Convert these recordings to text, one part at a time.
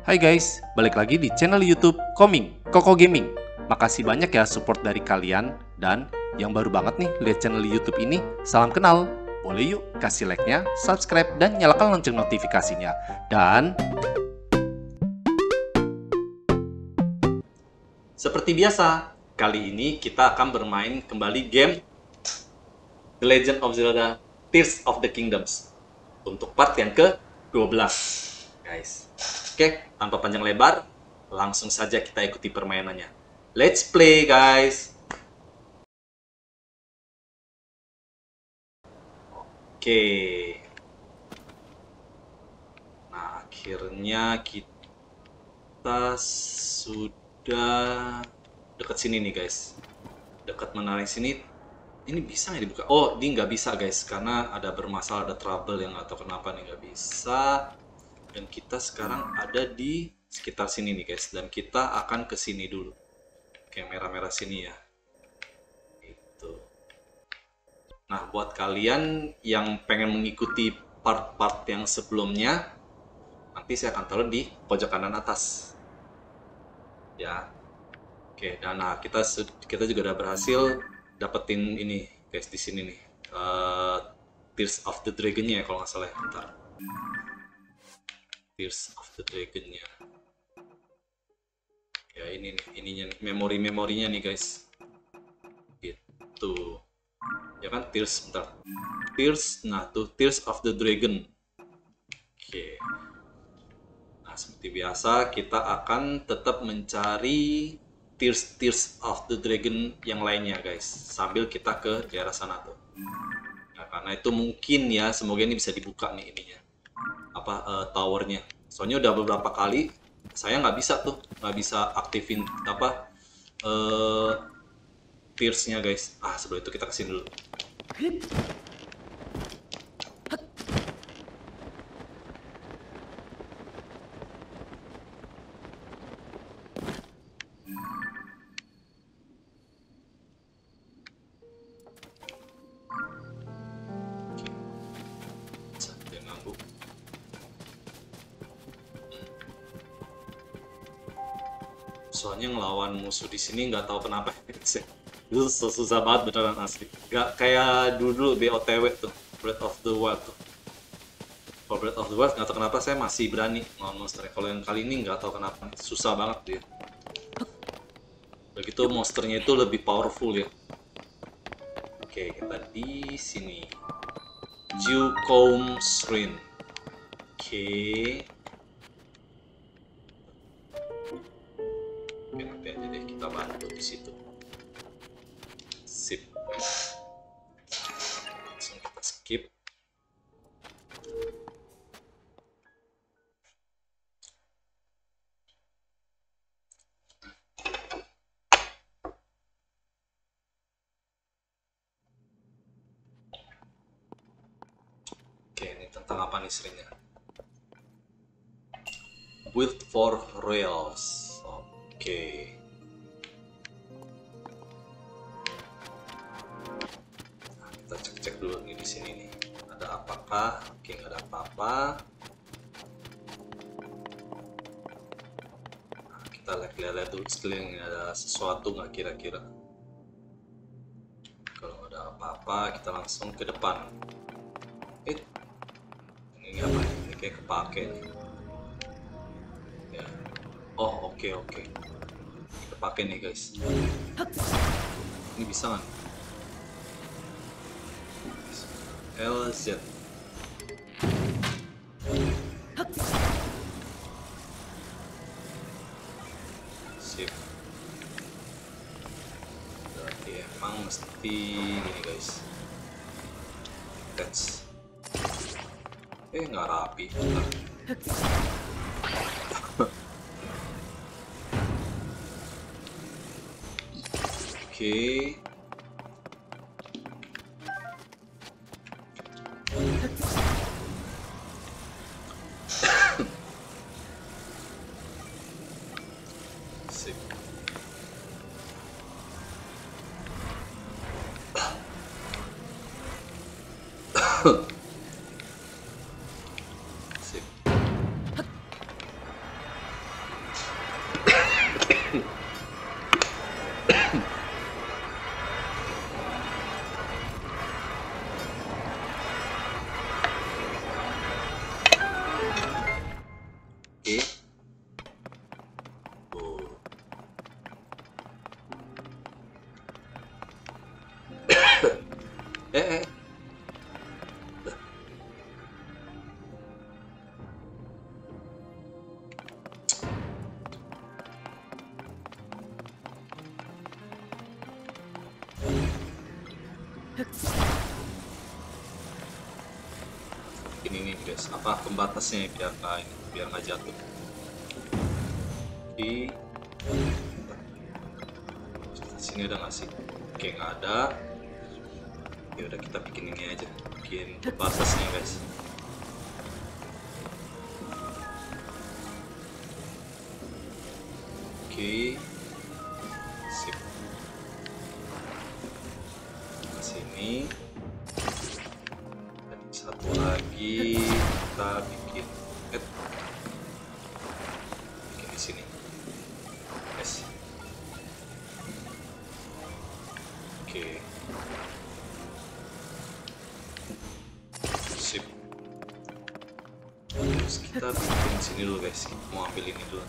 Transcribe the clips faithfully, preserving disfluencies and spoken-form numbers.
Hai guys, balik lagi di channel YouTube Koming, Koko Gaming. Makasih banyak ya support dari kalian. Dan yang baru banget nih lihat channel YouTube ini, salam kenal. Boleh yuk kasih like-nya, subscribe, dan nyalakan lonceng notifikasinya. Dan seperti biasa, kali ini kita akan bermain kembali game The Legend of Zelda Tears of the Kingdoms untuk part yang ke dua belas, guys. Oke, tanpa panjang lebar, langsung saja kita ikuti permainannya. Let's play, guys. Oke. Nah, akhirnya kita sudah dekat sini nih, guys. Dekat menara sini. Ini bisa nggak dibuka? Oh, ini nggak bisa, guys, karena ada bermasalah, ada trouble yang nggak tahu kenapa nih nggak bisa. Dan kita sekarang ada di sekitar sini nih, guys. Dan kita akan ke sini dulu. Kayak merah-merah sini ya. Itu. Nah, buat kalian yang pengen mengikuti part-part yang sebelumnya, nanti saya akan taruh di pojok kanan atas. Ya. Oke, dan nah kita kita juga udah berhasil dapetin ini, guys, di sini nih. Uh, Tears of the Dragon-nya ya kalau nggak salah ya. Bentar. Tears of the Dragon-nya. Ya ini nih, ininya nih, memori-memorinya nih, guys. Gitu. Ya kan, Tears, bentar. Tears, nah tuh, Tears of the Dragon. Oke. Nah, seperti biasa, kita akan tetap mencari Tears, Tears of the Dragon yang lainnya, guys. Sambil kita ke daerah sana tuh. Nah, karena itu mungkin ya, semoga ini bisa dibuka nih ininya. Apa uh, towernya, soalnya udah beberapa kali saya nggak bisa tuh nggak bisa aktifin apa uh, pierce-nya, guys. Ah, sebelum itu kita kesini dulu. Soalnya ngelawan musuh di sini nggak tahu kenapa itu susah banget beneran, asli. Nggak kayak dulu B O T W tuh, Breath of the Wild tuh. Kalau Breath of the Wild nggak tahu kenapa saya masih berani ngelawan monsternya. Kalau yang kali ini nggak tahu kenapa susah banget dia. Begitu monsternya itu lebih powerful ya. Oke, kita di sini. Jukom Shrine. Oke. Oke, nanti aja deh kita bantu di situ. Sip. Langsung kita skip. Oke, ini tentang apa nih serinnya? Build for Royals. Oke. Nah, kita cek-cek dulu nih di sini nih. Ada apakah? Oke, nggak ada apa-apa. Nah, kita lihat-lihat dulu sekeliling, ada sesuatu nggak kira-kira. Kalau nggak ada apa-apa, kita langsung ke depan. Eh, ini apa nih? Ini kayak kepake nih. Ya. Oh, oke, oke. Kita pakai nih, guys. Ini bisa nggak? L Z. Sip. Berarti emang mesti gini, guys. Catch. Eh, nggak rapi. Oke. Sip. Sip. Oke. Oh. eh, eh. Dah. Ini nih guys, apa pembatasnya biar nggak ini, biar nggak jatuh. Oke. Sini ada nggak sih? Oke, nggak ada. Ya udah, kita bikin ini aja, bikin pembatasnya guys. Oke, sip. Ke sini. Dan satu lagi kita bikin, eh, bikin di sini, guys. Oke. Sip. Terus kita bikin sini dulu guys. Kita mau ambil ini dulu.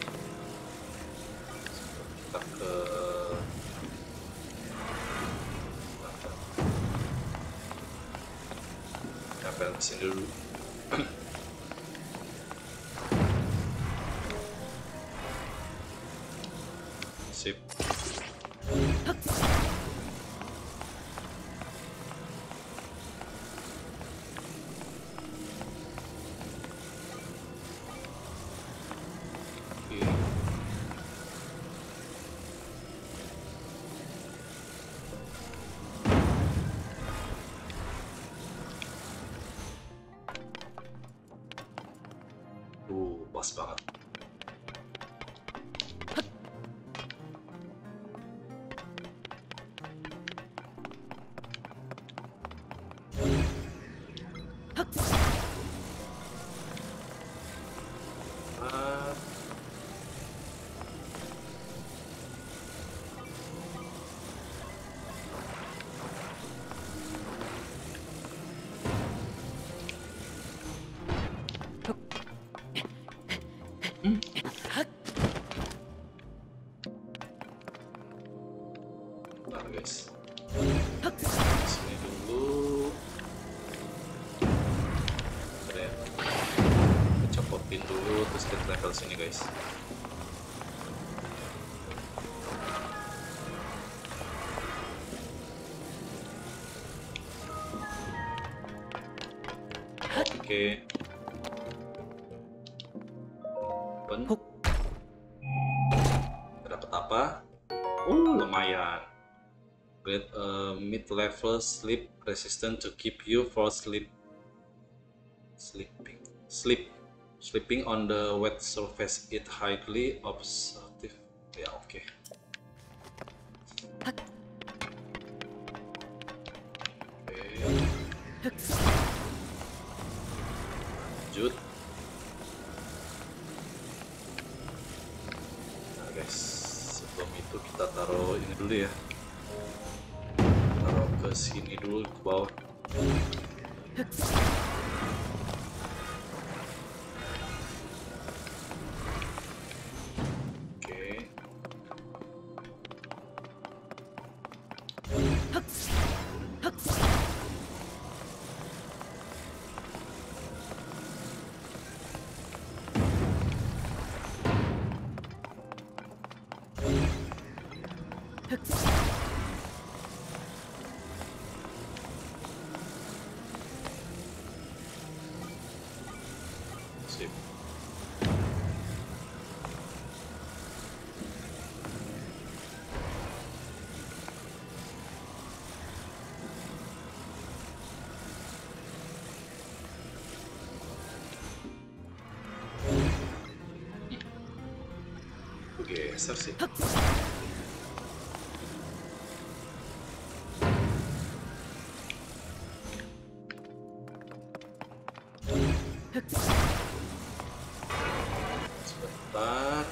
Kita ke kapel sini dulu. Sip. Uh, pas banget. Ah. Hmm. Bentar guys, sini dulu. Bentar ya, kita copotin dulu terus kita level sini guys. Oke. Open. Dapat apa? Uh, lumayan. With a mid-level sleep resistant to keep you for sleep. Sleeping. Sleep. Sleeping on the wet surface. It highly obstructive. Ya, oke. Okay. Okay. Lanjut. Nah guys, sebelum itu kita taruh ini dulu ya. Taruh ke sini dulu, ke bawah. Sip. Oke, geser sih. Sebentar.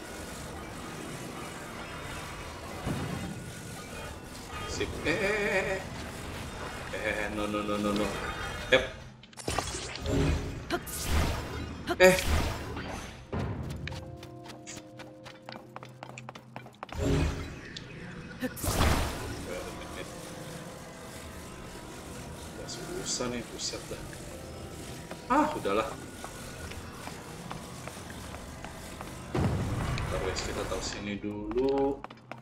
Sip. Eh, eh, eh, eh, no, no, no, no, no. Yep. Eh, buset dah. Ah, udahlah. Ntar guys, kita taruh sini dulu.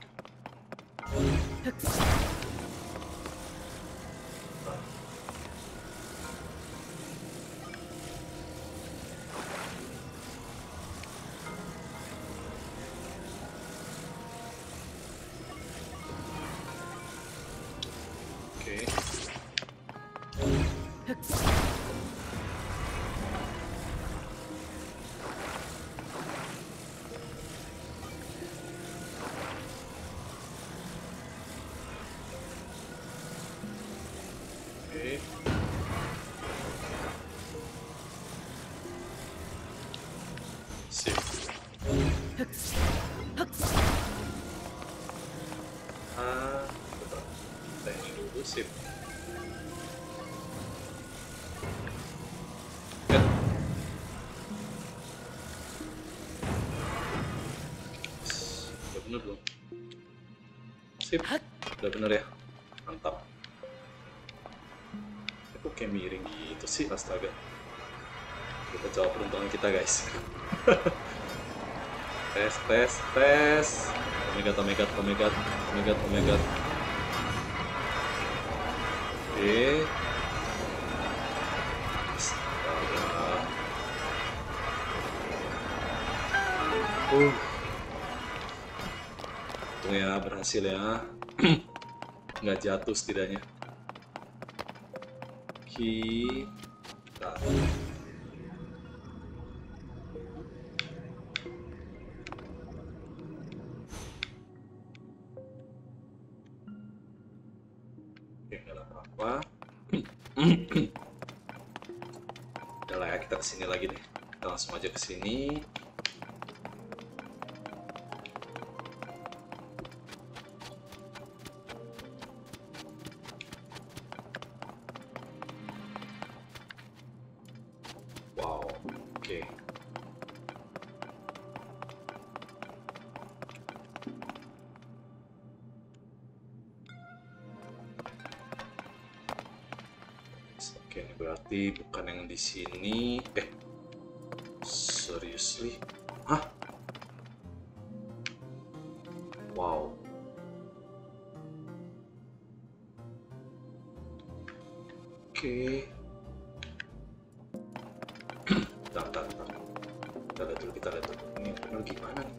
Oke. Oke. Sip. Ah, betul. Kita ini dulu, sip. Ya. Udah bener belum? Sip. Udah bener ya? Mantap. Kok kayak miring gitu sih, astaga. Kita coba peruntungan kita guys. Tes, tes, tes. Omega, omega, omega, omega, omega. Oke. Astaga. Uh. Untung ya berhasil ya. Nggak jatuh setidaknya. Kita. Oke, nggak ada apa-apa. Udah lah ya, kita kesini lagi deh. Kita langsung aja kesini. Wow, oke. Oke, ini berarti bukan yang di sini. Eh, seriously? Hah? Wow. Oke. Bentar, bentar, bentar. Kita lihat dulu, kita lihat dulu. Ini benar gimana nih?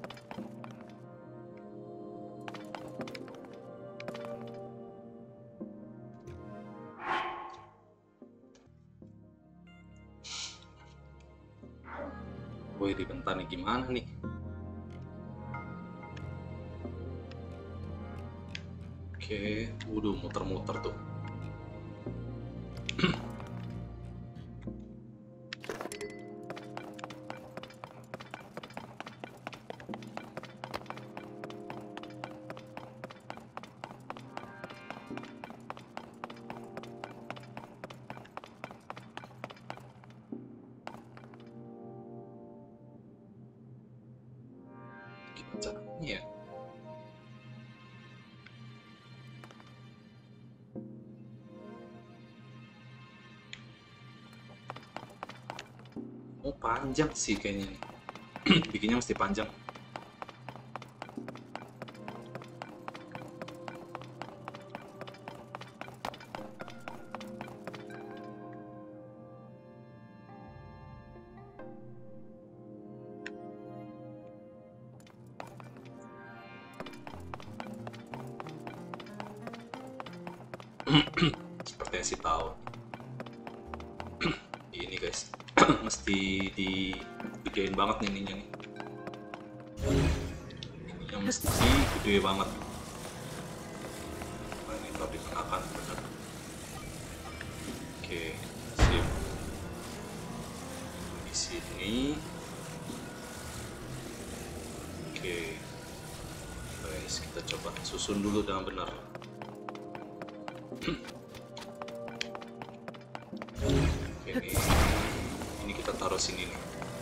Woi, bentar nih, gimana nih? Oke, udah muter-muter tuh. Gimana caranya ya? Oh, panjang sih kayaknya nih. Bikinnya mesti panjang. Sepertinya sih tahu. Ini guys, mesti digedein banget nih ininya nih. Ininya mesti gede banget. Nah, ini kalau dikenakan bener. Oke, sip. Di sini. Oke, guys, kita coba susun dulu dengan benar. Ini, ini kita taruh sini nih.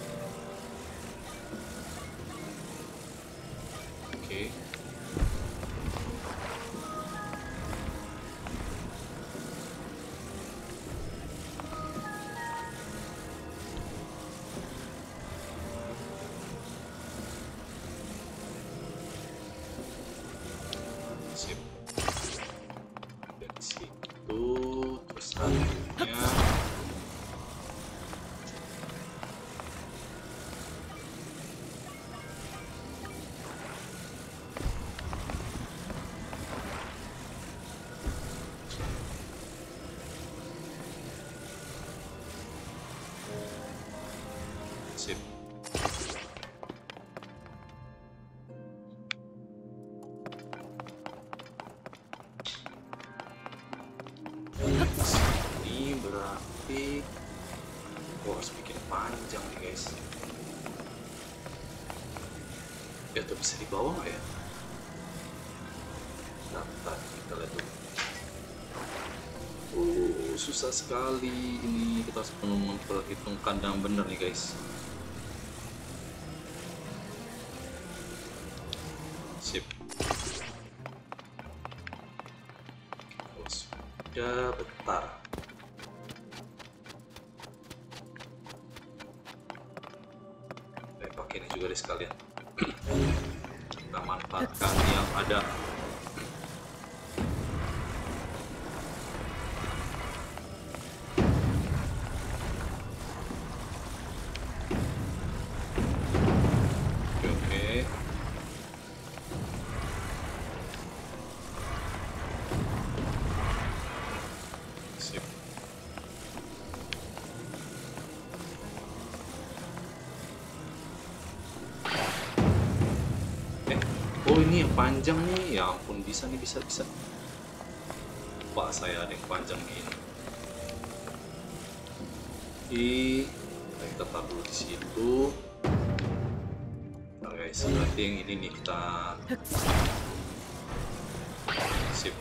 Oke. Oh, harus bikin panjang nih guys. Ya tuh bisa di bawah nggak ya? Bentar, kita lihat dulu. Oh, susah sekali ini, kita harus memperhitungkan dengan benar nih guys. Sip. Oh, sudah, bentar. Eh, pakai ini juga deh sekalian. Kita manfaatkan yang ada. Oh, ini yang panjang nih, ya ampun, bisa nih, bisa bisa. Wah, saya ada yang panjang nih. Ih, kita taruh dulu di situ. Nah guys, berarti yang ini nih kita sip.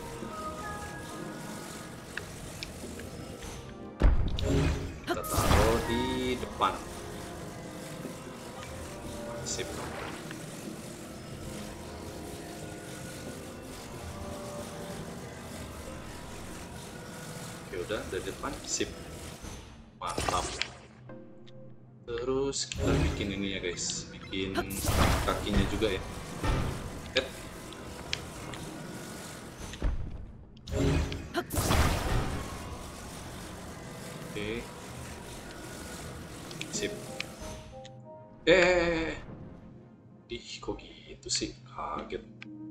Kita taruh di depan. Sip. Udah dari depan, sip, mantap. Terus kita bikin ini ya guys, bikin kakinya juga ya. Eh. Oke, sip. Eh, ih kok gitu sih, kaget.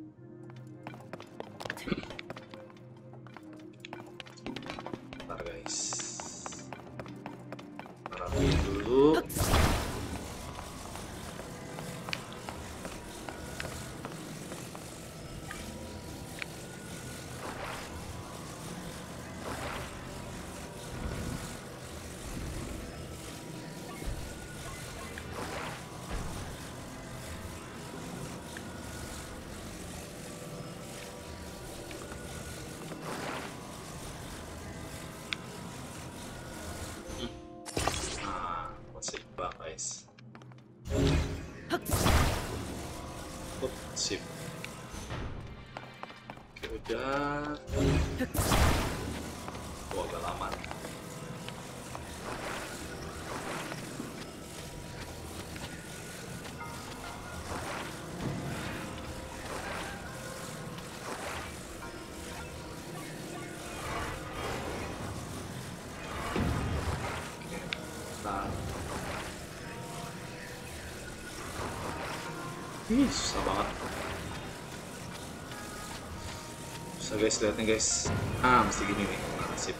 Rapiin dulu. Guys, oh, sip. Oke, udah. Oh, agak lama. Ih, susah banget. Susah guys, lihatnya guys. Ah, mesti gini nih. Nah, sip.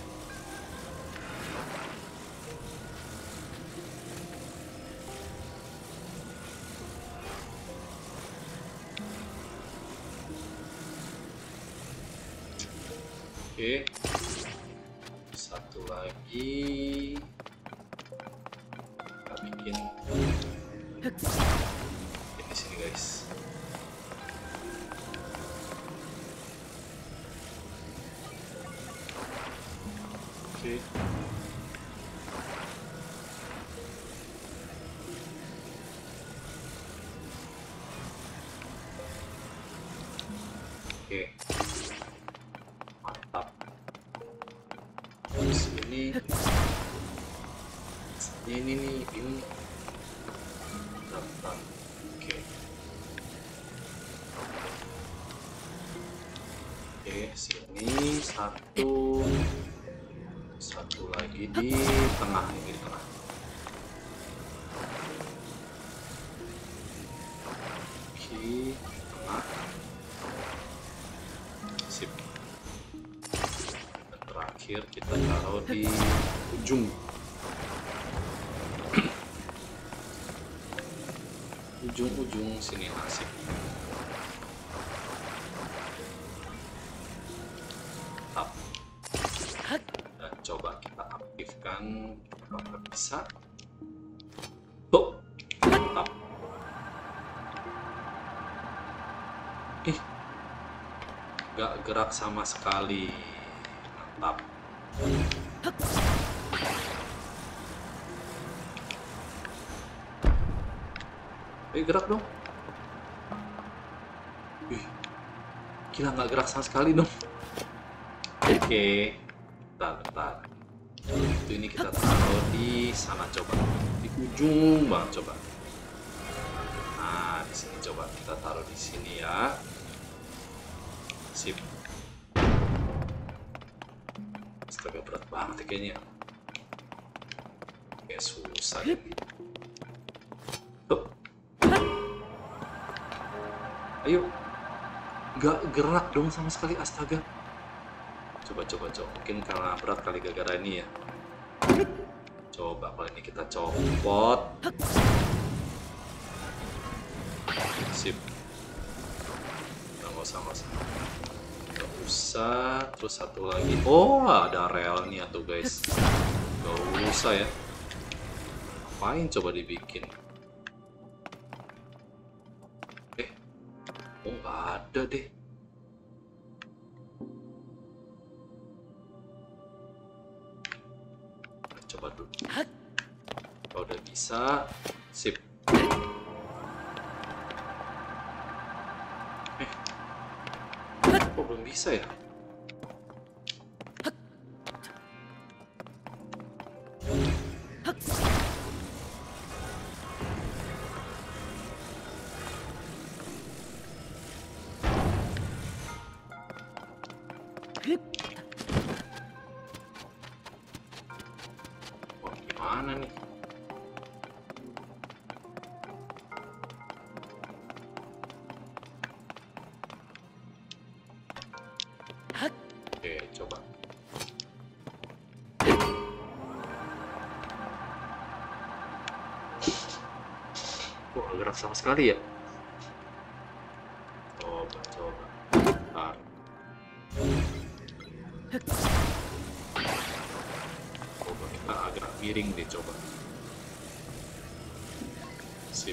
Oke. Satu lagi. Kita bikin di sini guys. Oke. Oke. Mantap. Terus ini ini nih, ini bentar. Oke. Oke, sini satu, satu lagi di tengah, ini di tengah. Oke, tengah. Sip. Dan terakhir kita taruh di ujung. Ujung-ujung sini, asik. Tap. Dan coba kita aktifkan apakah bisa. bisa. Oh, mantap. Ih, gak gerak sama sekali. Mantap. Eh, gerak dong. Wih, gila nggak gerak sama sekali dong. Oke, bentar, bentar. Itu ini kita taruh di sana coba, di ujung banget coba. Nah, di sini coba kita taruh di sini ya. Sip. Astaga, berat banget ya kayaknya. Kayak susah ya. Tuh. Ayo. Gak gerak dong sama sekali, astaga. Coba, coba, coba. Mungkin karena berat kali gara-gara ini ya. Coba kalau ini kita copot. Sip. Nggak usah, nggak usah. Nggak usah. Terus satu lagi. Oh, ada relnya tuh guys. Nggak usah ya. Ngapain coba dibikin? Eh. Oh, nggak ada deh. Coba dulu. Kalau udah bisa, sip. Eh, kok belum bisa ya? Wah, gimana nih? Oke, coba. Kok nggak gerak sama sekali ya? Coba, coba. Bentar. Coba kita agak miring deh, coba. Sip.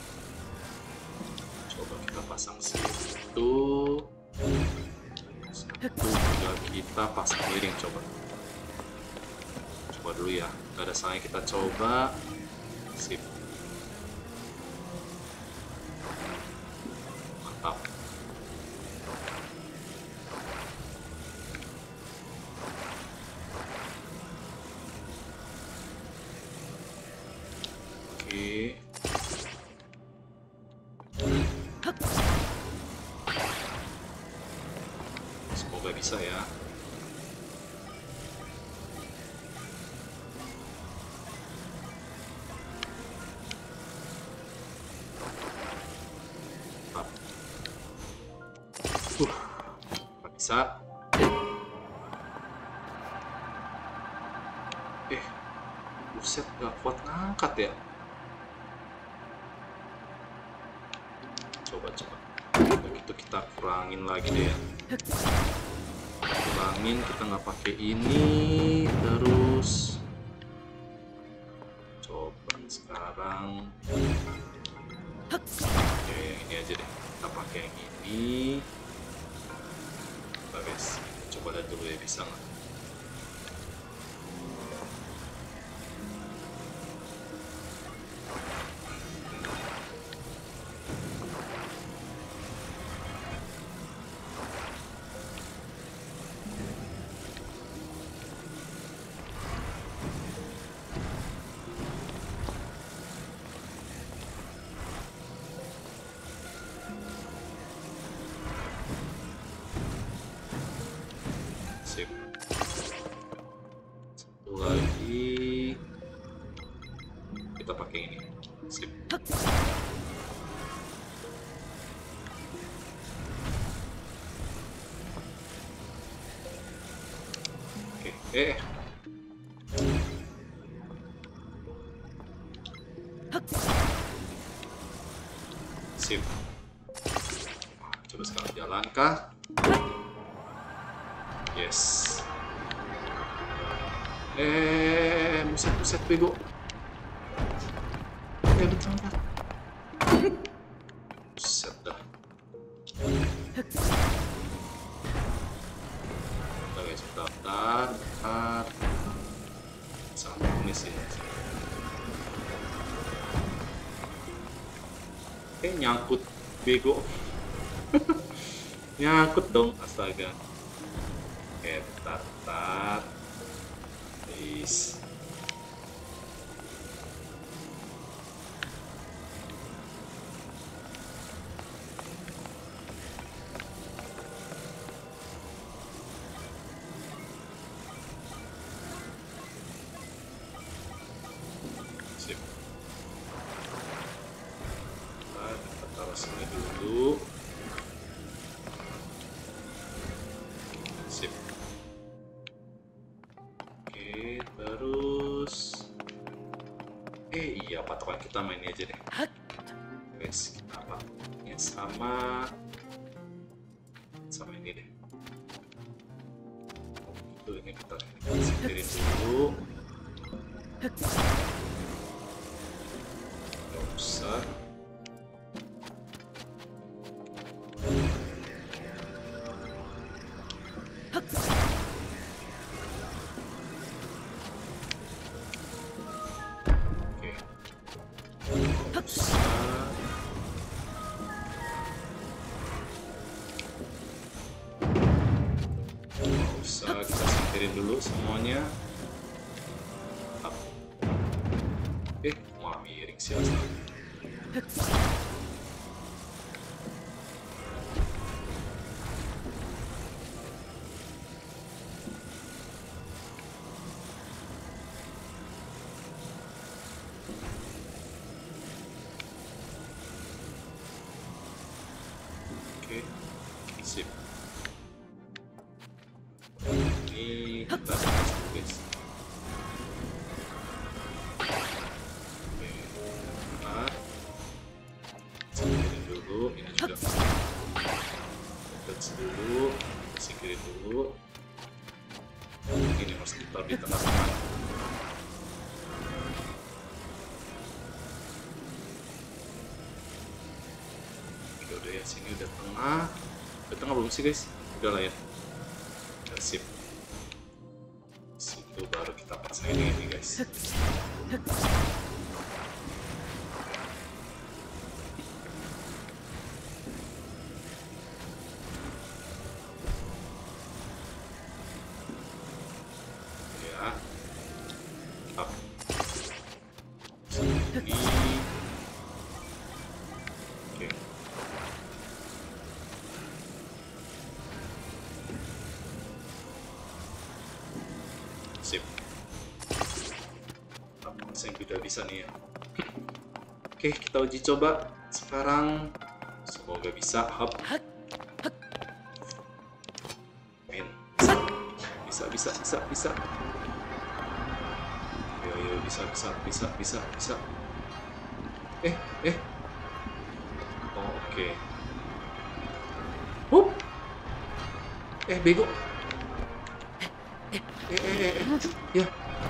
Coba kita pasang situ. Satu, juga kita pasang miring, coba. Coba dulu ya. Gak ada salahnya kita coba. Sip. Mantap. Oke. Semoga bisa ya. Uh, nggak bisa. Eh, buset, nggak kuat ngangkat ya. Coba, coba. Begitu kita kurangin lagi deh ya. Kurangin, kita nggak pakai ini. Terus coba sekarang. Oke, yang ini aja deh. Kita pakai yang ini. Coba guys, coba lihat dulu ya bisa nggak. Sip. Satu lagi. Kita pakai ini. Sip. Oke. Eh. Sip. Coba sekarang jalan kah? Yes. Eh, buset, buset, bego. Ya, bentar, bentar. Buset dah. Bentar guys, bentar, bentar, bentar. Sangat ini sih. Eh, nyangkut, bego. Nyangkut dong, astaga. Oke, bentar, bentar. Please. Sip. Nah, kita taruh sini dulu. Sip. Oke, terus. Eh iya, patokan kita main ini aja deh. Guys, kita pakai sama sama ini deh. Oh, ini kita singkirin dulu. Gak usah. Kita singkirin dulu semuanya. Up. Eh, malah miring sih astaga. Oke, sip. Ini kita kasih guys. Oke, bentar. Singkirin dulu, ini juga. Touch dulu, singkirin dulu. Ini harus ditaruh di tengah-tengah. Oke, udah ya, sini udah tengah. Udah tengah belum sih guys? Udah lah ya. Udah sip. Situ baru kita pasang ini, ini guys. Ya. Up. Sini. Oke. Sip. Saya udah bisa nih ya. Oke, kita uji coba sekarang. Semoga bisa. Hop. Amin. Bisa, bisa, bisa, bisa. Ayo, ayo, bisa, bisa, bisa, bisa, bisa. Eh, eh. Oh, oke. Okay. Hup. Eh, bego. Eh, eh, eh, eh. Ya.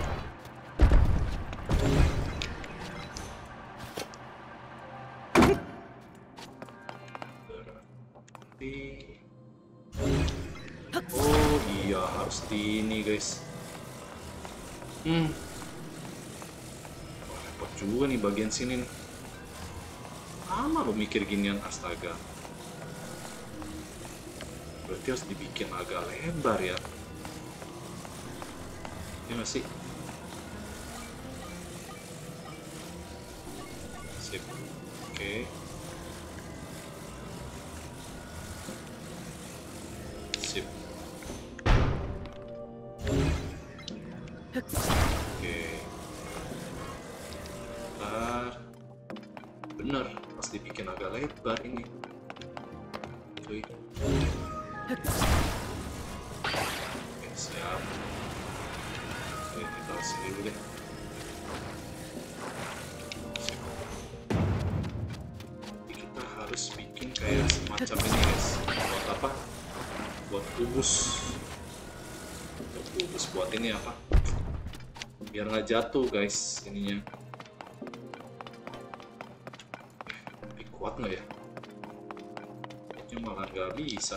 Oh iya, harus di ini guys. Hmm. Wah, repot juga nih bagian sini nih. Lama lo mikir ginian, astaga. Berarti harus dibikin agak lebar ya. Ya nggak sih? Sip. Oke. Okay. Sip. Oke. Okay. Bentar. Bener, pas dibikin agak lebar ini. Cuy. Oke, siap. Oke, kita sini dulu deh. Sip. Jadi kita harus bikin kayak semacam ini guys. Buat apa? Buat kubus. Buat kubus buat ini apa? biar nggak jatuh guys ininya. Tapi kuat nggak ya? Kayaknya malah nggak bisa.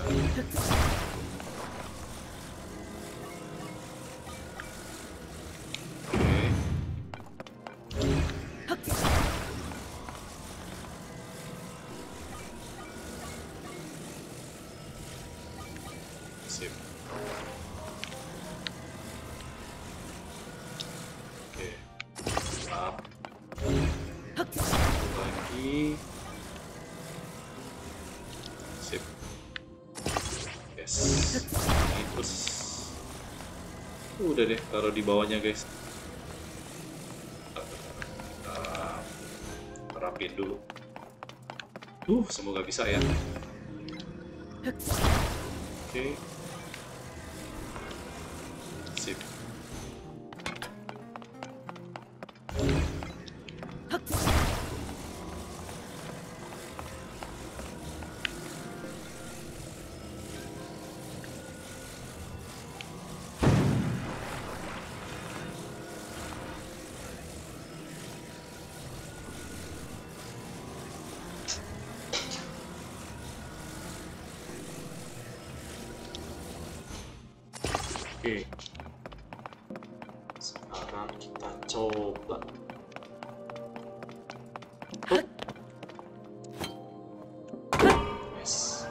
Udah deh, taruh di bawahnya guys. Kita rapin dulu. Uh, semoga bisa ya. Oke. Sip. Oke, sekarang kita coba. Oh. Yes.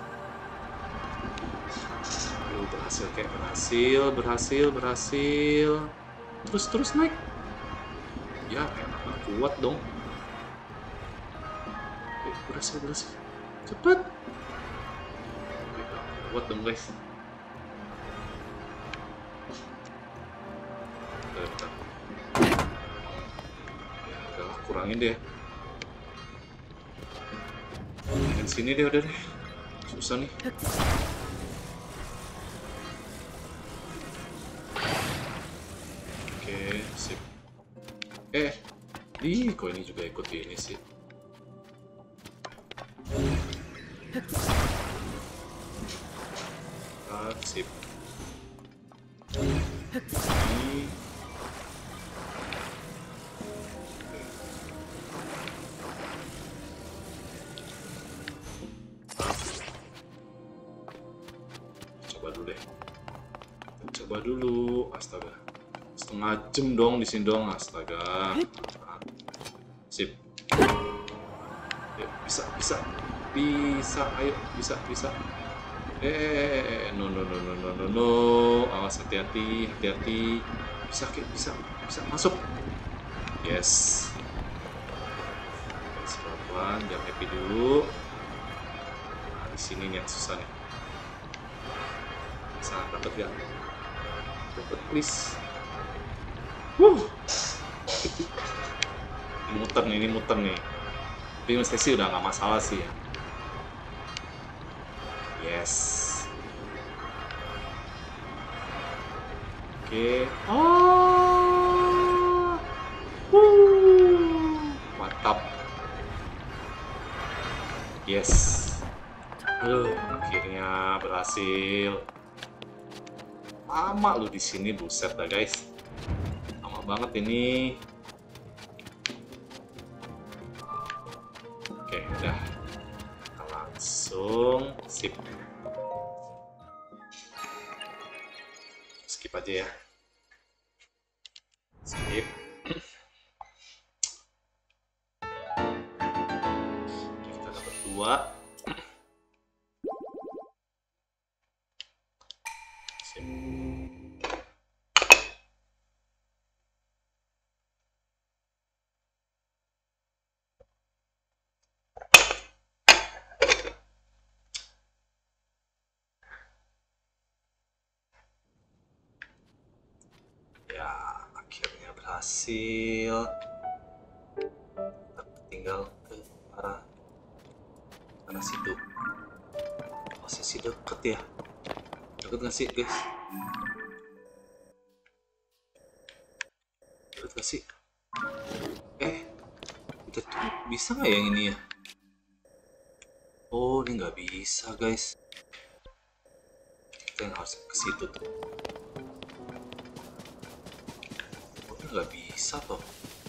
Aduh, berhasil kayak berhasil, berhasil, berhasil. Terus terus naik. Ya, enak kuat dong. Oke, berhasil, berhasil. Cepat. Oke, kuat dong guys. Kurangin deh. Dengan sini deh udah deh. Susah nih. Oke, sip. Eh, ih, kok ini juga ikut ini sih. Ah, sip. Ini. Coba dulu, astaga, setengah jam dong di sini dong, astaga. Sip. Ya, bisa, bisa, bisa, ayo, bisa, bisa. Eh, no, no, no, no, no, no, no, awas, hati-hati, hati-hati. Bisa, bisa, bisa masuk. Yes. Pelan-pelan, jangan happy dulu. Nah, di sini nih yang susah nih. Bisa dapat gak? Dapat please. Wuh. Ini muter nih, ini muter nih. Tapi mesti sih udah nggak masalah sih ya. Yes. Oke. Oh. Wuh. Mantap. Yes. Aduh, akhirnya berhasil. Lama lu di sini, buset dah guys. Lama banget ini. Oke, udah. Kita langsung sip. Skip aja ya. Skip. Kita dapat dua. Sip. Berhasil. Tinggal ke arah arah situ. Posisi deket ya. Deket nggak sih guys? Deket nggak sih? Eh, kita tuh bisa nggak yang ini ya? Oh, ini nggak bisa guys. Kita yang harus ke situ tuh. nggak bisa toh.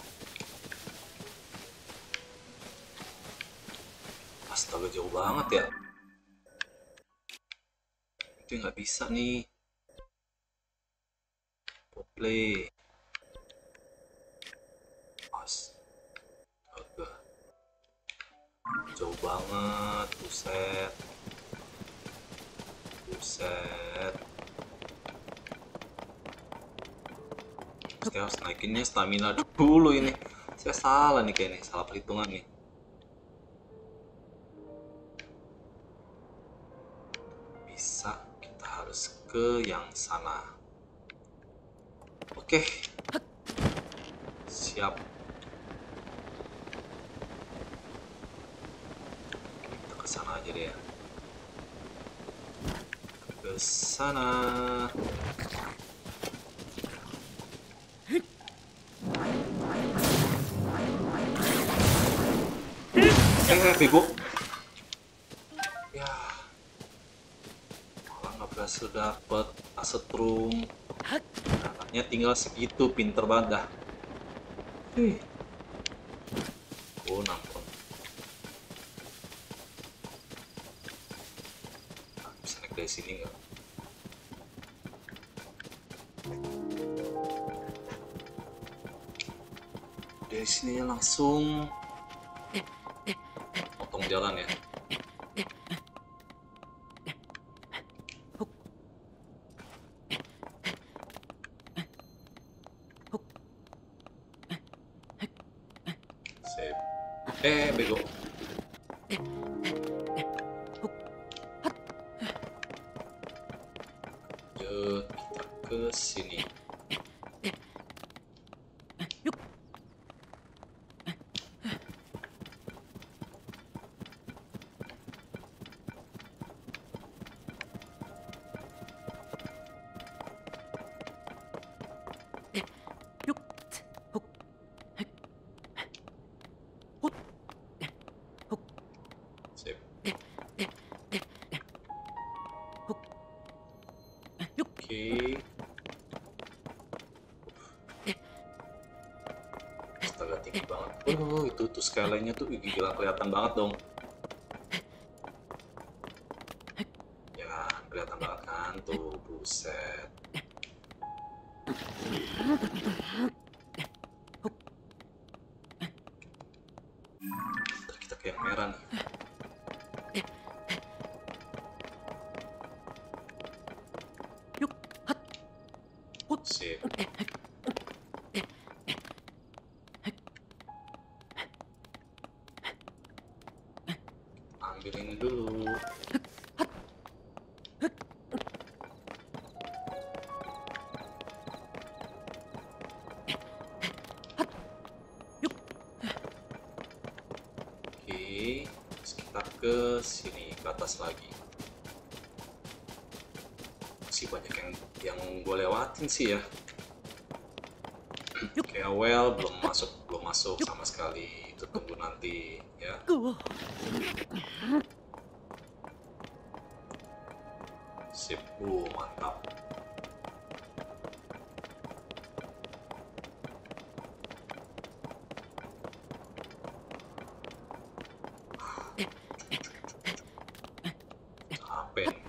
Astaga, jauh banget ya. Itu nggak bisa nih. Play. Astaga. Jauh banget, buset. Buset. Saya harus naikinnya stamina dulu ini. Saya salah nih kayaknya, salah perhitungan nih. Bisa, kita harus ke yang sana. Oke. Siap. Kita ke sana aja deh ya. Ke sana. Eh, bego. Ya. Malah nggak berhasil dapet aset room. Anaknya tinggal segitu, pinter banget dah. Hih. Oh, nampun. Nah, bisa naik dari sini nggak? Dari sini langsung potong jalan ya. Sip. Eh, bego. Lanjut, kita ke sini. Sip. Oke. Astaga, tinggi banget. Oh, itu tuh skyline-nya tuh gila, kelihatan banget dong. Ya, kelihatan banget kan tuh, buset. Ntar kita ke yang merah nih. Sip. Ambil ini dulu. Oke, terus kita ke sini, ke atas lagi. Masih banyak yang yang gue lewatin sih ya. Kayak well belum masuk, belum masuk sama sekali. Itu tunggu nanti ya. Sip, uh, mantap. Apa nih?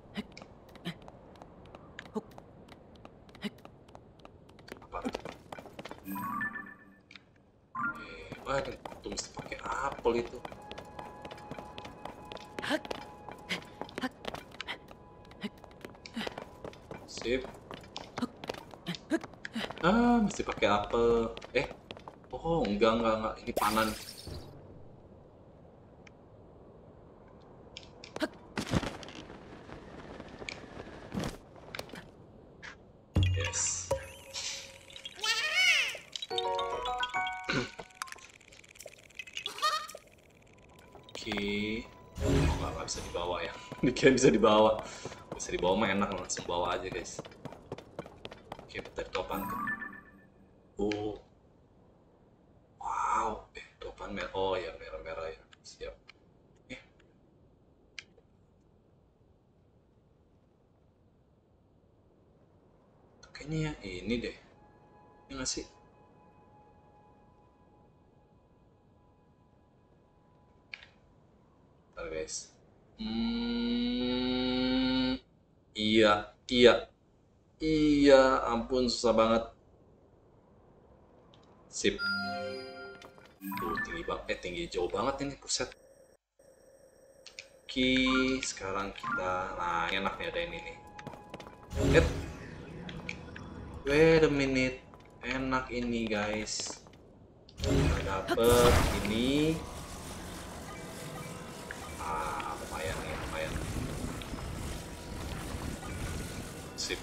Apa tuh? Eh, wah, itu mesti pakai apel itu. Sip. Ah, mesti pakai apel. Eh, oh enggak enggak enggak, ini panah nih. Yes. Oke. Oh, nggak, nggak bisa dibawa ya. Dikira bisa dibawa. Bisa dibawa mah enak, langsung bawa aja guys. Oke, bentar, itu apaan tuh? Oh, wow. Eh, itu apaan merah? Oh ya, merah-merah ya. Siap. Eh, kayaknya ya ini deh. Ini nggak sih? guys. Hmm, iya, iya, iya, ampun susah banget. Sip. Tuh, tinggi banget, eh tinggi jauh banget ini, buset. Oke, sekarang kita, nah enak nih ada ini nih. Lihat. Wait a minute, enak ini guys. Kita dapet ini. Ah, lumayan nih, lumayan. Sip.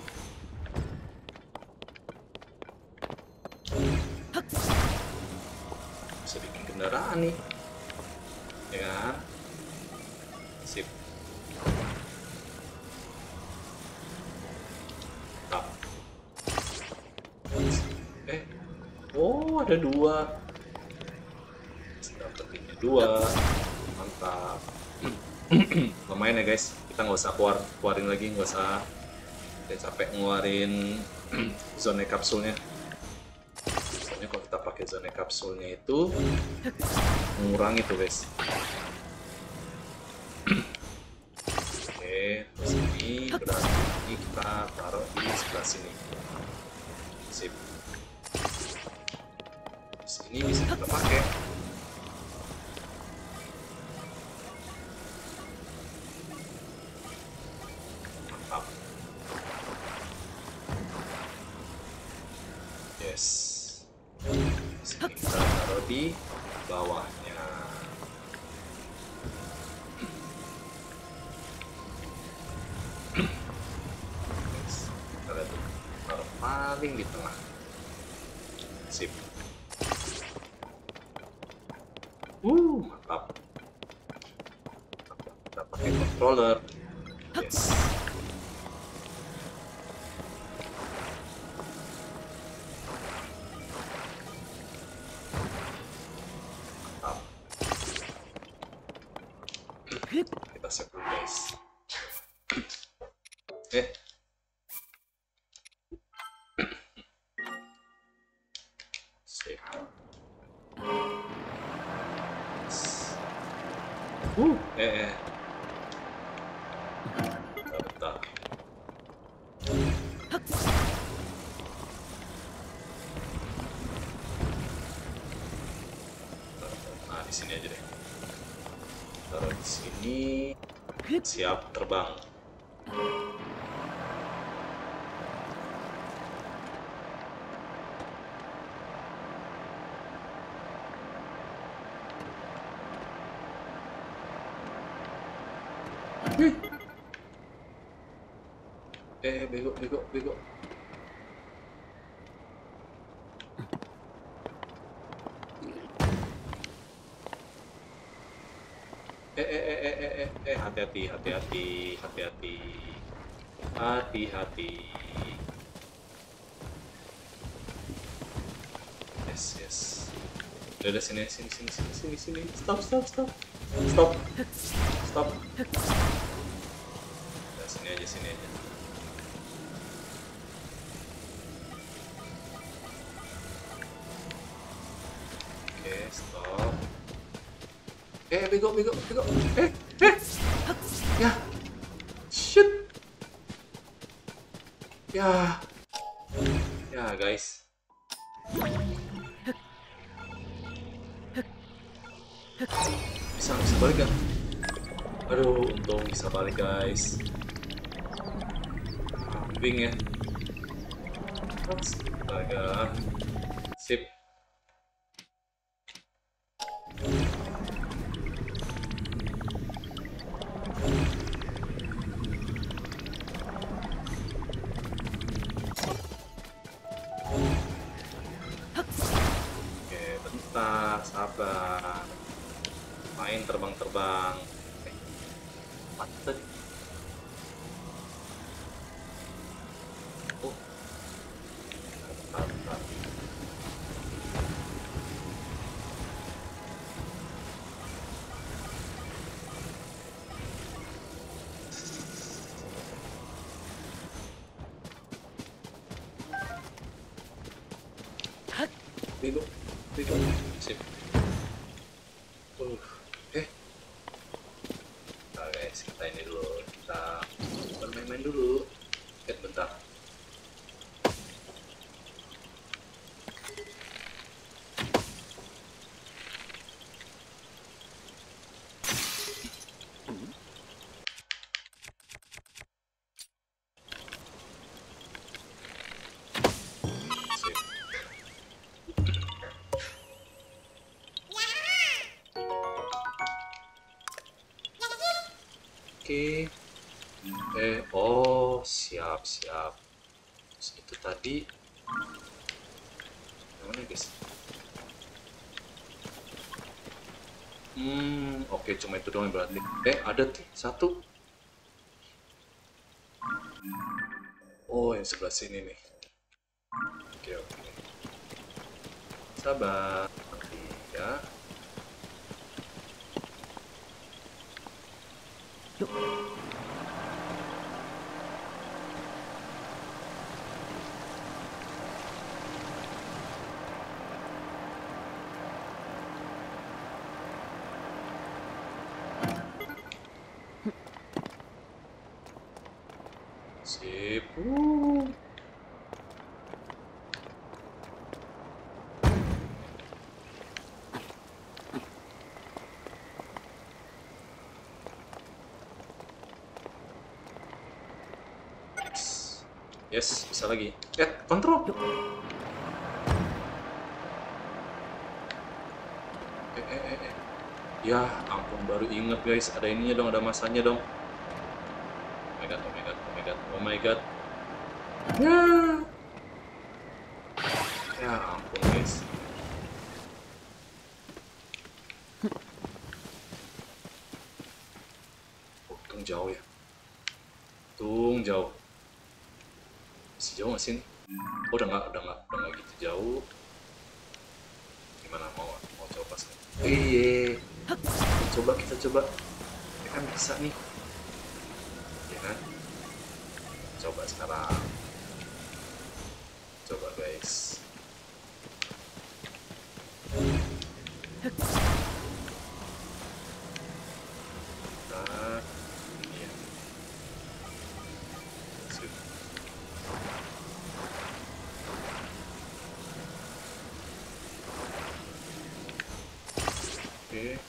Bisa bikin kendaraan nih, ya kan? Sip. Tap. Eh, oh ada dua. Dapat ini dua, mantap. Lumayan ya guys, kita nggak usah keluar keluarin lagi, nggak usah kita capek ngeluarin zone kapsulnya. Soalnya kalau kita pakai zone kapsulnya itu mengurangi tuh guys. Oke, terus ini berarti ini kita taruh di sebelah sini. Sip. Terus ini bisa kita pakai. Mantap. Yes. Terus ini kita taruh di bawahnya. Paling di tengah. Sip. Uh, mantap. Kita pakai controller. Yes. Mantap. Kita save dulu guys. Eh. Uh, eh, eh. Bentar, bentar. Nah, di sini aja deh. Taruh di sini. Siap terbang. Eh, bego, bego, bego. Eh, eh, eh, eh, eh, eh, eh, hati-hati, hati-hati, hati-hati, hati-hati. Yes, yes. Udah, udah sini, sini, sini, sini, sini, sini. Stop, stop, stop, stop, stop. Udah, sini aja, sini aja. Oke, stop. Eh, bego, bego, bego. Eh, eh. Ya. Shit. Ya. Ya, guys. Bisa, bisa balik kan? Aduh, untung bisa balik, guys. Kambing ya. Astaga. Sip. Sabar, main terbang-terbang. Eh, mati tadi. Oh, bentar, bentar. Bego, bego, sip. Uh, eh, main dulu. Eh, bentar. Oke. Eh, oh, siap, siap. Terus itu tadi mana guys? Hmm, oke, cuma itu doang berarti. Eh, ada tuh satu. Oh, yang sebelah sini nih. Oke, oke. Sabar. Ya. Sip. Uh. Yes, bisa lagi. Eh, kontrol. Eh, eh, eh, eh. Ya, ampun, baru inget guys. Ada ininya dong, ada masanya dong. Oh my god, oh my god, oh my god, oh my god. Ya. Ya ampun guys. Oh, tung jauh ya. Tung jauh. Masih jauh nggak sih ini? Oh, udah nggak, udah nggak, udah nggak gitu jauh. Gimana mau mau coba sih? Iya. Coba kita coba. Ya kan bisa nih. Ya kan? Coba sekarang. Coba guys. Nah, iya. Sip. Oke.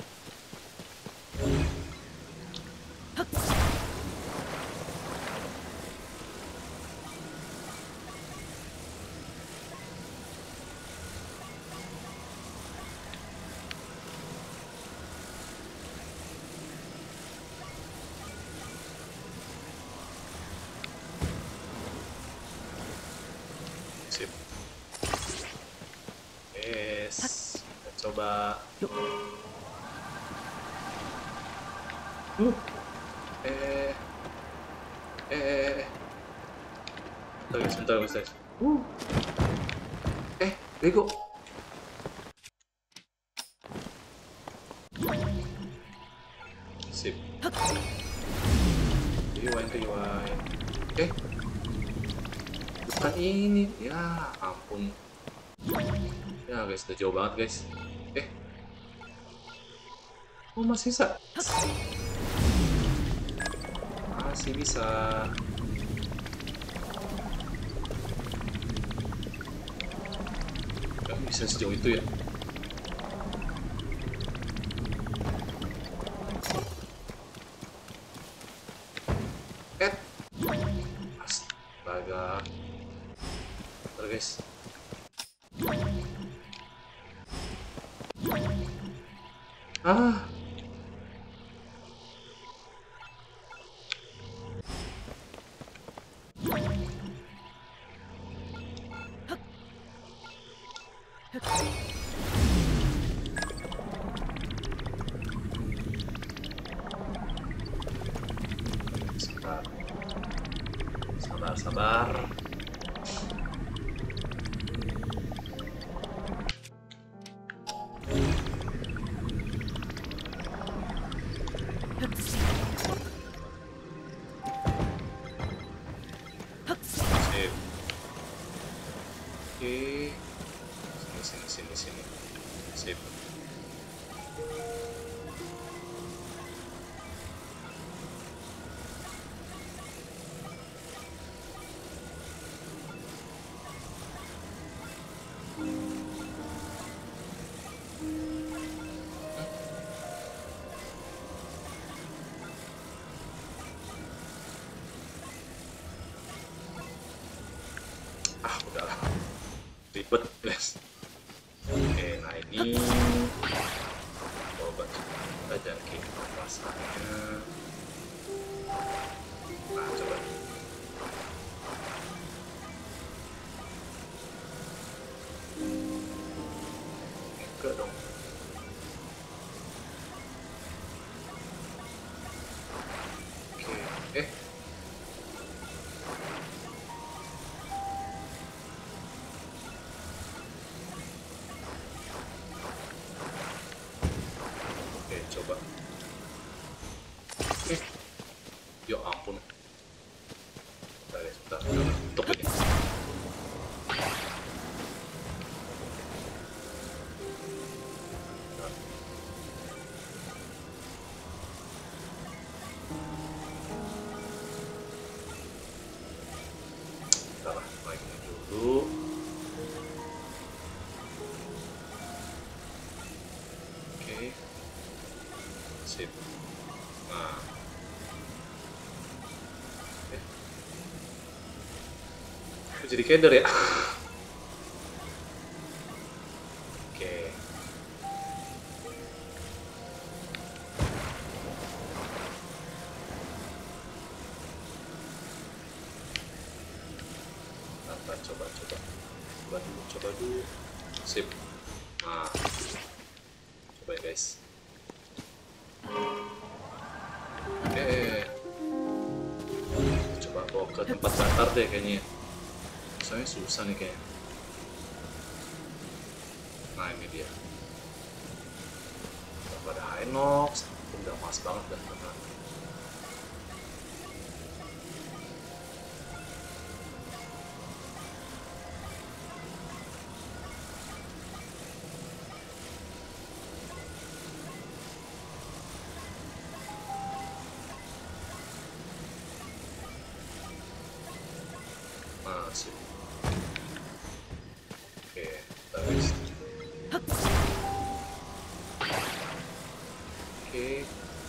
Sip. Yes. Kita coba. Uh. Eh. Eh. Eh. Bentar guys, bentar guys. Uh. Eh, bego. Sip. Rewind, rewind. Eh, bukan ini. Ya ampun. Ya guys, udah jauh banget guys. Eh, oh masih bisa. Masih bisa. Gak bisa sejauh itu ya. Eh, astaga. Bentar guys. Ah. Sabar. Sabar, sabar. Sip. Oke. Sini, sini, sini, sini. Sip. ribet guys. Oke, nah ini coba kita jangkit pasarnya. Nah coba enggak dong. Oke, eh oke coba eh ya ampun. Bentar ya, bentar, bentar. Tutup ini. Bentar lah, lagi dulu. Oke, sip. Nah, eh, kok jadi keder ya? Oke. Bentar, coba, coba. Coba dulu, coba dulu. Sip. Nah, coba ya guys. Oke. Coba bawa ke tempat datar deh kayaknya. Soalnya susah nih kayaknya. Nah ini dia. Pada Hinox, udah mas banget dah teman. Masih. Oke, kita guys. Oke.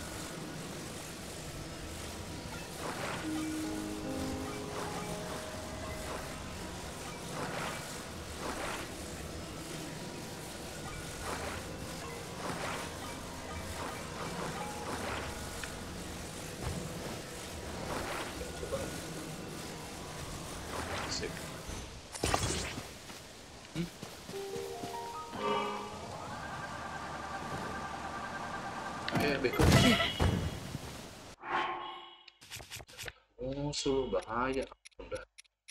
Coba. Sip. Hmm? Eh, beko. Musuh bahaya. Udah.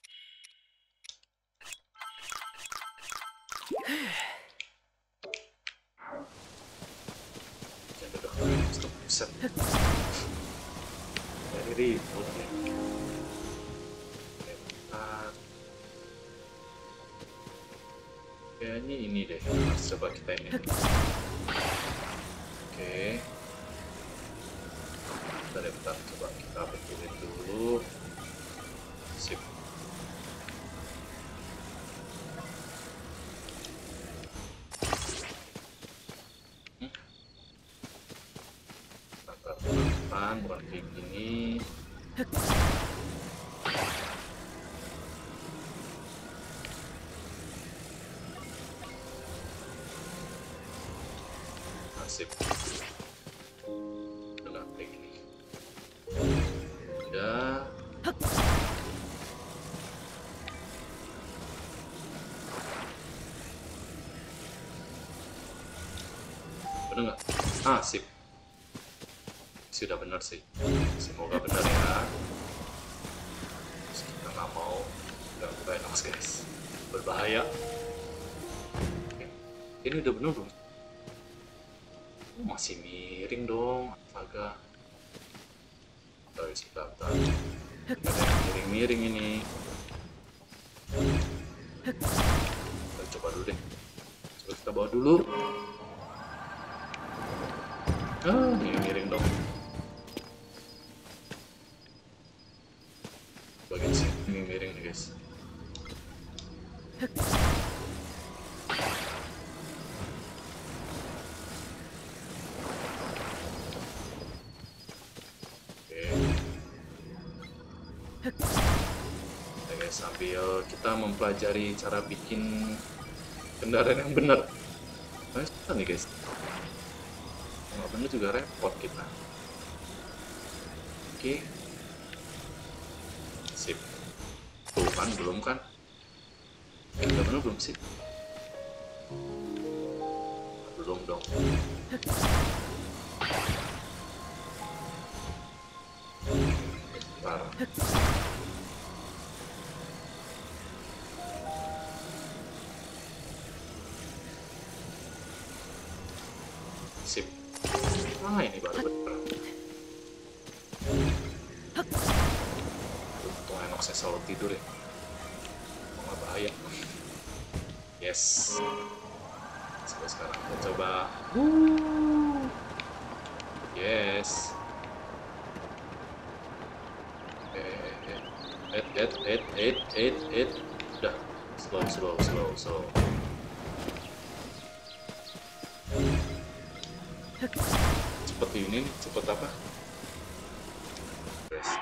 Jangan udah stop set. Dari ribut ya. Bentar. Kayaknya ini deh. Mas, coba kita ini. Oke. Bentar ya, bentar. Coba kita betulin dulu. Sip. Hmm? Tangkap depan, bukan kayak gini. Nasib. Udah kayak gini. Udah. Bener nggak? Ah, sip. Sudah benar sih. Semoga benar ya. Terus kita nggak mau ganggu Hinox guys. Berbahaya. Oke. Ini udah benar belum? Oh, masih miring dong. Astaga. Bentar, sebentar, bentar. Ada yang miring-miring ini. Kita coba dulu deh. Coba kita bawa dulu. Ah, miring-miring dong. Bagian sini miring nih guys. Oke. Oke guys, sambil kita mempelajari cara bikin kendaraan yang benar. Nah, susah nih guys. Nggak bener juga repot kita. Oke. Sip. Tuh kan, belum kan? Eh, udah bener belum sih? Belum dong. Bentar. Sip. Ah, ini baru bener. Untung enak saya selalu tidur ya. Nggak bahaya. Yes. Coba sekarang kita coba. Yes. Eight, eight, eight, eight, eight, eight. Udah. Slow, slow, slow, slow. Cepet ini, cepet apa? Yes.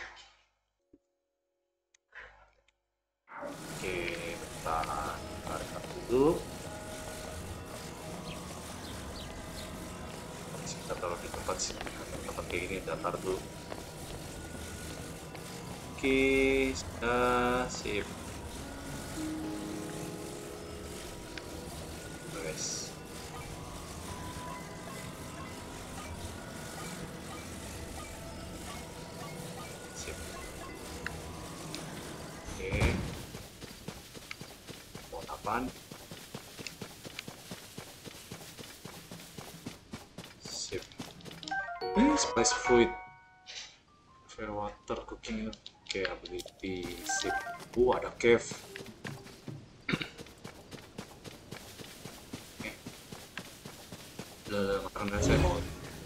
Oke, bentar. Tarik dulu. Kita taruh di tempat sini. Tempat kayak gini, datar dulu. Oke, sudah sip. Guys. Sip. Oke. Mau apaan? Sip. Eh, spice fruit. Fair water cooking. Oke, ability sip. Uh, ada cave. Oke. Udah makanan saya mau.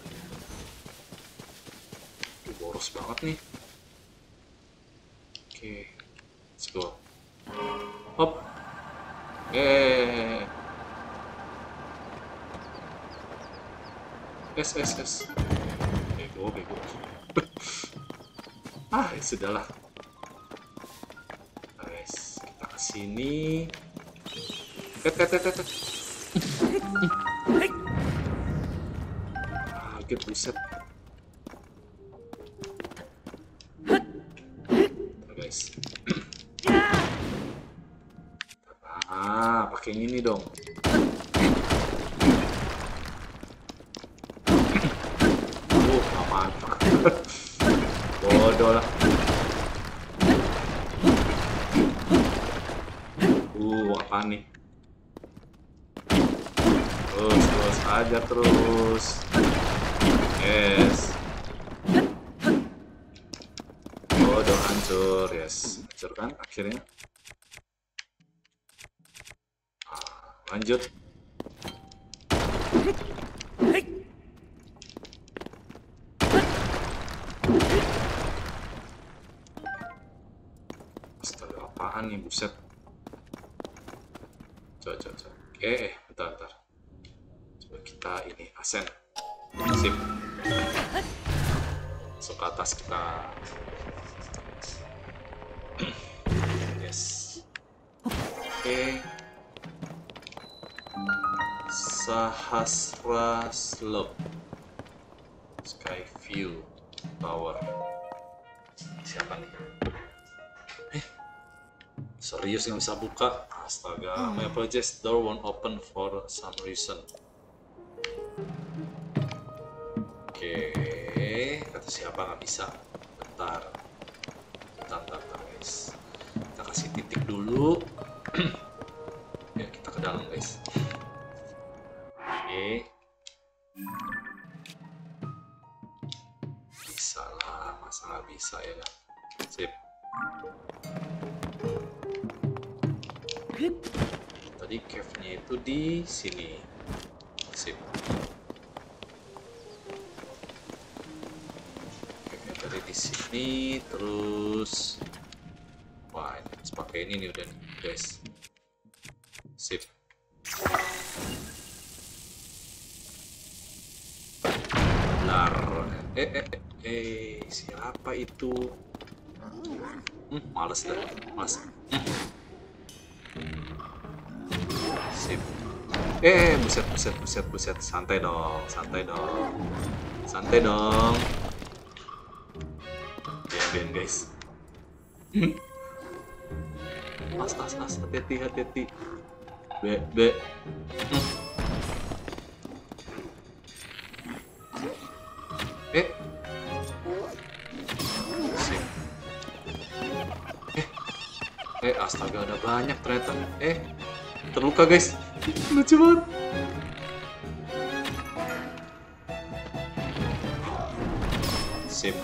Duh, boros banget nih. Oke, let's go. Hop. Eh. Es, es, es. Bego, bego. Ah, ya sudahlah. Guys, kita ke sini. Tet, tet, tet, tet. Ah, get buset. Guys. Ah, pakai ini dong. Uh, aman. Bodoh lah. Uh, apa nih? Terus, terus aja terus. Yes. Bodoh hancur, yes. Hancur kan akhirnya. Ah, lanjut. Astaga, apaan nih, buset. Coba, coba, coba. Oke, eh, bentar, bentar. Coba kita ini, ascend. Sip. Masuk ke atas kita. Yes. Oke. Sahasra Slope. Sky View Tower. Siapa nih? Eh, serius nggak bisa buka? Astaga, my apologies, door won't open for some reason. Oke, kata siapa nggak bisa? Bentar, bentar, bentar, bentar guys. Kita kasih titik dulu. Ya, kita ke dalam guys. Oke. Bisa lah, masa nggak bisa ya kan? Sip. Tadi cave-nya itu di sini. Sip. Cave-nya tadi di sini, terus wah, ini harus pakai ini nih udah nih, guys. Sip. Benar. Eh, eh, eh, eh, siapa itu? Hmm, males dah, males. Hmm. Sip. Eh, buset, buset, buset, buset. Santai dong, santai dong. Santai dong. Biar guys. As, as, as, hati-hati, hati-hati. Be, be. Hmm. Eh. Sip. Eh. Eh, astaga, ada banyak ternyata. Eh, terluka guys. Lucu banget. Sip.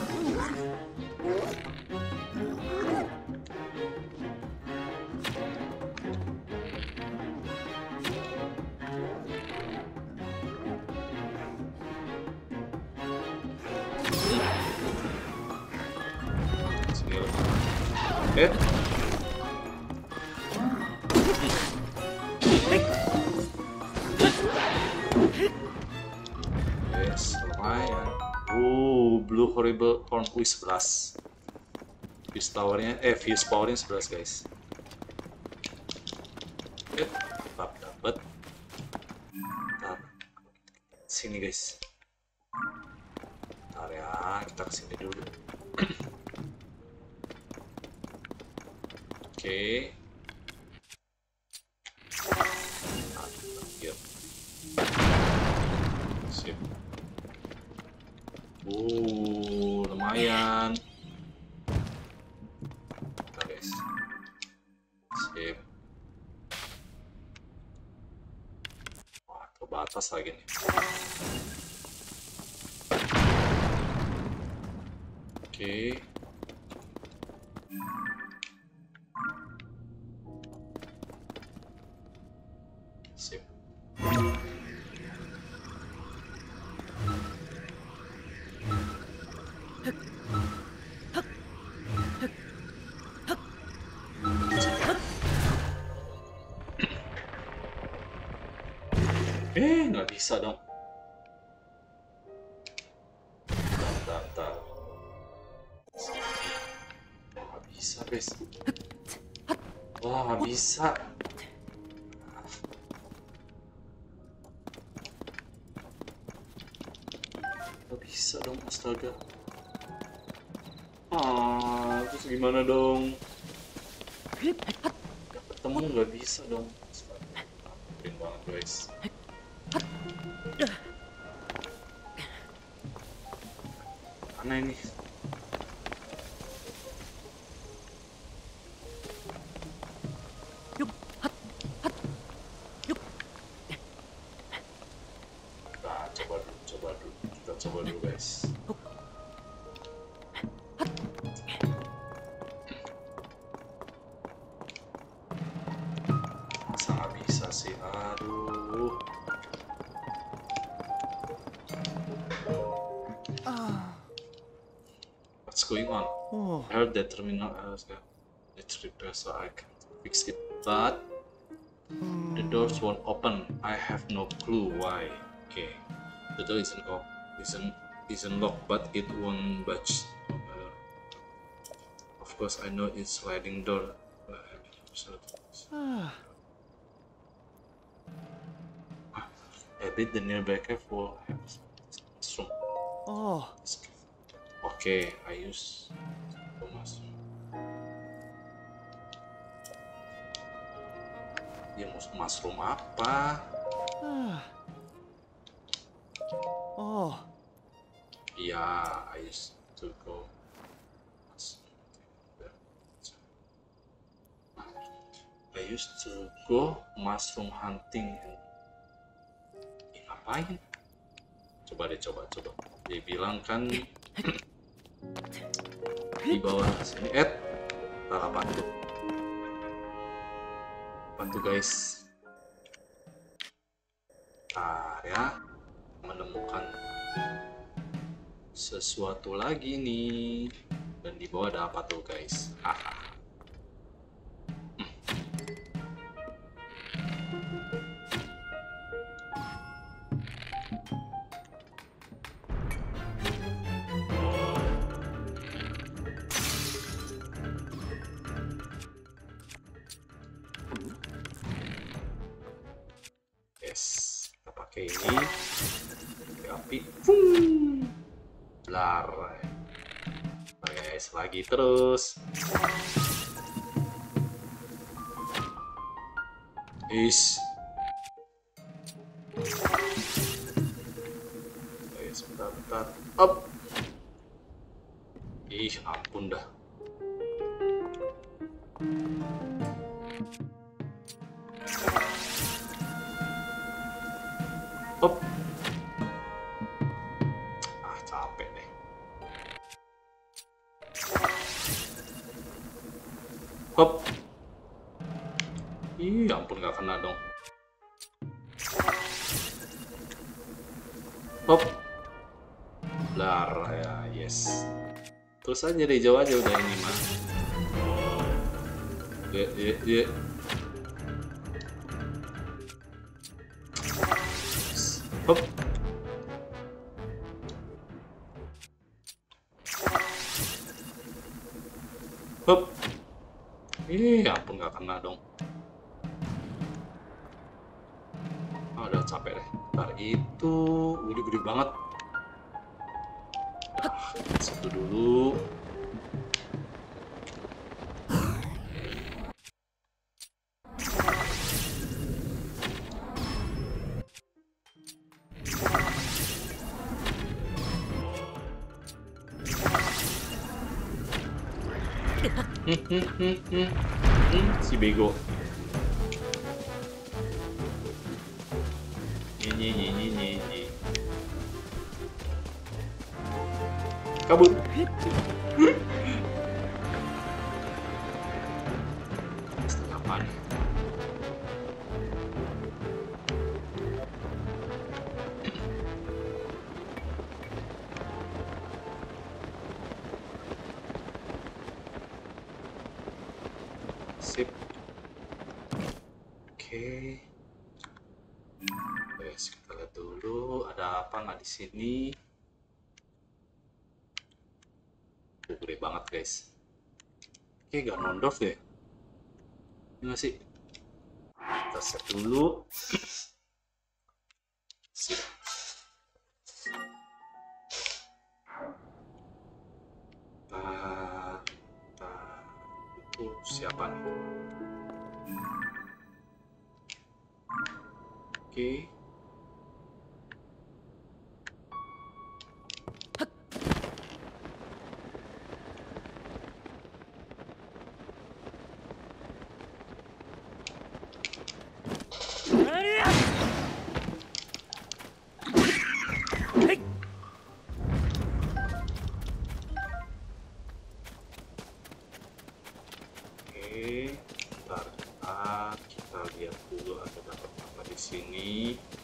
Eh. Yes, lumayan. Oh, blue horrible horn wih sebelas. Fuse powernya, eh fuse powernya sebelas guys. Eh, tetap dapat. Tetap. Sini guys. Bentar ya, kita kesini dulu. Oke. Okay. Sip. Uh, lumayan. Bentar guys. Sip. Wah, ke batas lagi nih. Oke. Okay. Sip. Eh, nggak bisa dong. Bentar, bentar. Wah, nggak bisa guys. Wah, nggak bisa. Nggak bisa dong, astaga. Ah, terus gimana dong? Nggak ketemu, nggak bisa dong. Keren banget guys. Mana ini? Nah, coba dulu, coba dulu, kita coba dulu guys. Masa nggak bisa sih? Aduh. What's going on? Oh. I heard that terminal errors got it's repaired so I can fix it, but the doors won't open. I have no clue why. Okay, the door isn't op isn't isn't locked, but it won't budge. Uh, of course, I know it's sliding door. Ah. I bet the nearby cave will have mushroom. Oh. Okay, I use mushroom. Dia mushroom apa? Ah. Oh. Yeah, I used to go. I used to go mushroom hunting. Ih, ngapain? Coba deh, coba, coba. Dia bilang kan di bawah sini. Eh, ntar apa tuh? Bantu guys. Ntar ya, menemukan sesuatu lagi nih. Dan di bawah ada apa tuh guys? Haha. Oke, ini oke, api. Fung. Blar. Oke, guys, lagi terus. Is. Oke, sebentar, bentar. Up. Ih, ampun dah. Up. Ah, capek deh. Hop. Ih, ampun gak kena dong. Hop. Blar ya, yes. Terus aja deh, jauh aja udah ini mah. Ya, ya, ya. Hop. Hop. Ih, ampun gak kena dong. Oh, udah capek deh. Ntar itu gede-gede banget. Ah, situ dulu. Hmm, hmm, hmm, hmm. Hmm, si bego. Nyi nyi nyi nyi nyi. Kabur. Setengah apaan ya? Sip. Oke. Guys, kita lihat dulu ada apa nggak di sini. Oh, gede banget guys. Oke, Ganondorf deh. Ini nggak sih? Kita set dulu. Sip. Nah, nah, itu siapa nih? Oke. Oke, bentar, bentar. Kita lihat dulu ada dapat apa di sini.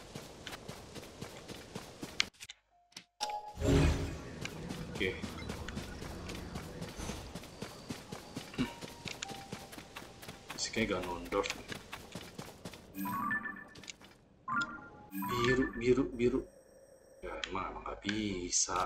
Oke. Ini kayak Ganondorf. Biru, biru, biru. Ya emang emang nggak bisa.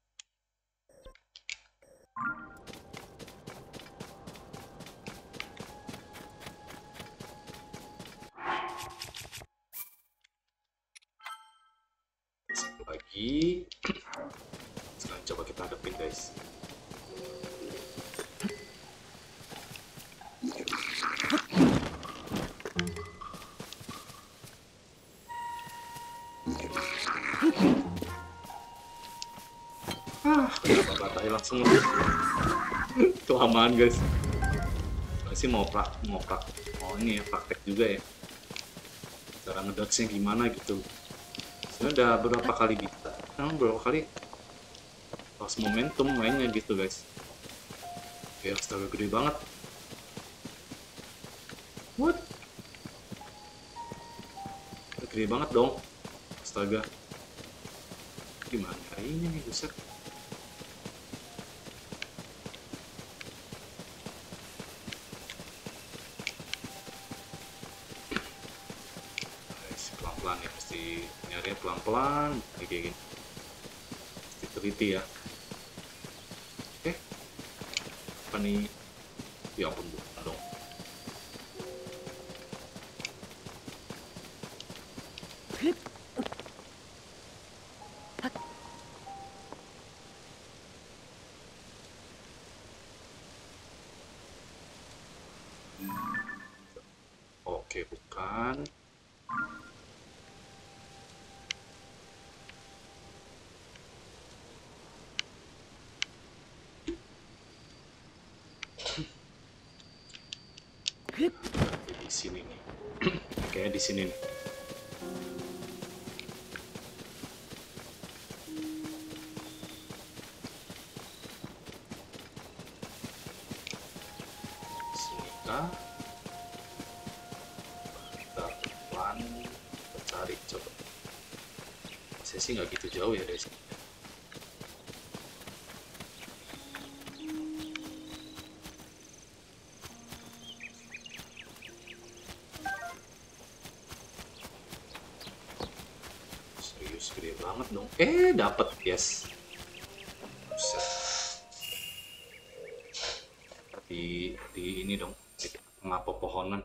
Satu lagi. Sekarang coba kita hadapin guys. Ah, udah batai langsung. Kelamaan guys. Masih mau prak, mau prak. Oh ini ya praktek juga ya. Cara ngedodge-nya gimana gitu. Saya udah berapa kali bisa. Sekarang berapa kali lost momentum mainnya gitu guys. Ya astaga gede banget. What? Gede banget dong. Astaga. Gimana ini nih buset. Pelan-pelan ya, pasti nyari pelan-pelan kayak gini. Pasti teliti ya. Oke. Apa nih? Ya ampun bukan dong. depan. Di sini nih. Kayak di sini nih. Sini kah? Kita pelan kita cari coba. Saya sih nggak gitu jauh ya dari sini. Serius gede banget dong. Eh, dapat, yes. Buset. Di di ini dong, di tengah pepohonan.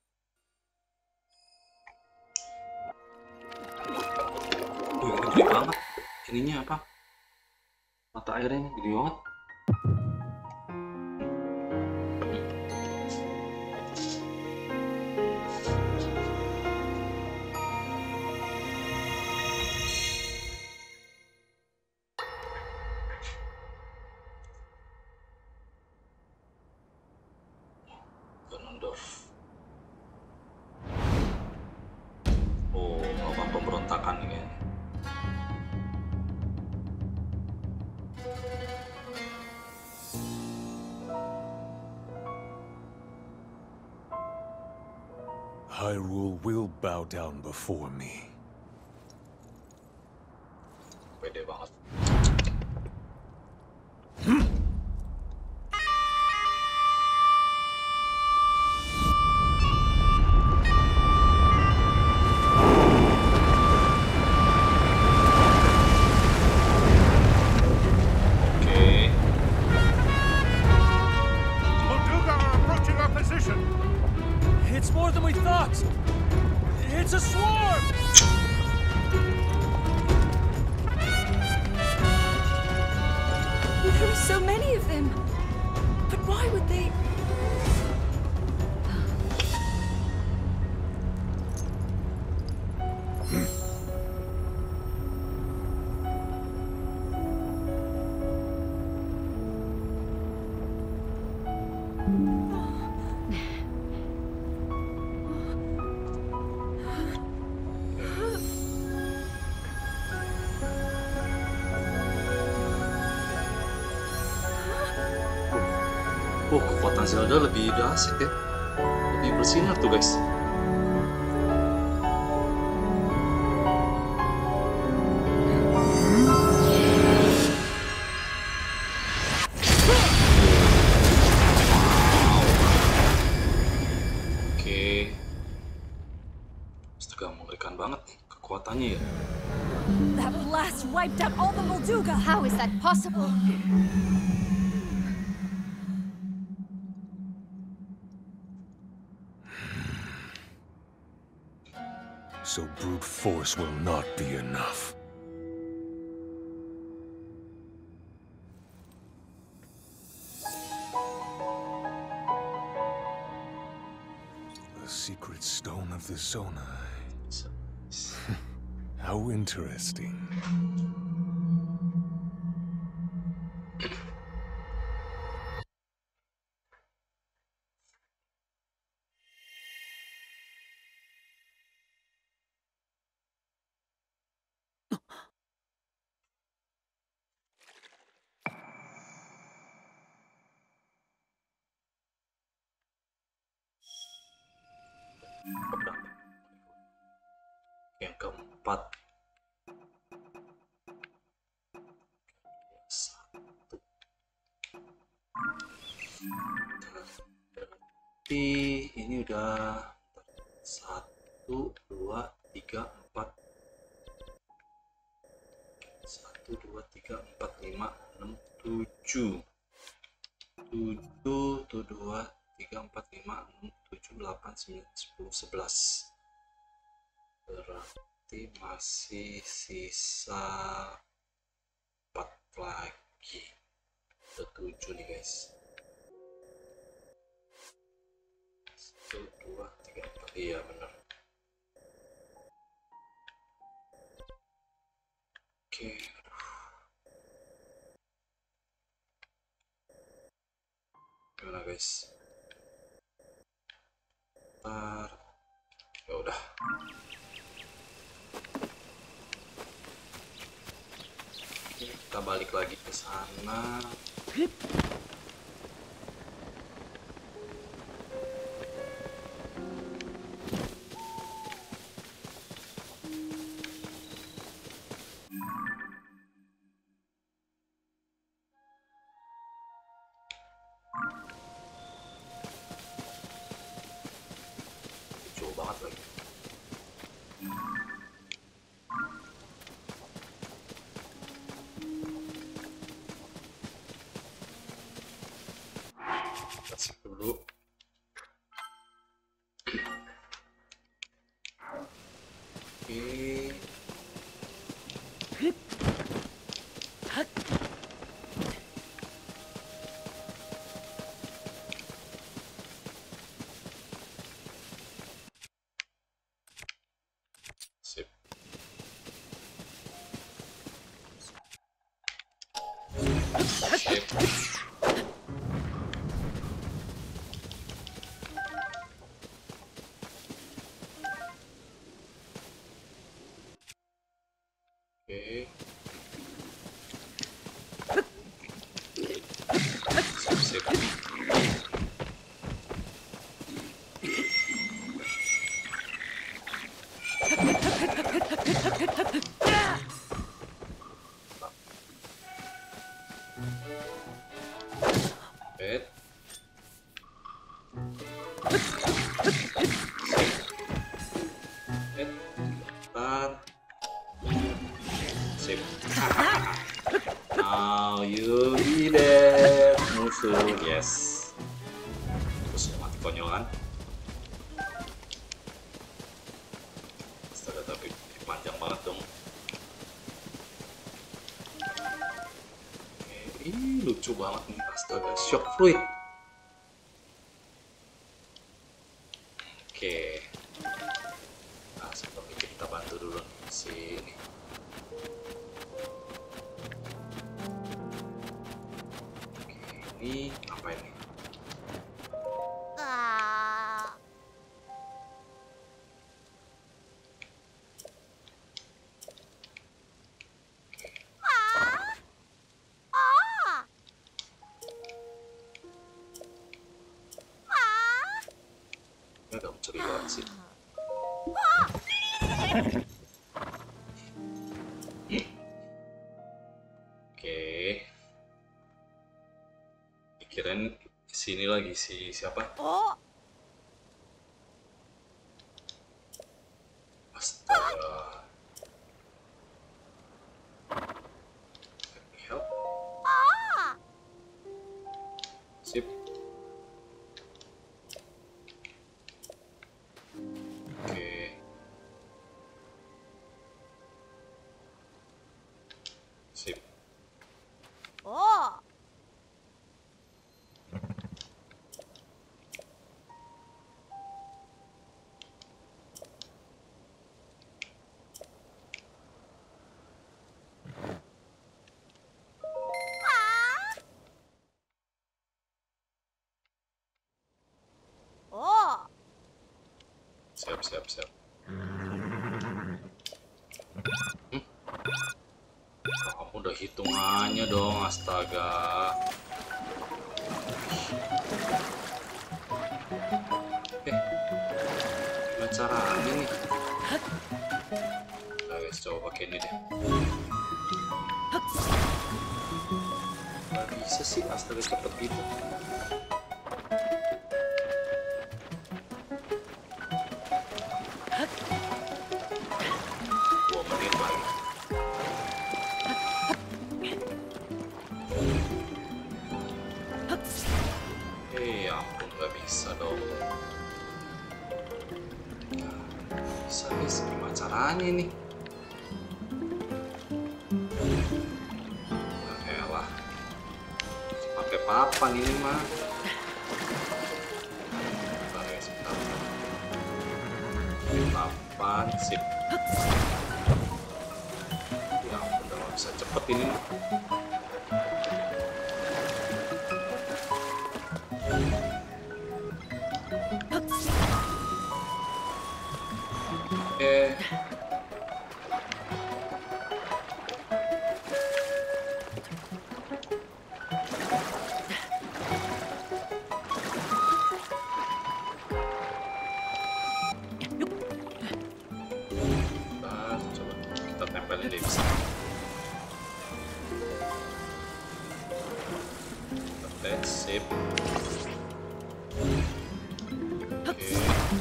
Wih, ini gede banget. Ininya apa? Mata airnya ini gede banget. Ganondorf. Oh, melakukan pemberontakan ini kayaknya. Hyrule will bow down before me. Pede banget. Oke. Molduga are approaching our position. It's more than we thought. It's a swarm. There are so many of them. But why would they? Oh, kekuatan Zelda lebih dahsyat ya. Lebih bersinar tuh guys. Oke. Astaga, mengerikan banget nih kekuatannya ya. That blast wiped out all the Molduga. How is that possible? So brute force will not be enough. The secret stone of the Zonai. How interesting. Keberapa? Yang keempat. Satu. Berarti ini udah satu, dua, tiga, empat. Satu, dua, tiga, empat, lima, enam, tujuh. Tujuh, tuh dua, tiga, empat, lima, enam, tujuh, delapan, sembilan, sepuluh, sebelas. Berarti masih sisa empat lagi. Ada tujuh nih guys. Satu, dua, tiga, empat. Iya benar. Gimana guys? Ntar, ya udah. Kita balik lagi ke sana. Jauh banget lagi. Kasih dulu. Oke. Sip. Sip. Oke. Sip, sip. Bet. Bet. Tar. Sip. Now you be dead, musuh. Yes. Terus mati konyol kan? Astaga, tapi panjang banget dong. Ih, lucu banget nih. Astaga, shock fluid. Oke. Nah, seperti kita bantu dulu nih sini. Ini apa ini? Ini agak mencurigakan sih. Oke. Kirain sini lagi si siapa? Oh, Astaga. Help. Sip. Oke. Sip. oh. Oh. Siap, siap, siap. Hmm? Kamu udah hitungannya dong, astaga. Eh, gimana caranya nih? Nah guys, coba pakai ini deh. Gak bisa sih, astaga cepet gitu. Dua menit lagi. Eh, ya ampun, gak bisa dong. Bisa guys, gimana caranya ini? Ya elah, pakai papan ini mah. Bentar ya, sebentar. Pakai papan, sip. Ya ampun, udah gak bisa cepet ini mah. Eh. Bentar, coba kita tempelin deh bisa. Oke, sip. Oke.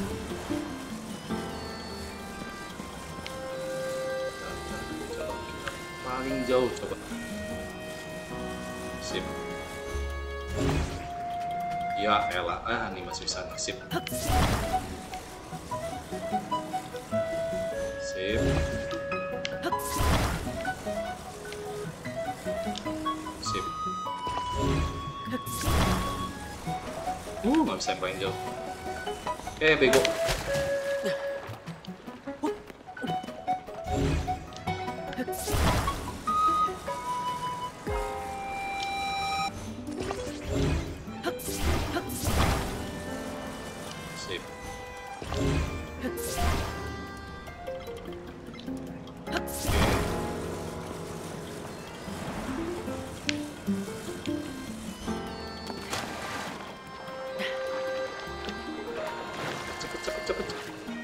Paling jauh coba. Sip. Ya elah, ah ini masih bisa nih. Sip. Sip. Sip. Uh, nggak bisa yang paling jauh. Eh, bego. Sip. Cepet, cepet, cepet, cepet.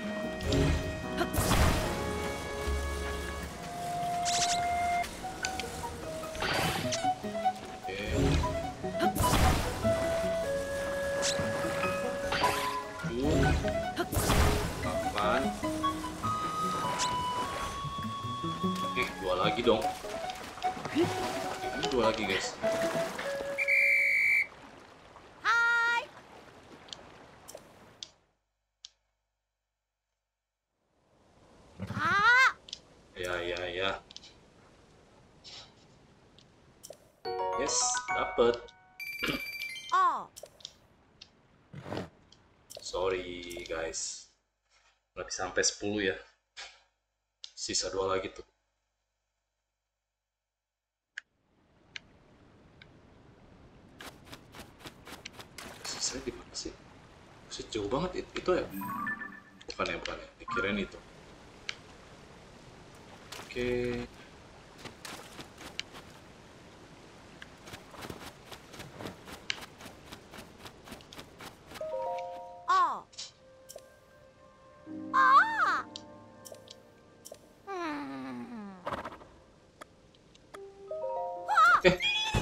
Pelan. Eh, dua lagi dong. Ini dua lagi, guys. Hi. Ah. Ya, ya, ya. Yes, dapet. Oh. Sorry, guys. Nggak bisa sampai sepuluh ya. Sisa dua lagi tuh. Sisa di mana sih? Sisa jauh banget itu, itu ya? Bukan ya, bukan ya. Dikirain itu. Oke. Oh. Ah. Hmm. Eh.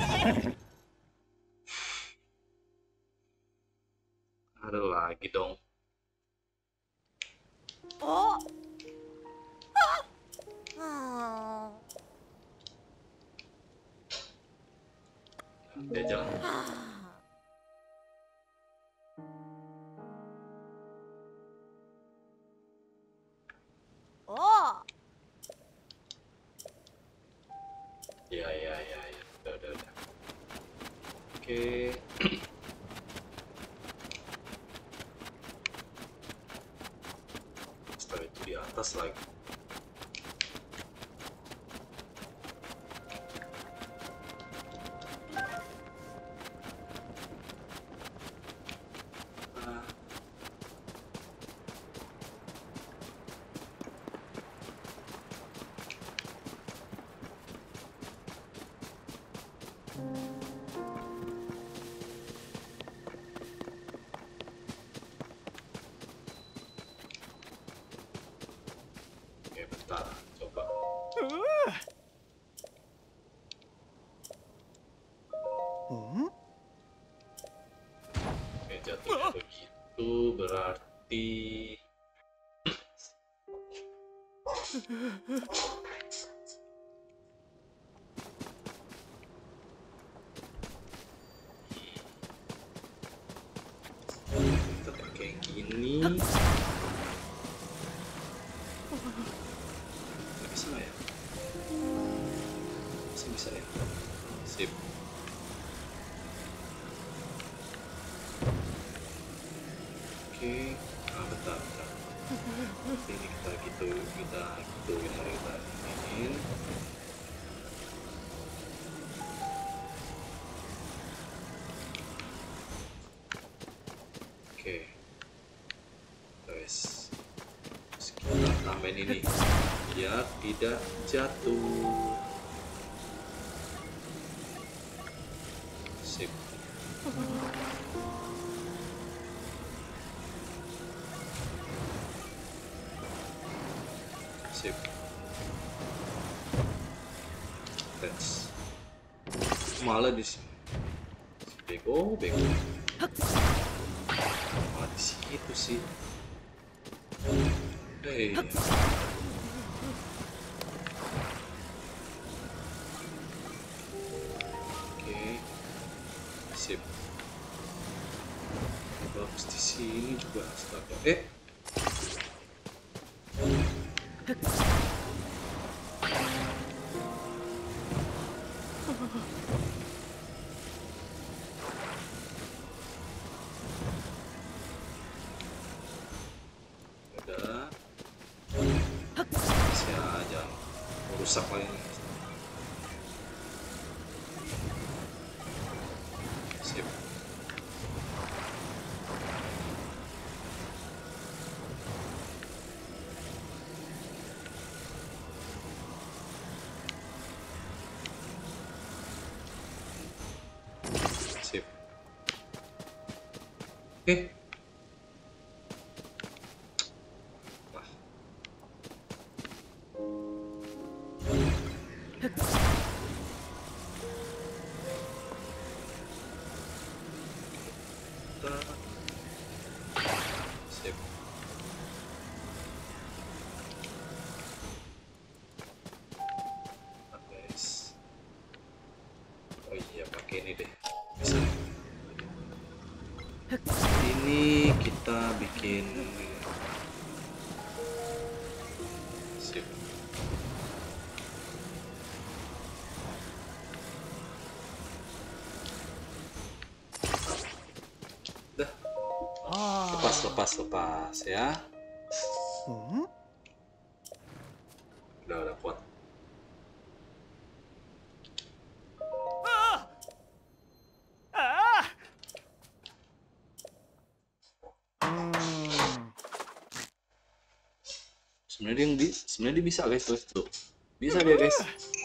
Ada lagi dong. Oh. Ah. Oh. Dia jalan. Oh. Ya, ya, ya, ya. Udah, udah, udah. Oke. Setelah itu di atas lagi. Ah. Oke, bentar. Coba. Oke, jatuhnya begitu berarti kita pakai gini. Nggak bisa nggak ya? Bisa, bisa ya. Sip. Oke, nah, bentar, bentar. Ini kita gitu, kita gitu, kita kita ingin. Oke, guys, kita tambahin poin ini biar tidak jatuh. Sip. Sip. Thanks. Malah di sini. Bego, bego. Malah di situ sih. Hey. Oke. Sip. Bagus di sini juga astaga. Eh. Rusak lagi. Sip. Sip. Oke. Okay. Sip. Guys. Oh iya, pakai ini deh. Bisa. Ini kita bikin. Sip. Lepas, lepas, lepas ya. Hmm? Udah, udah kuat. Ah! Ah! Hmm. Sebenarnya dia, di, sebenarnya dia bisa guys, tuh, tuh. Bisa dia guys.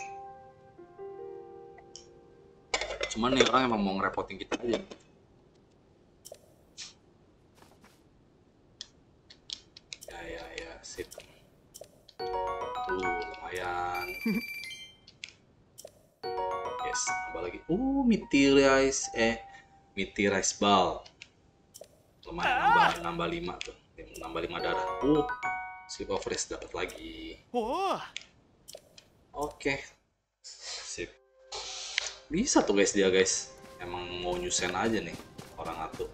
Cuman nih orang emang mau ngerepotin kita aja. Sip. Tuh, lumayan. Yes, tambah lagi. Uh, meteorize eh meteorize ball. Lumayan nambah nambah lima tuh. Nambah lima darah. Uh, slip of wrist dapat lagi. Oh. Oke. Okay. Sip. Bisa tuh guys dia guys. Emang mau nyusen aja nih orang atuh.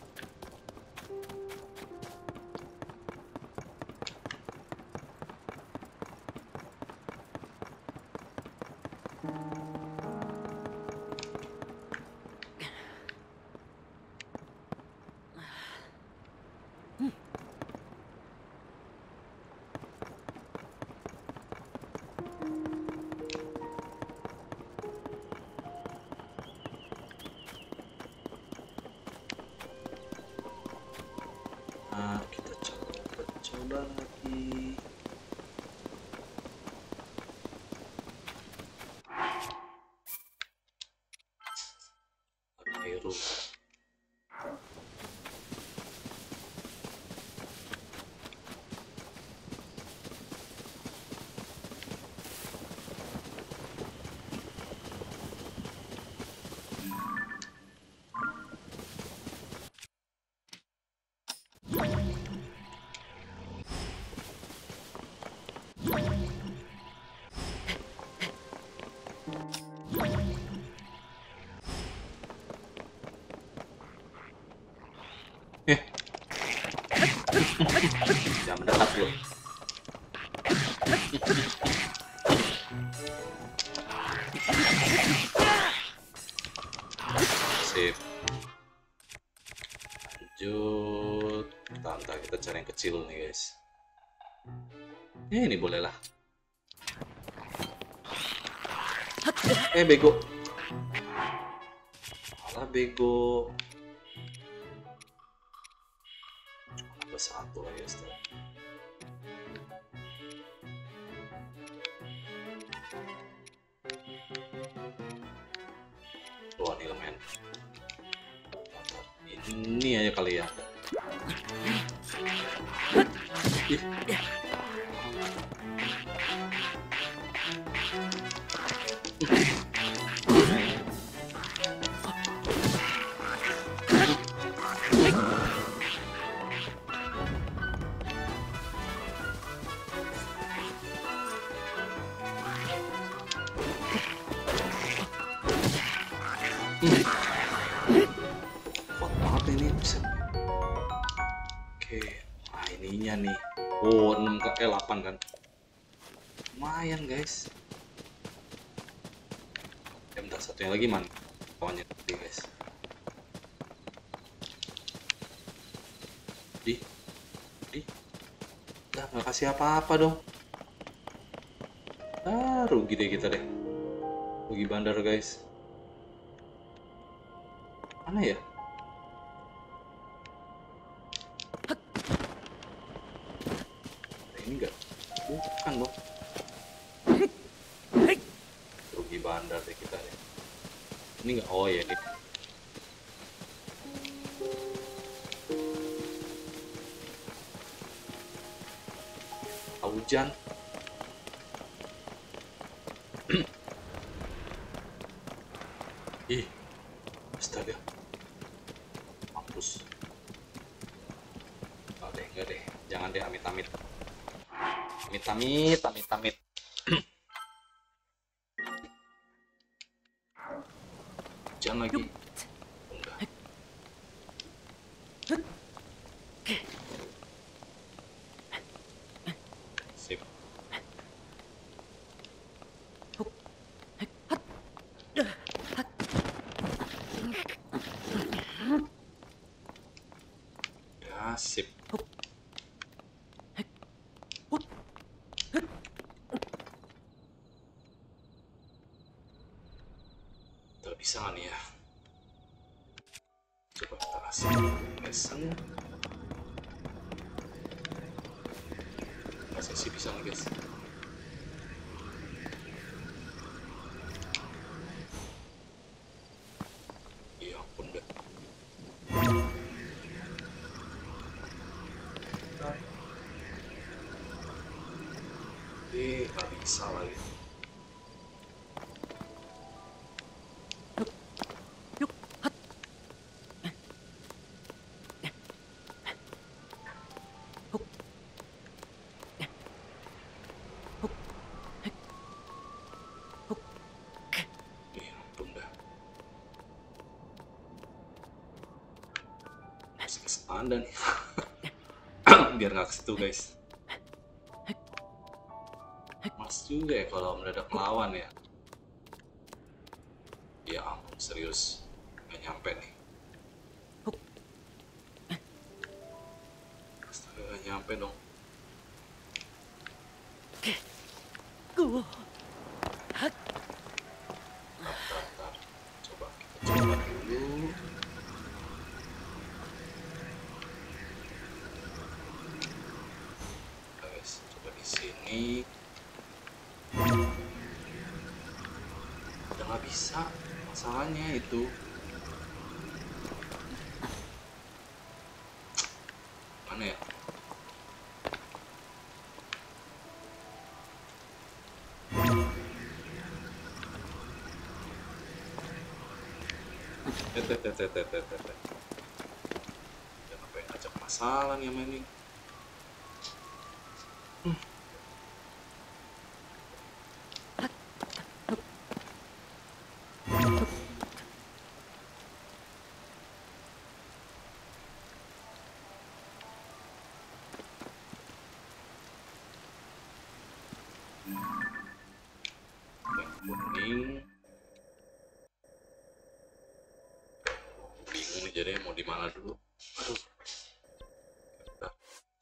Nah, kita coba, kita coba lagi. Biru. Eh. Jangan mendekat loh. Sip. Lanjut. Bentar, kita cari yang kecil nih guys. Eh, ini boleh lah. Eh, bego. Malah bego. Satu lagi, Ustaz. Wah, ini lumayan. Ini aja kali ya. Ih. Kuat banget ini bisa. Oke, nah ininya nih. Oh, enam ke eh, delapan kan. Lumayan, guys. Ya, bentar, satunya lagi mana? Kawannya tadi, guys. Di. Di. Udah nggak kasih apa-apa dong. Ah, rugi deh kita deh. Rugi bandar, guys. Mana ya? Ini enggak? Bukan dong. Rugi bandar deh kita deh. Ini enggak? Oh ya, ini. Hujan. Ih, astaga. Mampus. Oh deh, enggak deh. Jangan deh, amit-amit. Amit-amit, amit-amit. Hujan lagi. Enggak. Sip. Ya, sip. Tuh, bisa nggak nih ya? Coba kita kasih lesson. Kasih sih bisa nih, guys. Ya ampun dah. Eh, nggak bisa lagi. Eh, ampun dah. Masih kesana nih. Biar nggak ke situ, guys. Mas juga ya kalau mendadak lawan ya. Ya ampun, serius. Nggak nyampe nih. Astaga, nggak nyampe dong. Bentar, bentar. Coba kita coba dulu. Guys, coba di sini. Udah nggak bisa. Masalahnya itu. Mana ya? Tete tete tete tete. Jangan sampai ngajak masalah nih sama ini. Hmm. Yang kuning. Bingung nih jadinya mau di mana dulu. Aduh. Bentar.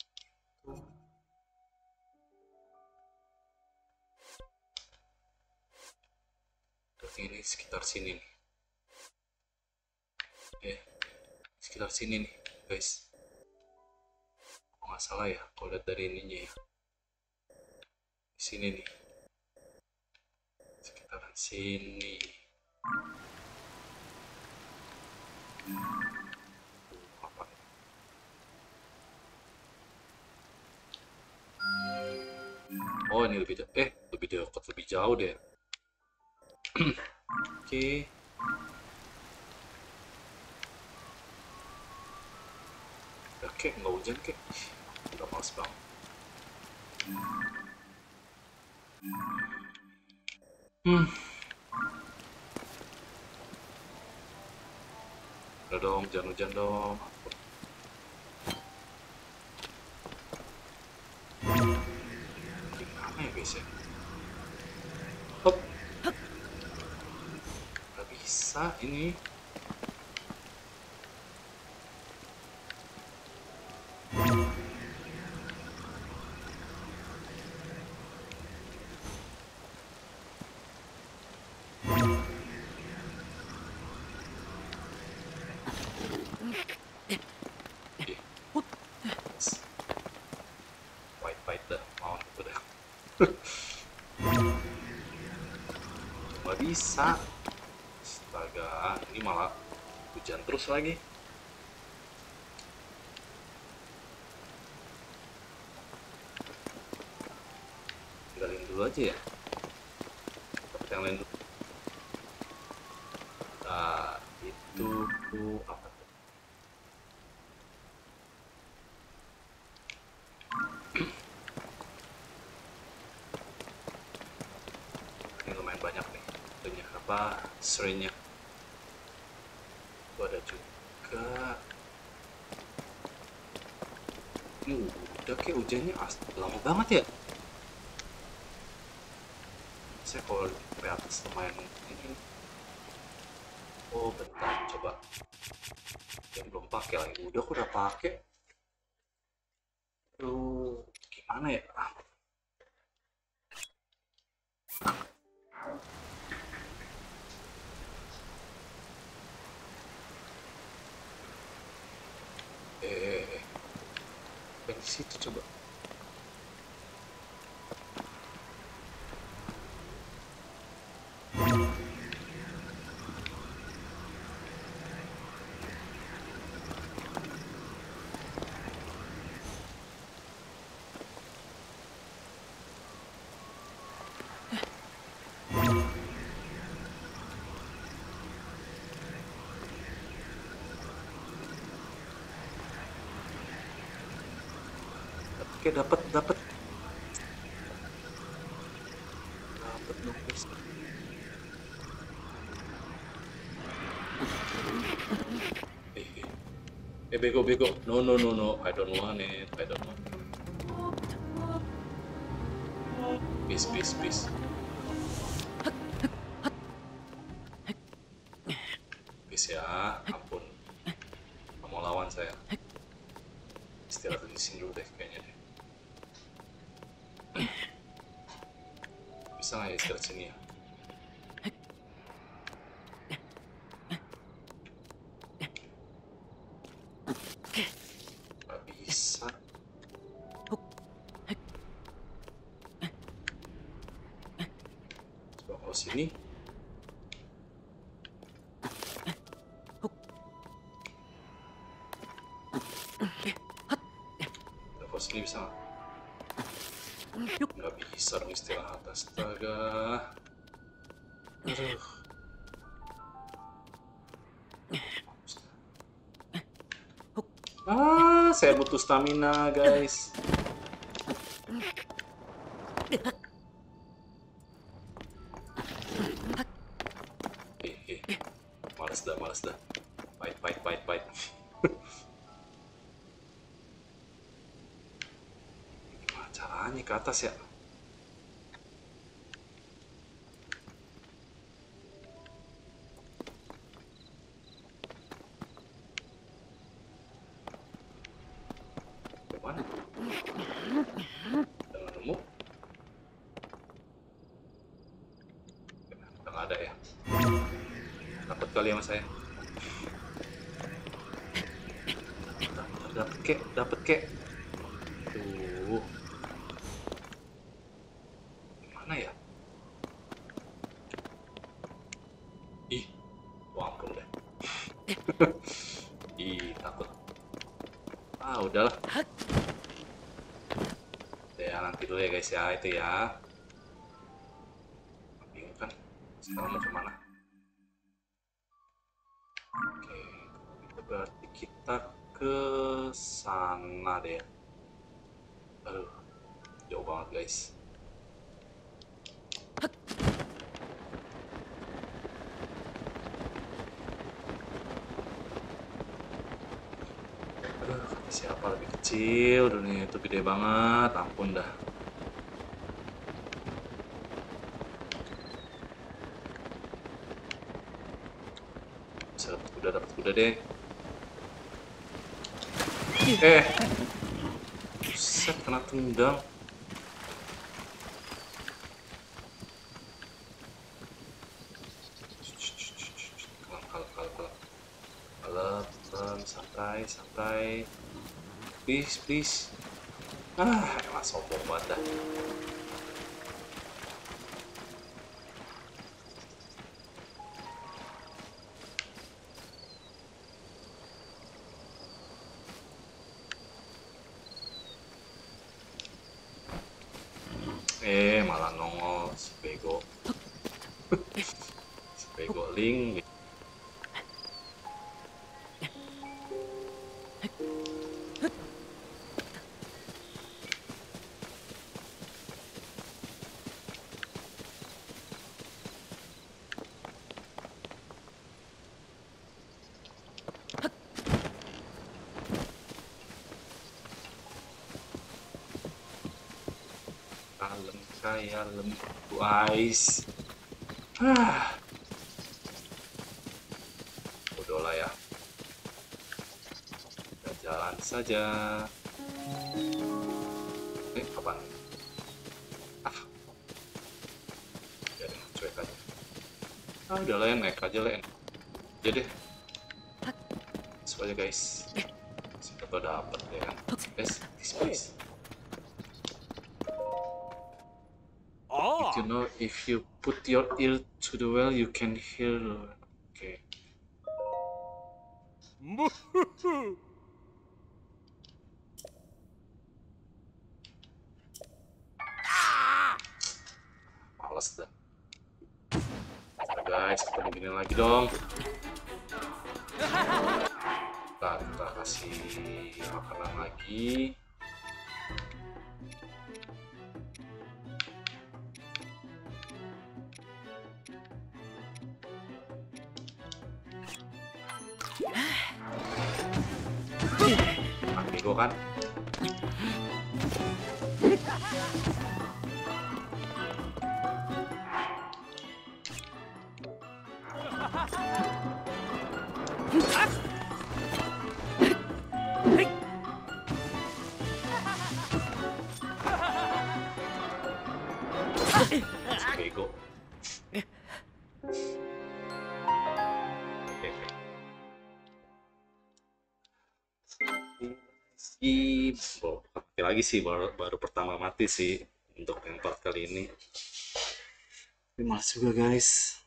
Berarti ini sekitar sini nih. Oke, sekitar sini nih, guys. Oh, nggak salah ya, kalau lihat dari ininya ya. Di sini nih. Sekitaran sini. Apa nih? Oh ini lebih de- eh lebih dekat, lebih jauh deh. Oke. Udah kek, nggak hujan kek. Udah males banget. Hmm. Udah dong, jangan hujan dong. Gimana ya guys ya? Hop. Gak bisa ini. White-white dah, mau udah. Gak bisa. Astaga, ini malah hujan terus lagi. Tinggalin dulu aja ya. Dapat yang lain dulu. Nah, itu apa tuh? Ini lumayan banyak nih. Punya apa? Syringe-nya. Itu ada juga. Ini udah kayak hujannya lama banget ya. Saya kalau sampai atas lumayan ini. Oh bentar, coba. Yang belum pakai lagi. Udah aku udah pakai. Aduh, gimana ya? Ah. Eh, eh, eh. Di situ coba. Oke, dapat dapat dapat dong guys. Eh, eh, eh bego bego. No no no no. I don't want it. I don't want it. Peace peace peace. Peace ya. Ampun. Kamu lawan saya. Istirahat di sini dulu deh kayaknya deh. Bisa nggak ya istirahat sini ya? Nggak bisa. Coba kalau sini. Kalau sini bisa nggak? Nggak bisa dong istirahat, astaga. Aduh. Ah, saya butuh stamina guys. Eh, eh. Males dah, males dah. Fight, fight, fight, fight. Gimana caranya ke atas ya? Mana? Jangan nemu. Udah nggak ada ya. Dapat kali sama saya. Dapat kek, dapat kek. Tuh. Gimana ya? Ih, oh ampun deh. Ih, takut. Ah, udahlah. Ya, nanti dulu ya guys ya, itu ya. Bingung kan? Sekarang mau kemana? Oke, itu berarti kita ke sana deh. Aduh, jauh banget guys. Aduh, kata siapa lebih kecil, dunia itu gede banget, ampun dah. Bisa dapat kuda, dapat kuda deh. Eh, buset, kena tendang. Kalem, kalem, kalem, kalem. Kalem, kalem, santai, santai. Please, please. Ah, emang sombong banget dah. Eh, malah nongol si bego. Si bego Link. Kalem kayak lembu ais. Ah, udah lah ya. Kita jalan saja. Eh, apaan? Ah, ya deh, cuek aja. Ah, udah lah ya, naik aja lah. Ya deh. Masuk aja guys. Siapa tau dapet ya kan. Guys, this place. Ah! You know, if you put your ear to the well, you can hear. Okay. Males dah. Nah, guys, kita begini lagi dong. Nah, kita kasih makanan lagi. Amigo kan? Bego. Oke, oh, mati lagi sih, baru baru pertama mati sih untuk yang part kali ini. Tapi males juga guys.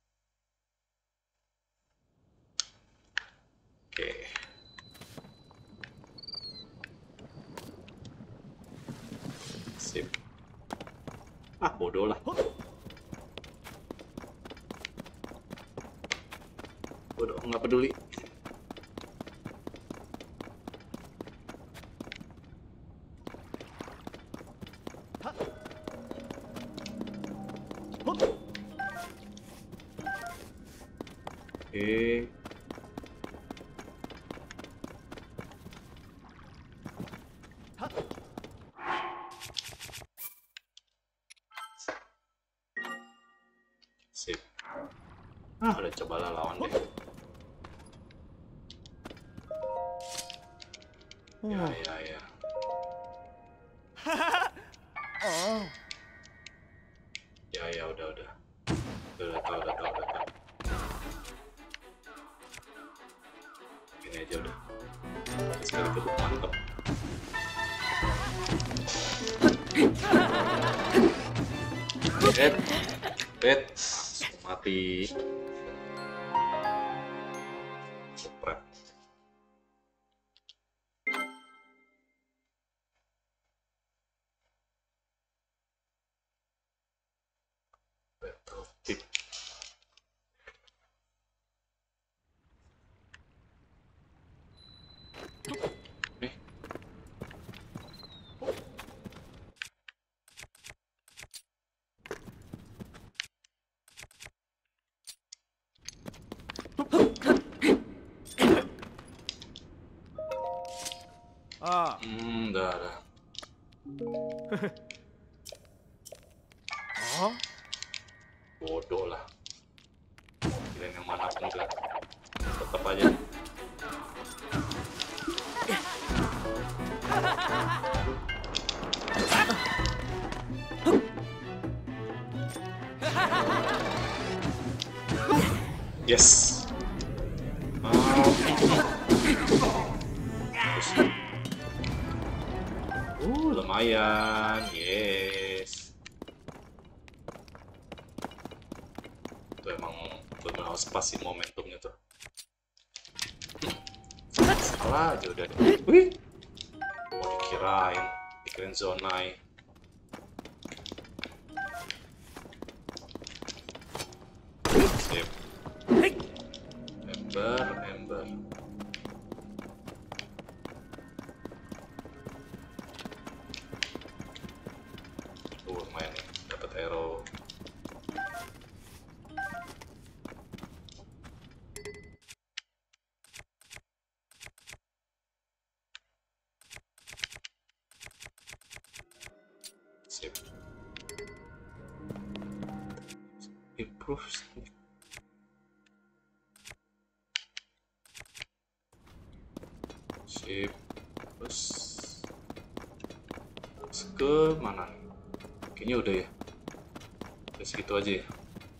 Oke. Sip. Ah, bodoh lah. Bodoh, nggak peduli. Oke. Sip. Ah, udah cobalah lawan deh. Ya, ya, ya. Ya, ya, udah, udah. Udah tahu, udah tahu, udah tahu. Ini aja udah. Sekali kebuk mantep. Red, red, langsung mati. Spread. Battle tip. Nih. Ah. Hmm, udah ada. Huh? Bodoh lah. Kirain yang mana pun enggak. Tetap aja. Yes. Oh. Uh, lumayan. Yes. Itu emang benar harus pas sih momentumnya tuh. Salah aja udah deh. Wih. Mau dikirain, dikirain zonai. Sip. Ember, ember. Uh, lumayan nih, dapat arrow. Sip. Improve sneak. Sip. Terus terus ke mana nih? Kayaknya udah ya. Udah segitu aja ya.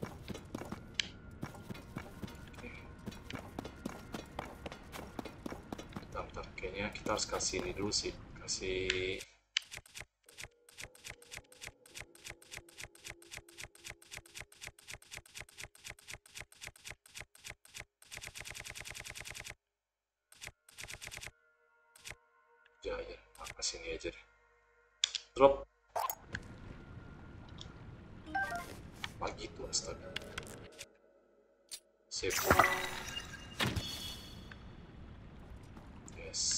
Bentar, bentar. Kayaknya kita harus kasih ini dulu sih. Kasih ya, ya, apa sini aja deh. Drop. Lagi tuh astaga. Sip. Yes.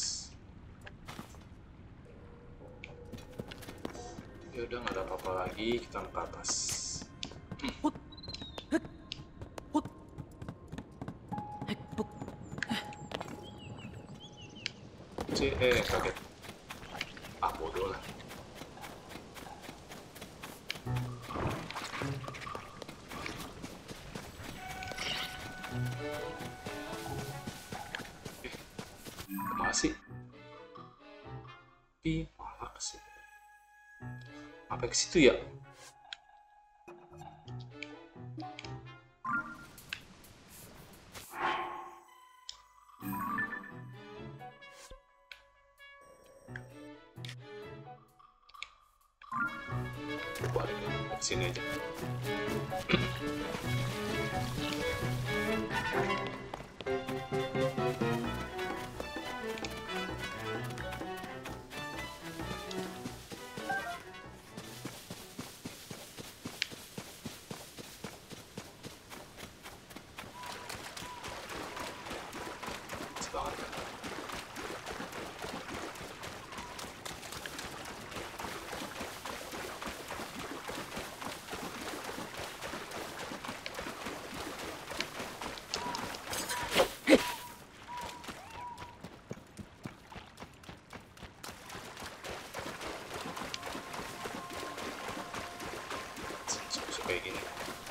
Ya udah nggak ada apa-apa lagi, kita ke atas. C, eh kaget. Ah bodoh lah. Eh, kemana sih? Ih, malah ke situ. Apa ke situ ya? Balik ke sini aja. Banget kan? Suka kayak gini.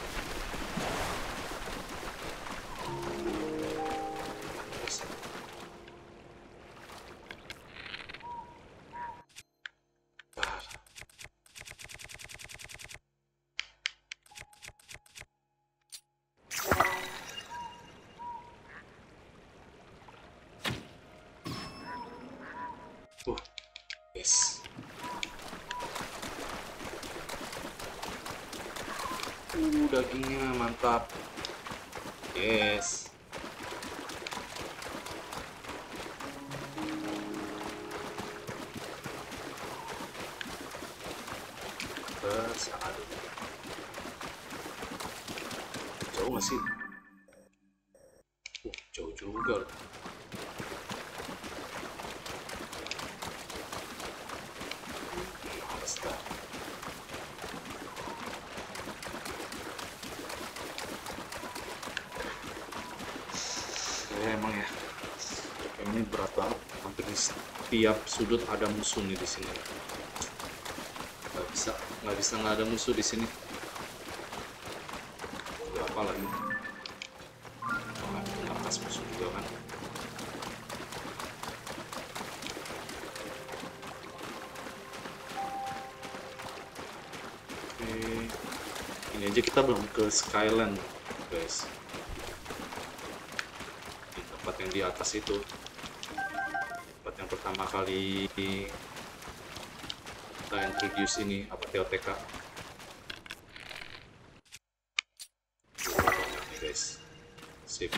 Uh, yes. Uh, dagingnya mantap. Yes. Aduh. Jauh nggak sih? Uh, jauh juga. Males dah. Ya, emang ya. Ini berat banget. Hampir di setiap sudut ada musuh nih di sini. Nggak bisa, nggak bisa nggak ada musuh di sini. Nggak apa lagi. Nggak pas musuh juga kan. Oke, ini aja kita belum ke Skyland, guys. Di tempat yang di atas itu. Yang pertama kali kita introduce ini apa T O T K. Banyak nih guys. Sip.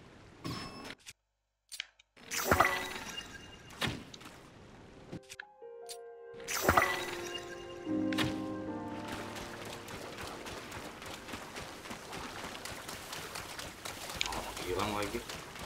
Oh, hilang lagi.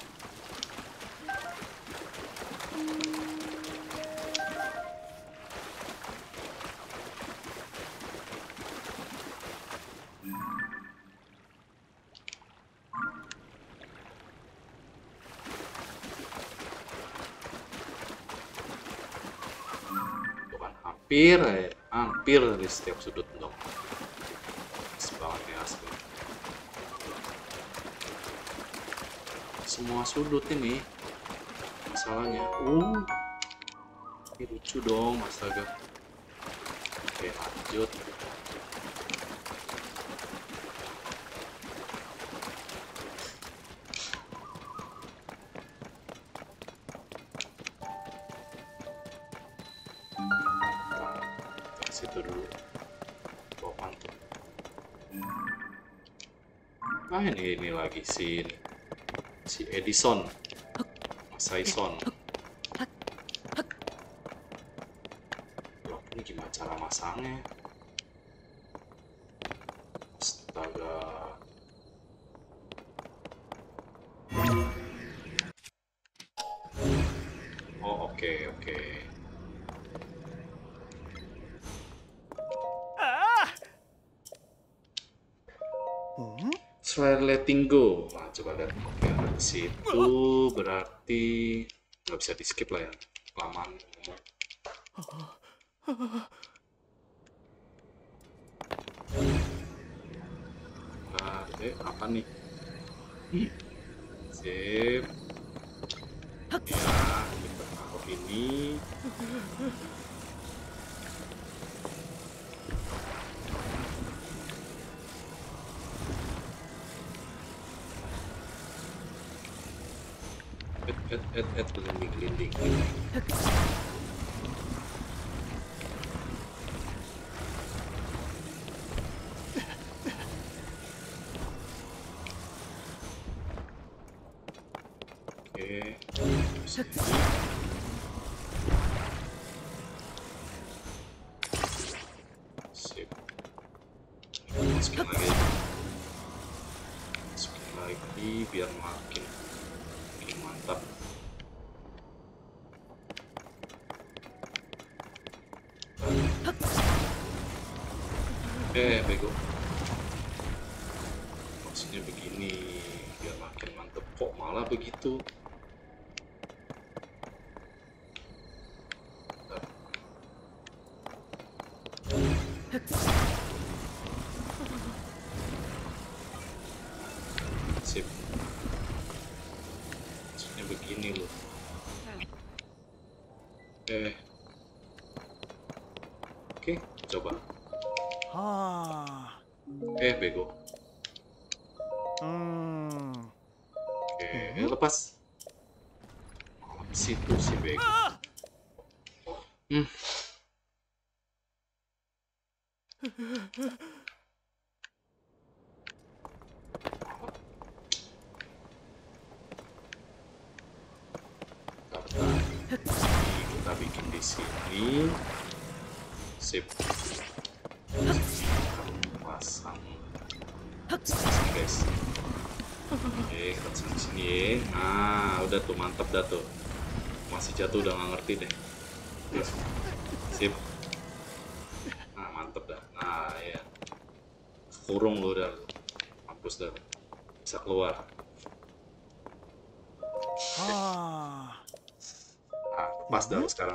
Hampir, eh, hampir di setiap sudut dong. Banget ya asli. Semua sudut ini masalahnya. Uh, ini lucu dong, astaga. Oke, lanjut. Situ dulu. Bawa pantun. Ah ini ini lagi si si Edison, Mas Saison. Loh, ini gimana cara masangnya? Astaga. Oh oke oke. Try letting go. Nah, coba lihat. Oke, ada di situ berarti nggak bisa di skip lah ya. Lamaan ngomong. Nah, eh, apa nih? Sip. Ya, kita taruh ini. Et, et, et, gelinding, gelinding. Oke. Sip. Masukin lagi. Masukin lagi biar makin makin mantap. Eh, bego. Maksudnya begini, biar makin mantep. Kok malah begitu? Sip. Maksudnya begini loh. Eh. Oke, coba. Ah. Eh, bego. Hmm. Oke, lepas. Oh, situ si bego. Hmm. Kita bikin di sini. Sip. pasang sini guys. Oke, kita pasang di sini ya. Nah, udah tuh, mantap dah tuh. Masih jatuh udah nggak ngerti deh. Sip. Nah, mantep dah. Nah, ya. Kurung lu udah. Mampus dah. Bisa keluar. Ah. Nah, pas dah lu sekarang.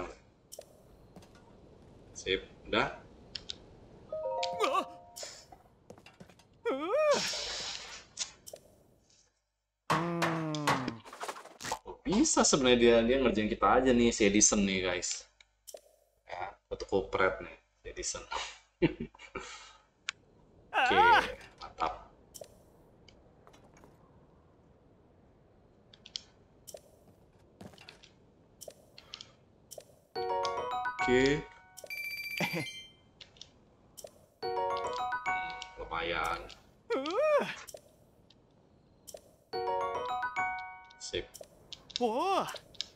Sip, udah. Oh, bisa sebenarnya dia dia ngerjain kita aja nih, si Edison nih guys. Ya, untuk kopret nih, si Edison. Oke, mantap. Oke. Lumayan. Sip. Whoa.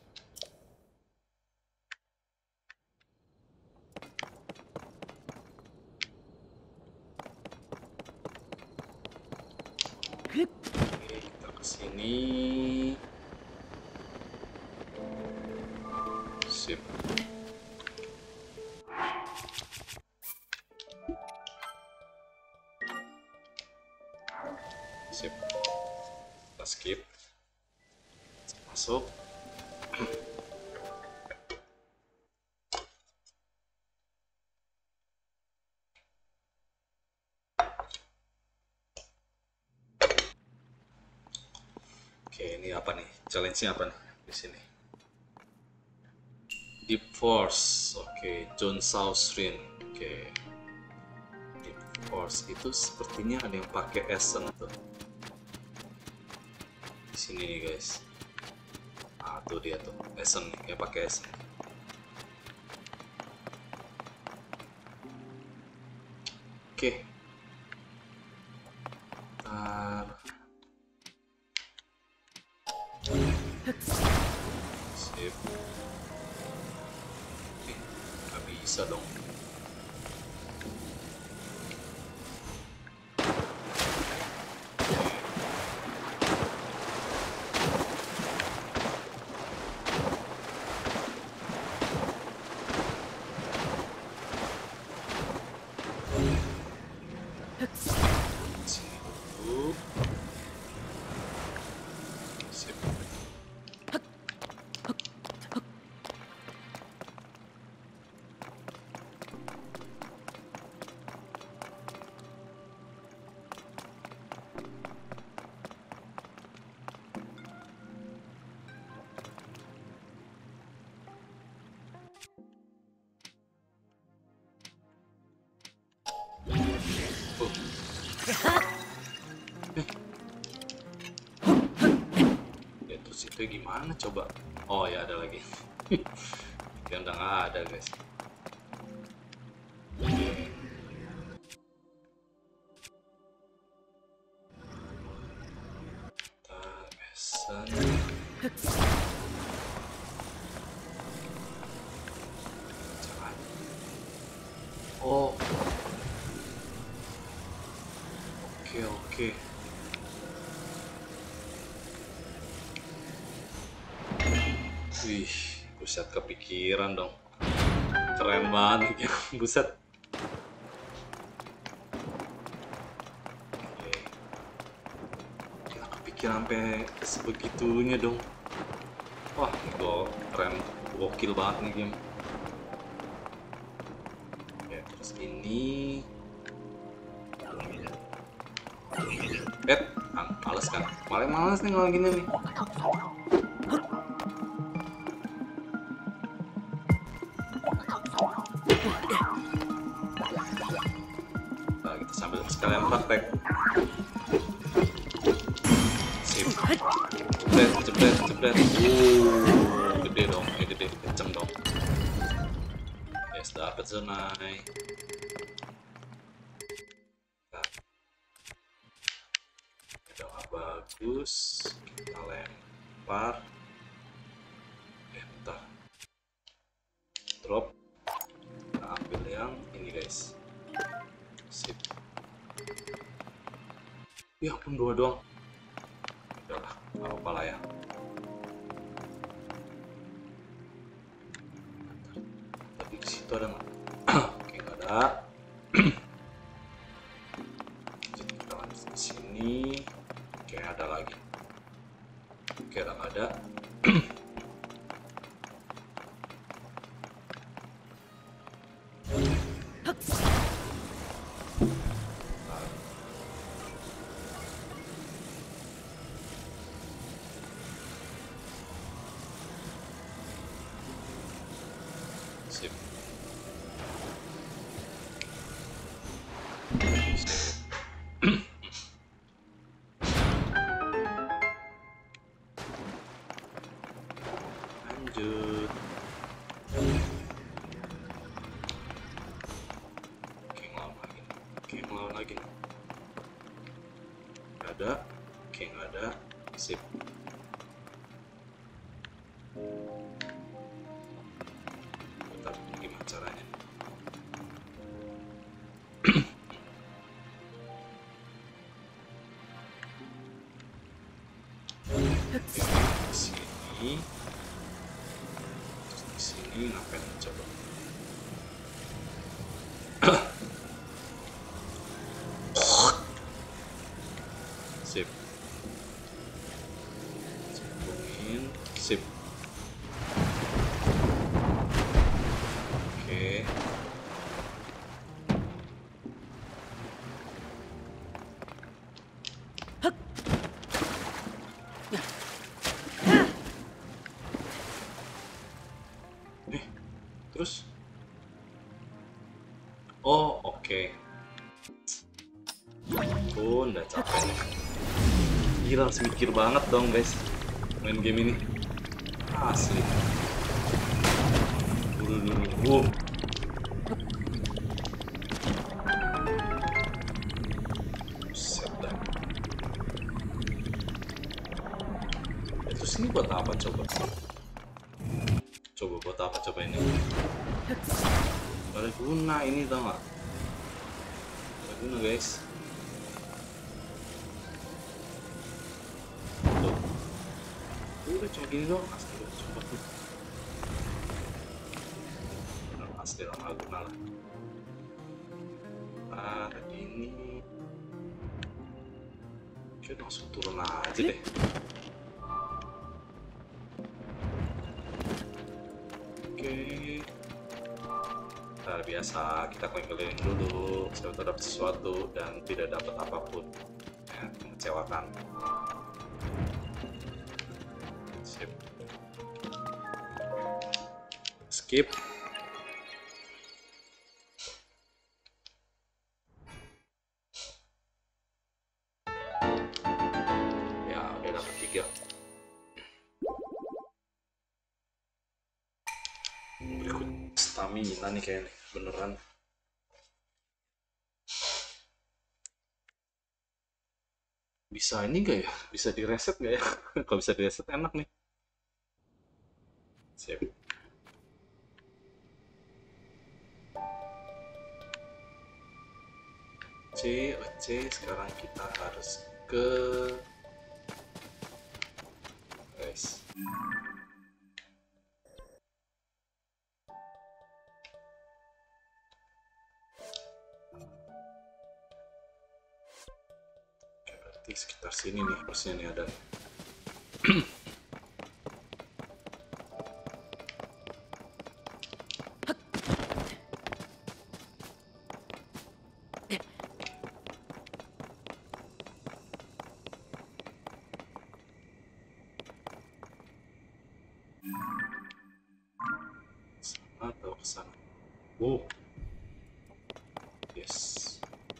Oke, kita kesini. Sip. Sip. Kita skip. Masuk. Oke, ini apa nih? Challenge-nya apa nih di sini? Deep Force. Oke, John Southrin. Oke. Deep Force itu sepertinya ada yang pakai Essence tuh. Di sini nih, guys. Ah, tuh dia tuh. Essence nih, kayak pakai Essence. Oke. Ntar. Sip. Oke, nggak bisa dong. Sini dulu. Sip. Ya terus itu gimana coba? Oh ya ada lagi. Yang udah nggak ada guys. Oke. Kita pesan. Jangan. Oh. Oke oke. Wih, buset kepikiran dong. Keren banget ya, buset. Oke. Kita kepikiran sampai sebegitunya dong. Wah, itu keren, gokil banget nih game. Oke, terus ini. Eh, kan, males kan? Paling males nih kalau gini nih. Nah, kita sambil sekalian praktek. Sip. Jebret, jebret, jebret. Wuh, gede dong, ini gede, kenceng dong. Yes, dapet zonai. Bagus, kita lempar, enter, drop, kita ambil yang ini guys, sip, Ya ampun, dua doang. Udahlah, nggak apa-apa lah ya. Tapi di situ ada nggak? Oke, nggak ada. Jadi kita lanjut ke sini. Oke, ada lagi. Oke, ada nggak ada. Sip. Lanjut. Oke, ngelawan lagi. Oke, ngelawan lagi. Nggak ada. Oke, nggak ada. Sip. Bentar, gimana caranya? Di sini. Terus di sini ngapain coba? Sip. Cemplungin. Sip. Oke. Eh, terus? Oh, oke. Ampun, udah capek nih. Gila, harus mikir banget dong guys main game ini. Asli. Dulu dulu. Wow. Buset dah. Ya, terus ini buat apa coba? Coba buat apa coba ini? Gak ada guna ini, tau gak? Gak ada guna guys. Tuh. Udah cuma gini doang. Asli udah coba tuh. Bener, asli lah, gak guna lah. Ah, ini. Oke, langsung turun aja deh. Oke. Nah, biasa kita keliling dulu, siapa tahu dapat sesuatu dan tidak dapat apapun, ya, mengecewakan. Sip. Skip. Ya, udah dapat tiga. Berikut stamina nih kayaknya, beneran. Bisa ini gak ya? Bisa di reset gak ya? Kalau bisa di reset enak nih. Sip. C, oke, sekarang kita harus ke guys. Oke, berarti sekitar sini nih, harusnya nih ada. Atau ke sana. Wow. Yes.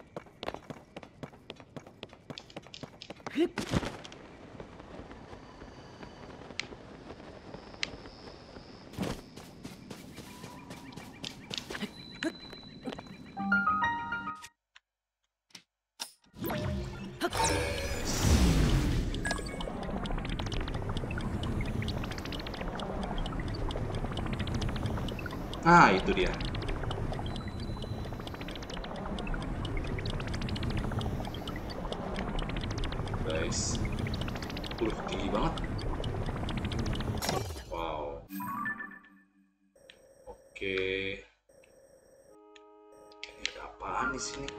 Nah, itu dia. Oke. Ini ada apaan di sini?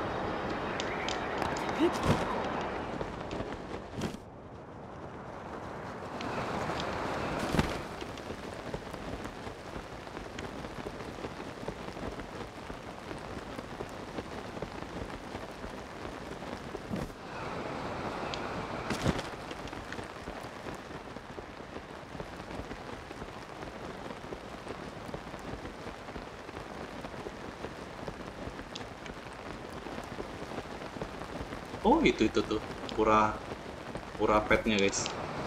Oh, itu itu tuh pura pura petnya guys.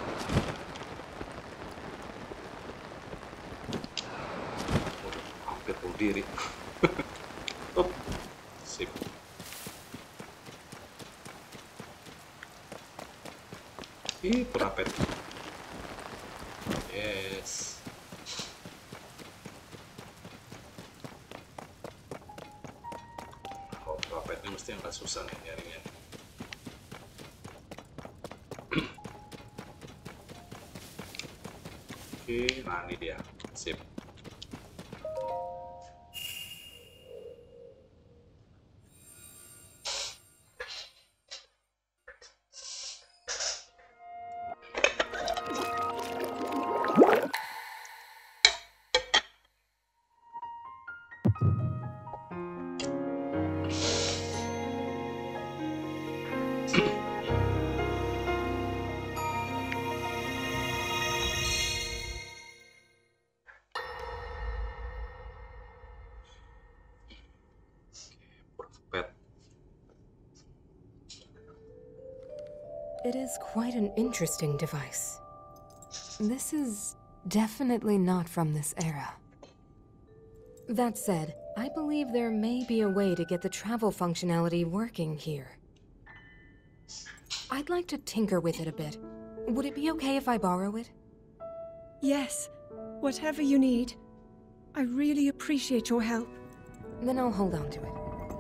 Waduh, hampir bunuh diri. Oh, sip. Ih, pura pet. Yes. Oh, pura petnya mesti nggak susah nih nyarinya. Oke, nah ini dia, sip. It is quite an interesting device. This is definitely not from this era. That said, I believe there may be a way to get the travel functionality working here. I'd like to tinker with it a bit. Would it be okay if I borrow it? Yes, whatever you need. I really appreciate your help. Then I'll hold on to it.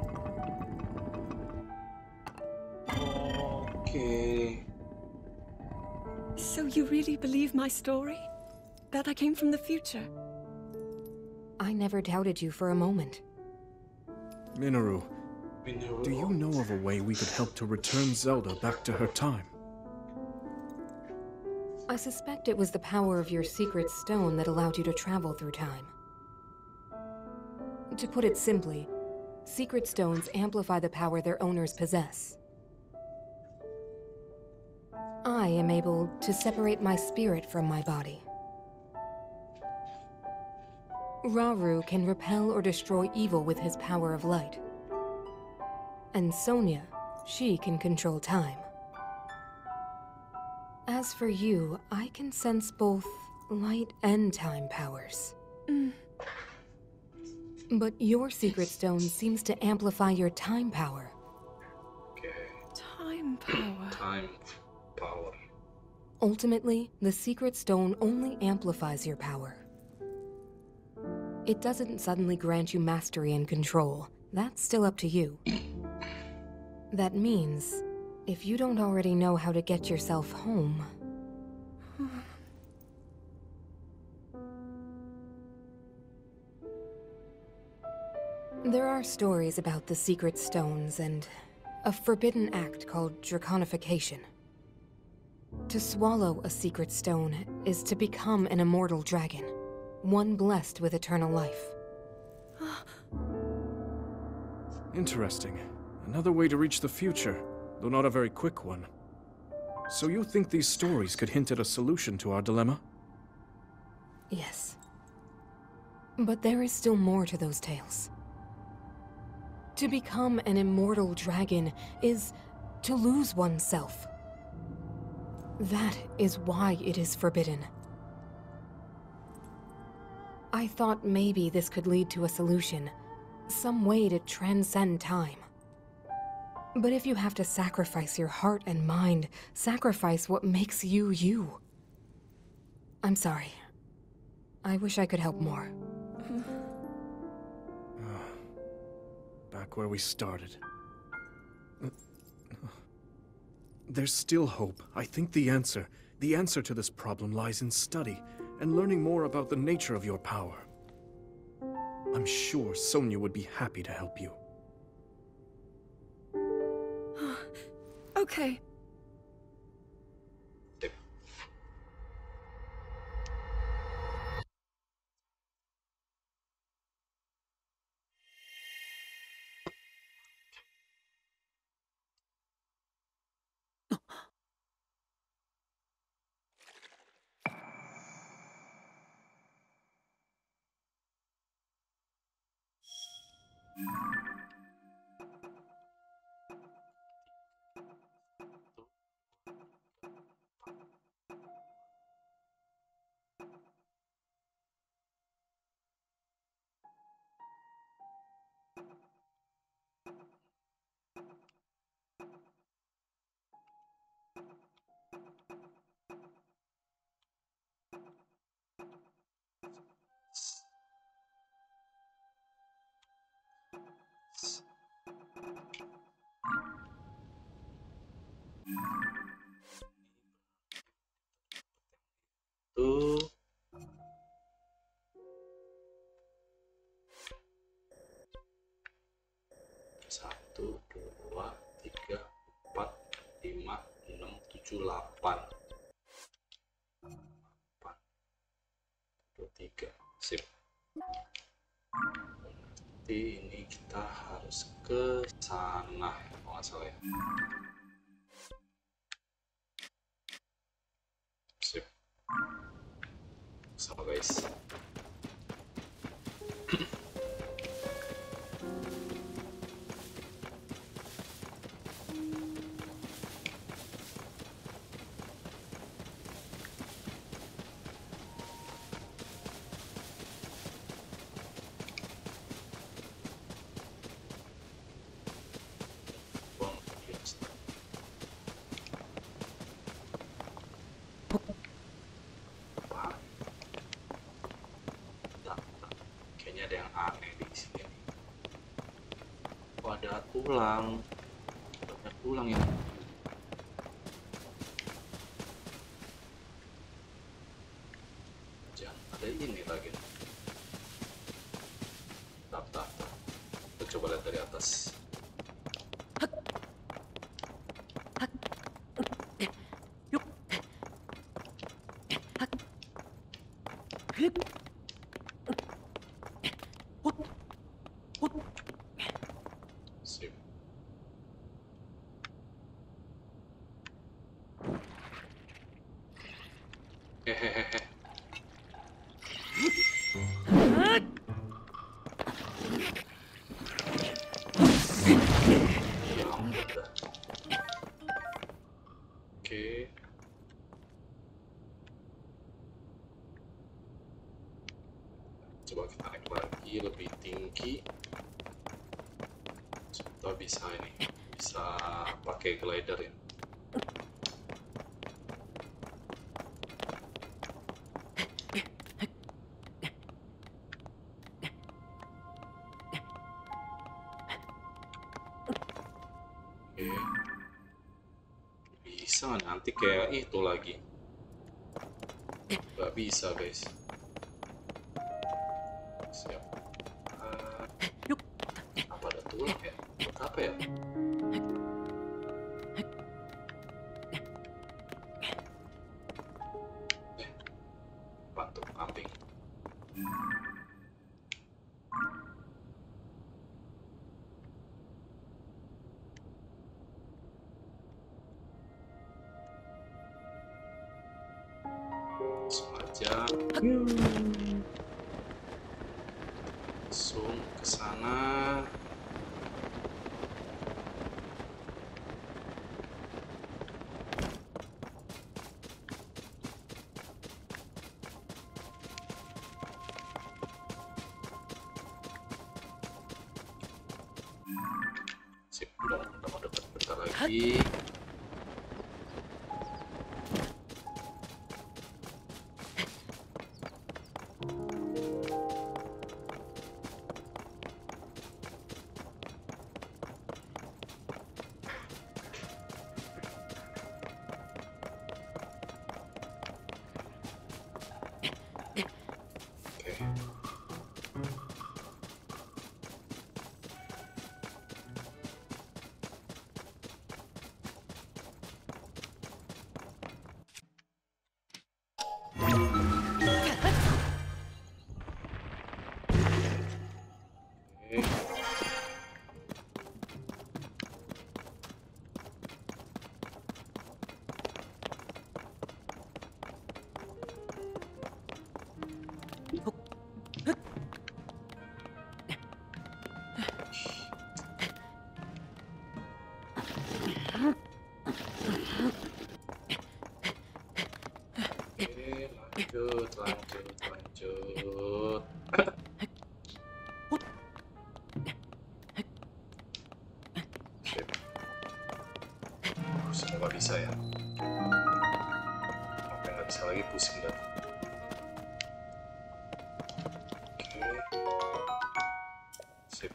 Okay. So you really believe my story? That I came from the future? I never doubted you for a moment. Minoru, Minoru. do you know of a way we could help to return Zelda back to her time? I suspect it was the power of your secret stone that allowed you to travel through time. To put it simply, secret stones amplify the power their owners possess. I am able to separate my spirit from my body. Rauru can repel or destroy evil with his power of light. And Sonia, she can control time. As for you, I can sense both light and time powers. Mm. But your secret stone seems to amplify your time power. Okay. Time power. Time power. Ultimately, the secret stone only amplifies your power. It doesn't suddenly grant you mastery and control. That's still up to you. That means, if you don't already know how to get yourself home... There are stories about the secret stones and a forbidden act called draconification. To swallow a secret stone is to become an immortal dragon, one blessed with eternal life. Interesting. Another way to reach the future, though not a very quick one. So you think these stories could hint at a solution to our dilemma? Yes. But there is still more to those tales. To become an immortal dragon is to lose oneself. That is why it is forbidden. I thought maybe this could lead to a solution, some way to transcend time. But if you have to sacrifice your heart and mind, sacrifice what makes you you. I'm sorry. I wish I could help more. Back where we started. There's still hope. I think the answer, the answer to this problem lies in study and learning more about the nature of your power. I'm sure Sonia would be happy to help you. Okay. Sip. Tuh. Satu, dua, tiga, empat, lima, enam, tujuh, delapan. Delapan, dua, tiga, sip. Berarti ini kita harus ke sana, kalau nggak salah ya. Sip. Sama guys. Kayaknya ada yang aneh di sini. Oh, ada tulang. Banyak tulang ya. Jangan ada ini lagi. Tap, tap, tap. Kita coba lihat dari atas. Sip. Hehehe. Ya udah. Oke. Coba kita naik lagi lebih tinggi. Kita bisa ini, bisa pakai glider ya. Oke. Bisa nanti kayak itu lagi. Gak bisa guys. Siap. Uh, apa ada tulang ya? Buat apa ya? Eh, bantu kambing. Langsung aja. Langsung ke sana. Sip, udah, udah mau deket bentar lagi. Oke. lanjut, lanjut, lanjut. Sip. Uh, semoga bisa ya. Oke, nggak bisa lagi, pusing dah. Oke. Sip.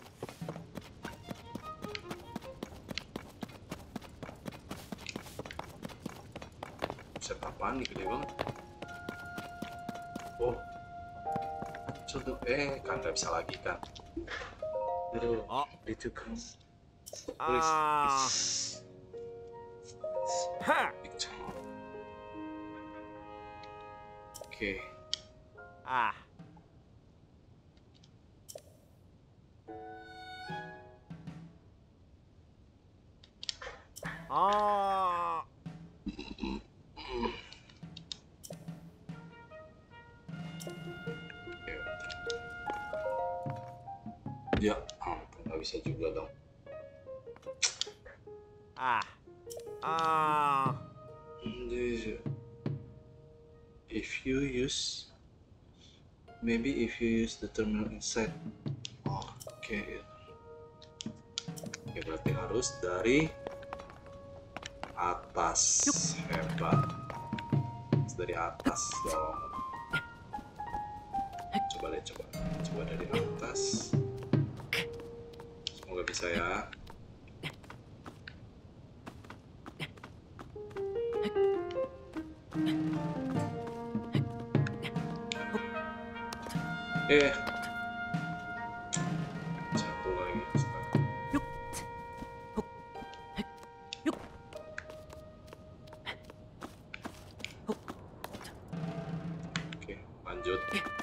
Set apaan nih, gede banget. Oh, coba eh kan nggak bisa lagi kan. Aduh, Oh. itu kan. Ah. Ha. Oke, Ah. Ah. ya ampun, nggak bisa juga dong. Ah. Ah. This- If you use, maybe if you use the terminal inside. Oh, oke. Okay. Oke, berarti harus dari atas. Hebat. Harus dari atas dong. Coba deh, coba. Coba dari atas. Semoga bisa ya. Eh, satu lagi. Oke, lanjut.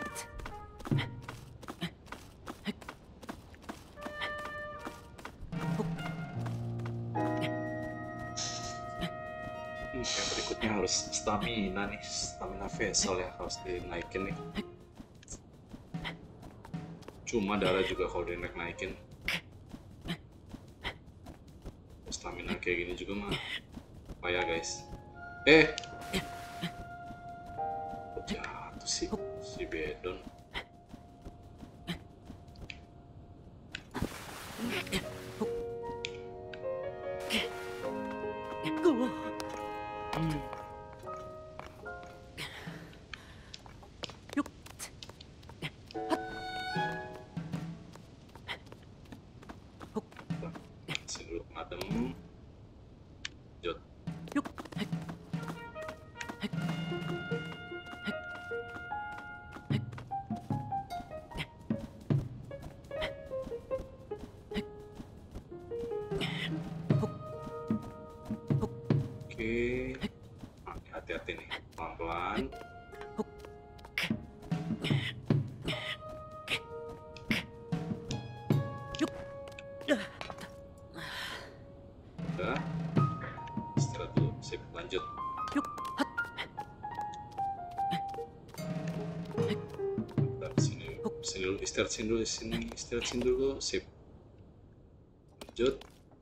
Hmm, yang berikutnya harus stamina nih, stamina vessel ya, harus dinaikin nih. Cuma darah juga kalau dinaik-naikin. Stamina kayak gini juga mah payah guys. Eh, kok jatuh sih si Bedon. Kasih dulu adem. Jod. Oke. Nah, hati-hati nih, pelan-pelan. Udah. Istirahat dulu, sip, lanjut. Bentar, sini, sini dulu, istirahat sini dulu, sini, istirahat sini dulu, sip. Lanjut.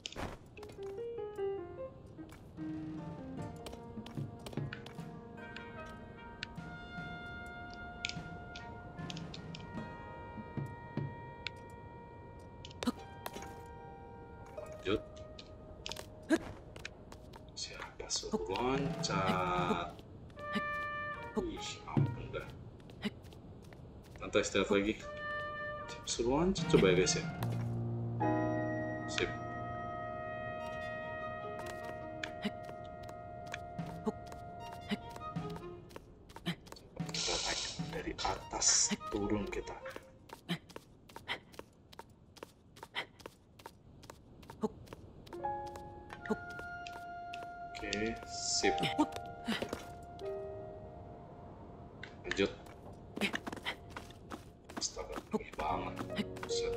Lanjut. Siapa suruh loncat? Ih, ampun dah. Nanti istirahat lagi. Siapa suruh loncat? Coba ya guys ya. Sip. Kita naik dari atas, turun kita. Oke, sip. Lanjut. Astaga, tinggi banget. Buset.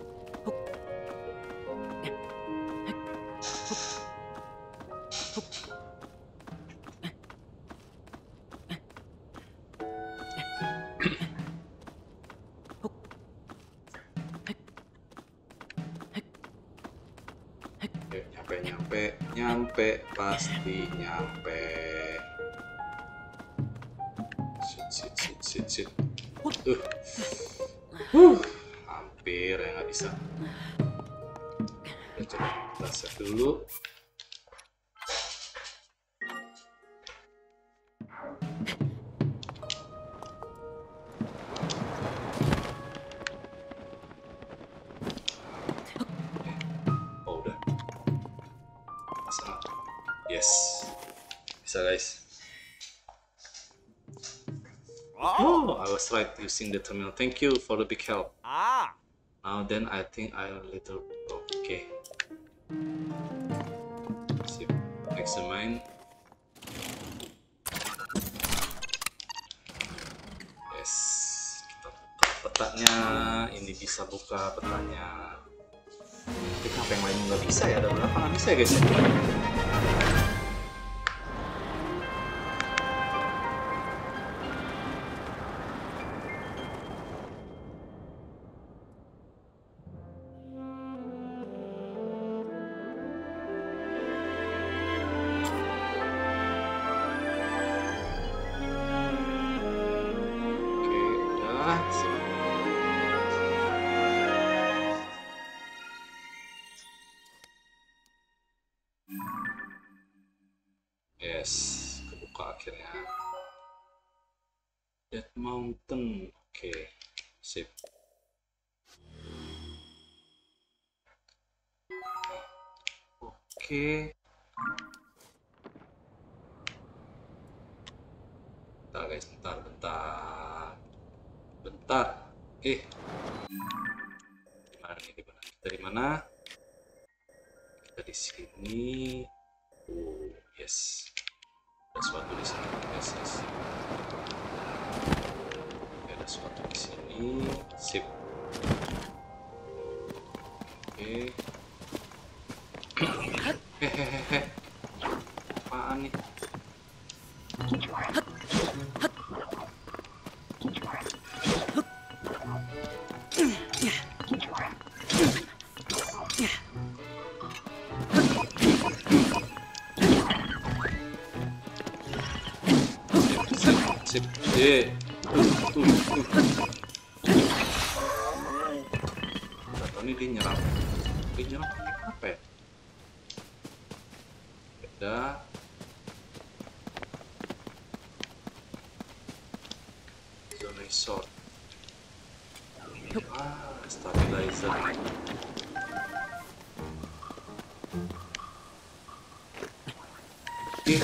Oke, nyampe, nyampe, nyampe, pasti nyampe. Sip. sit, sit, sit, sit. Uh. Uh. Hampir ya nggak bisa. Kita coba kita save dulu. Oh udah. Bisa. Yes. Bisa guys. Oh, I was right using the terminal. Thank you for the big help. Ah! Now then, I think I'll little okay. Sip. Examine. Yes. Kita buka petanya. Ini bisa buka petanya. Tapi kenapa yang lain nggak bisa ya? Ada berapa nggak bisa ya guys? Yes, kebuka akhirnya. Dead Mountain, oke, okay. Sip. Oke. Okay. Bentar guys, bentar, bentar, bentar. Eh, mana nih? Di mana? Kita di mana? Kita di sini. Oh, yes. Ada sesuatu di sini. Yes, yes. Oke, ada sesuatu di sini. Sip. Oke. Hehehe. Apaan nih? Sip, eh, uh, uh, uh. Tahu nih dia nyerang, dia nyerang apa ya? Beda. Zona sword. Ah, stabilizer. Eh.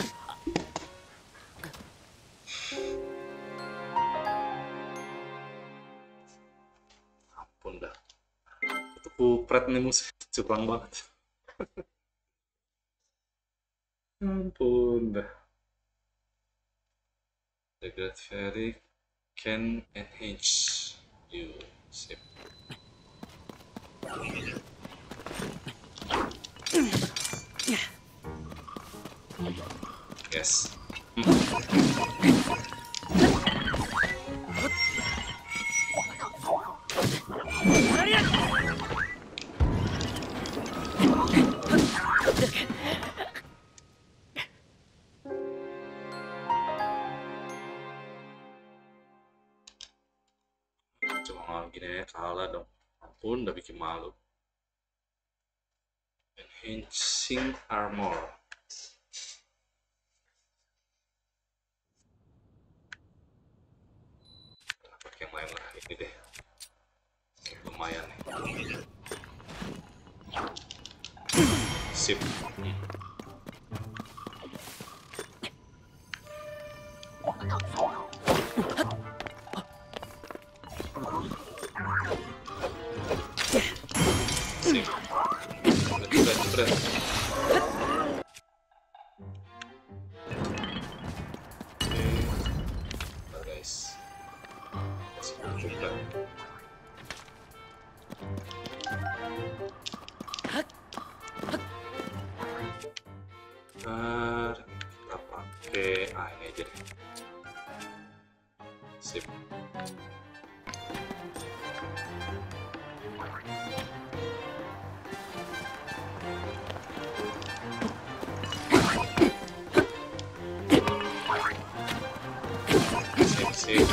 Pret nih musuh curang banget. Ampun dah. The Great Fairy can enhance you. Sip. Yes. Cuma ngalahin gini ya, kalah dong. Ampun, udah bikin malu. Enhancing armor. Pakai yang lain lah, ini deh. Lumayan nih. Sip. Sip. Jepret, jepret. Oke. Bentar guys. Kasih jepret. Bentar, kita pakai ah ini aja deh. Sip. Sip, Sip.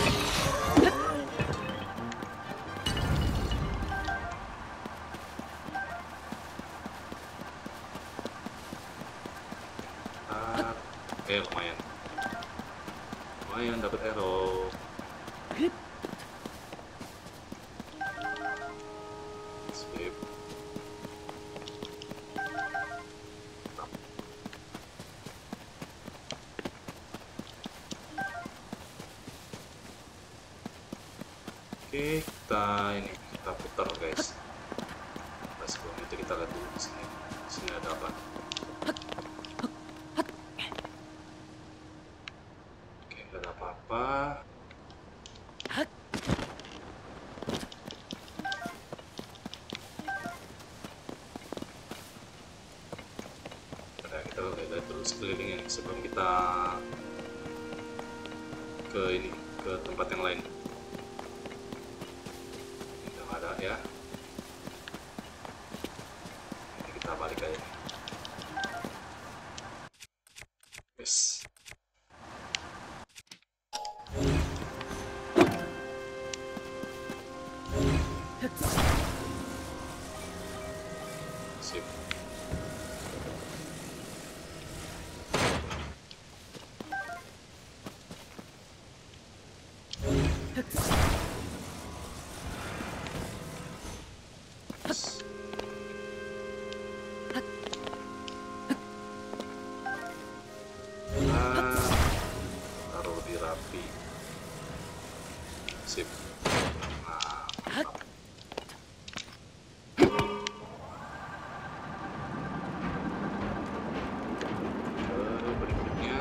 Ah, oke, lumayan. Lumayan dapat arrow. Sip. Oke, kita ini kita putar guys. Nah, sebelum itu kita lihat dulu di sini. Di sini ada apa? Oke, nggak ada apa-apa. Nah, kita lihat dulu sekelilingnya sebelum kita ke ini ke tempat yang lain. Ada ya, ini kita balik aja. Yes. Sip. Taruh lebih rapi. Sip. Nah, ke berikutnya.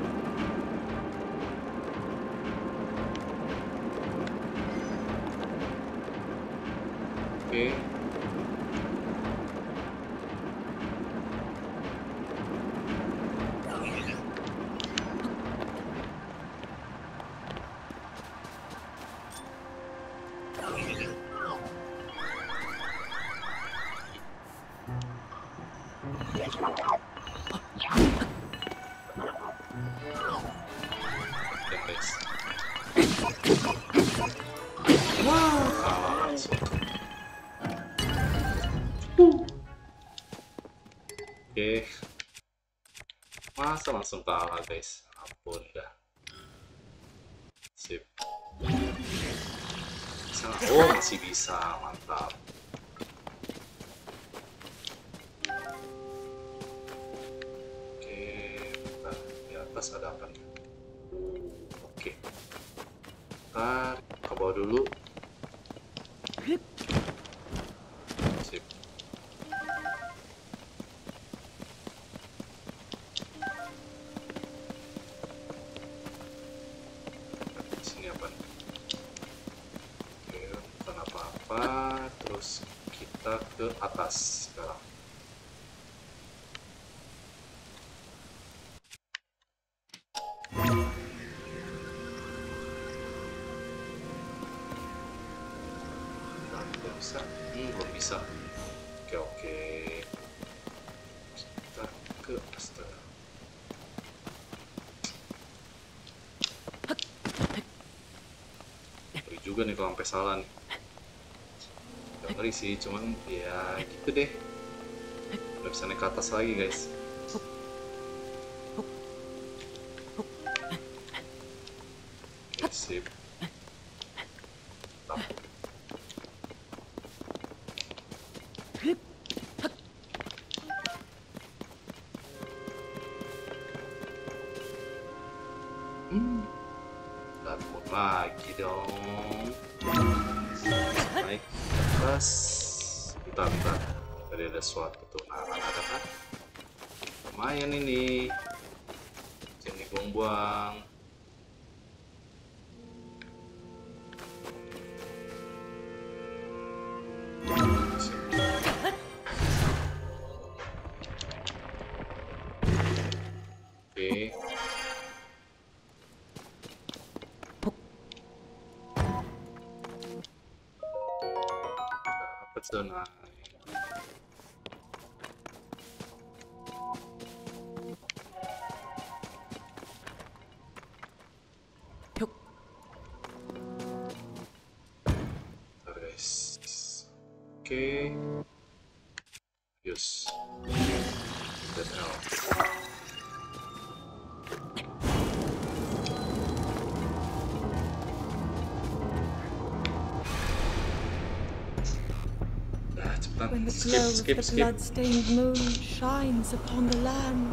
Oke. Oke, masa langsung kalah guys, ampun dah. Sip. Bisa nggak? Oh masih bisa, mantap. Oke, bentar. Di atas ada apa nih? Oke, bentar, ke bawah dulu. Sip. Terus kita ke atas sekarang. Nah, belum bisa. Hmm, belum bisa. Oke, oke. Kita ke atas. Ngeri juga nih kalau sampai salah nih. Ngeri sih, cuman ya gitu deh. Udah bisa naik ke atas lagi guys. Oke, sip. Mantap. Hmm. Datang lagi dong. Naik atas. Bentar, bentar. Tadi ada suatu tuh. Nah, ada kan? Lumayan ini. Jangan dibuang-buang. Oke. Dapat zona. Oke. Use. That L. Dah, cepetan. When the Skip, glow of skip, the skip. blood-stained moon shines upon the land.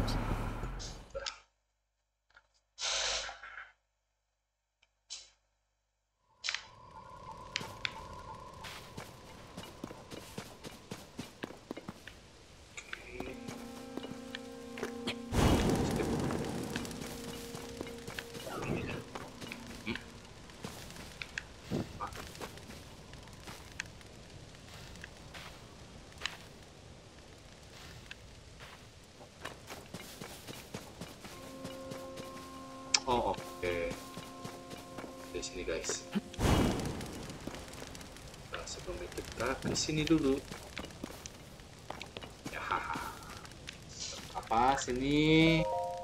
Oh, oke. Di sini guys. Nah, sebelumnya kita ke sini dulu. Ya, apa sini?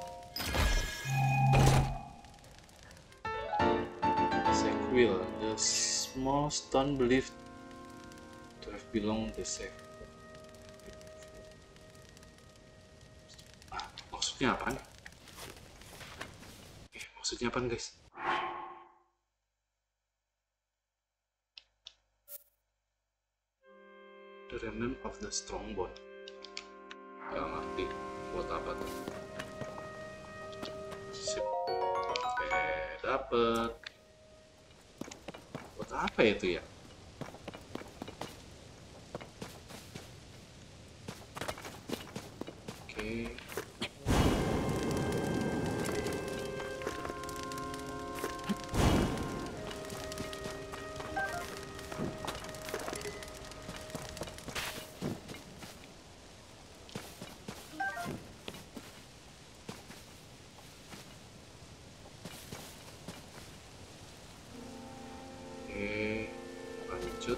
Sequel, the small stone believed to have belonged the safe. Ah, maksudnya apa nih? Maksudnya apa guys? The remnant of the strong bond. Gak ngerti buat apa tuh. Sip. Oke, dapet. Buat apa itu ya? Oke. Lanjut.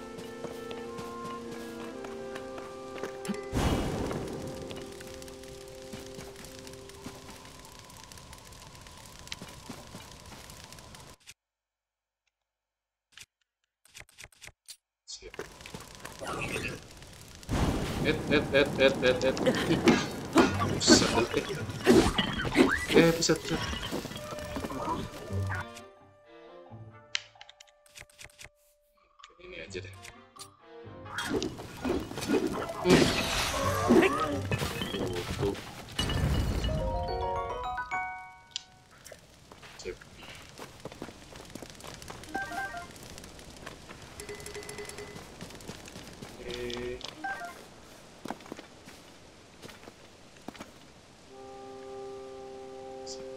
Siap. Et, et, et, et, et, et. Buset, oke. Eh, buset, buset. Ini aja deh. Hmm. Tuh, tuh. Sip. Oke. Sip.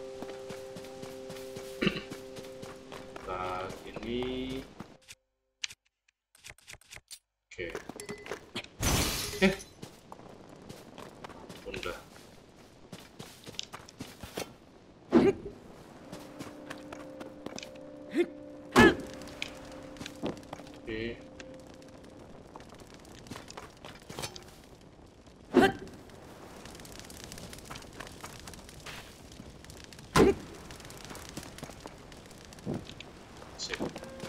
Nah, ini. Oke. Eh. Udah. Oke. Sip.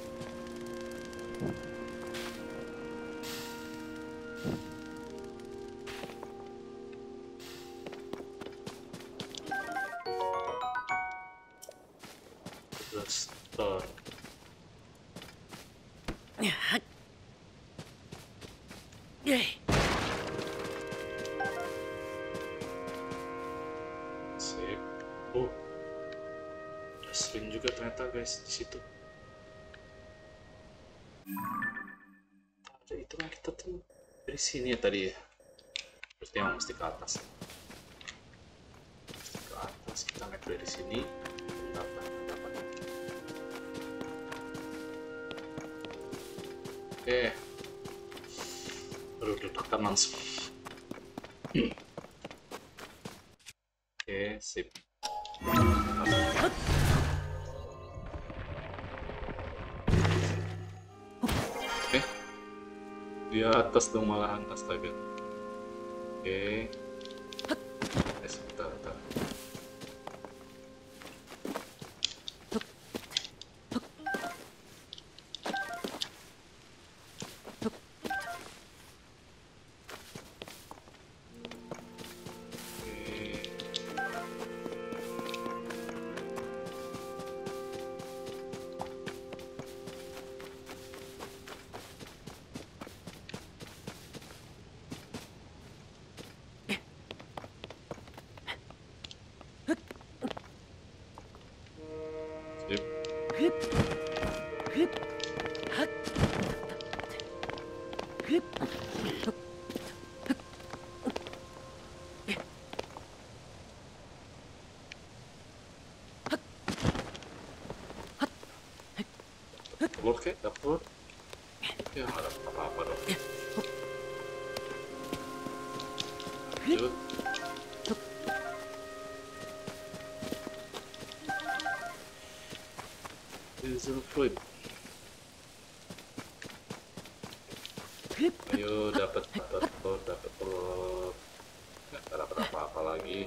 Bloodstone. Sip. Oh, ada sering juga ternyata guys di situ. Ada itu kan kita tuh dari sini ya tadi ya. Berarti yang mesti ke atas. Ke atas kita naik dari sini. Dapat, dapat. Oke. Baru deg-degan langsung. Oke, sip. Oke. Di atas dong malahan, astaga. Oke. Eh, sebentar, sebentar. Telur kek, dapur. Ya nggak ada apa-apa dong. Lanjut. Diesel fruit. Ayo dapat dapat telur, dapat telur. Nggak dapat apa-apa lagi.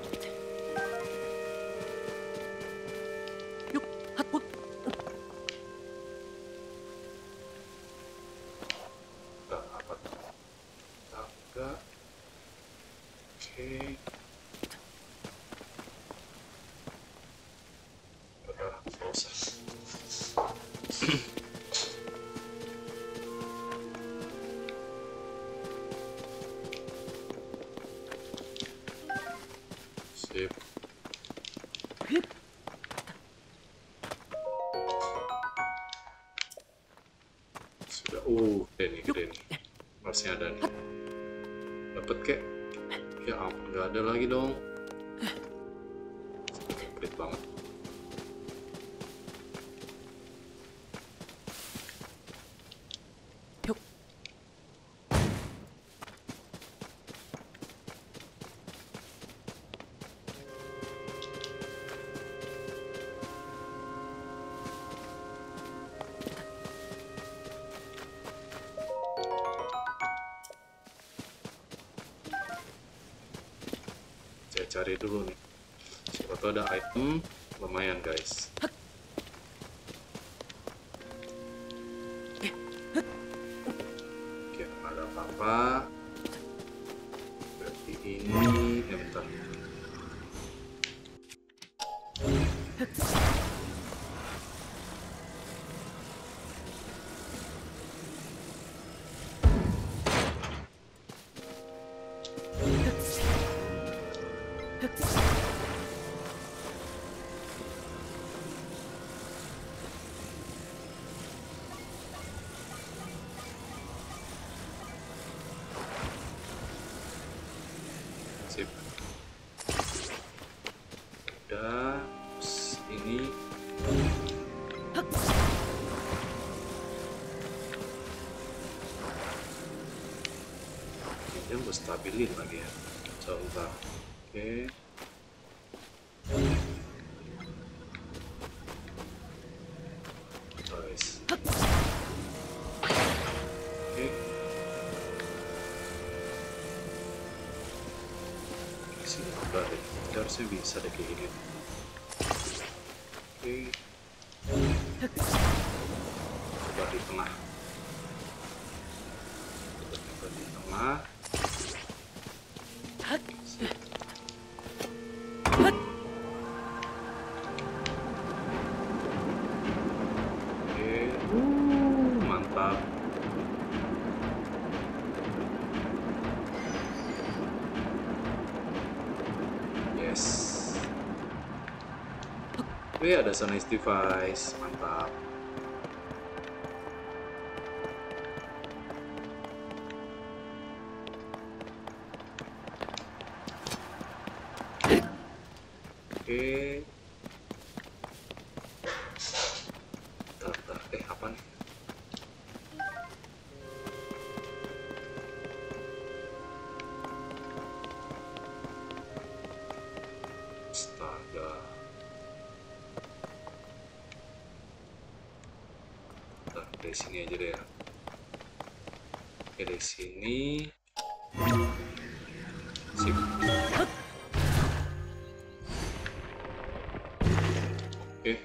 Nggak apa tangga. Oke. Udah selesai. Sip. Sudah, uh, gede nih, gede nih. Masih ada nih. Dapat kek? Ya ampun, nggak ada lagi dong. Pelit banget. Saya cari dulu nih. Siapa tahu ada item lumayan guys. Oke, nggak ada apa-apa. Berarti ini, ya bentar. Sip. Udah, terus ini. Ini gue stabilin lagi ya. Coba. Oke. Guys. Oke. Sini udah deh. Kita harusnya bisa deh kayak gini. Oke. Coba di tengah. Coba di tengah. Oke. Uh, mantap. Yes. Wih, ada Sunrise device, mantap. Oke. Bentar, bentar. Eh, apa nih? Astaga. Bentar, dari sini aja deh ya. Oke, dari sini. Sip. Oke.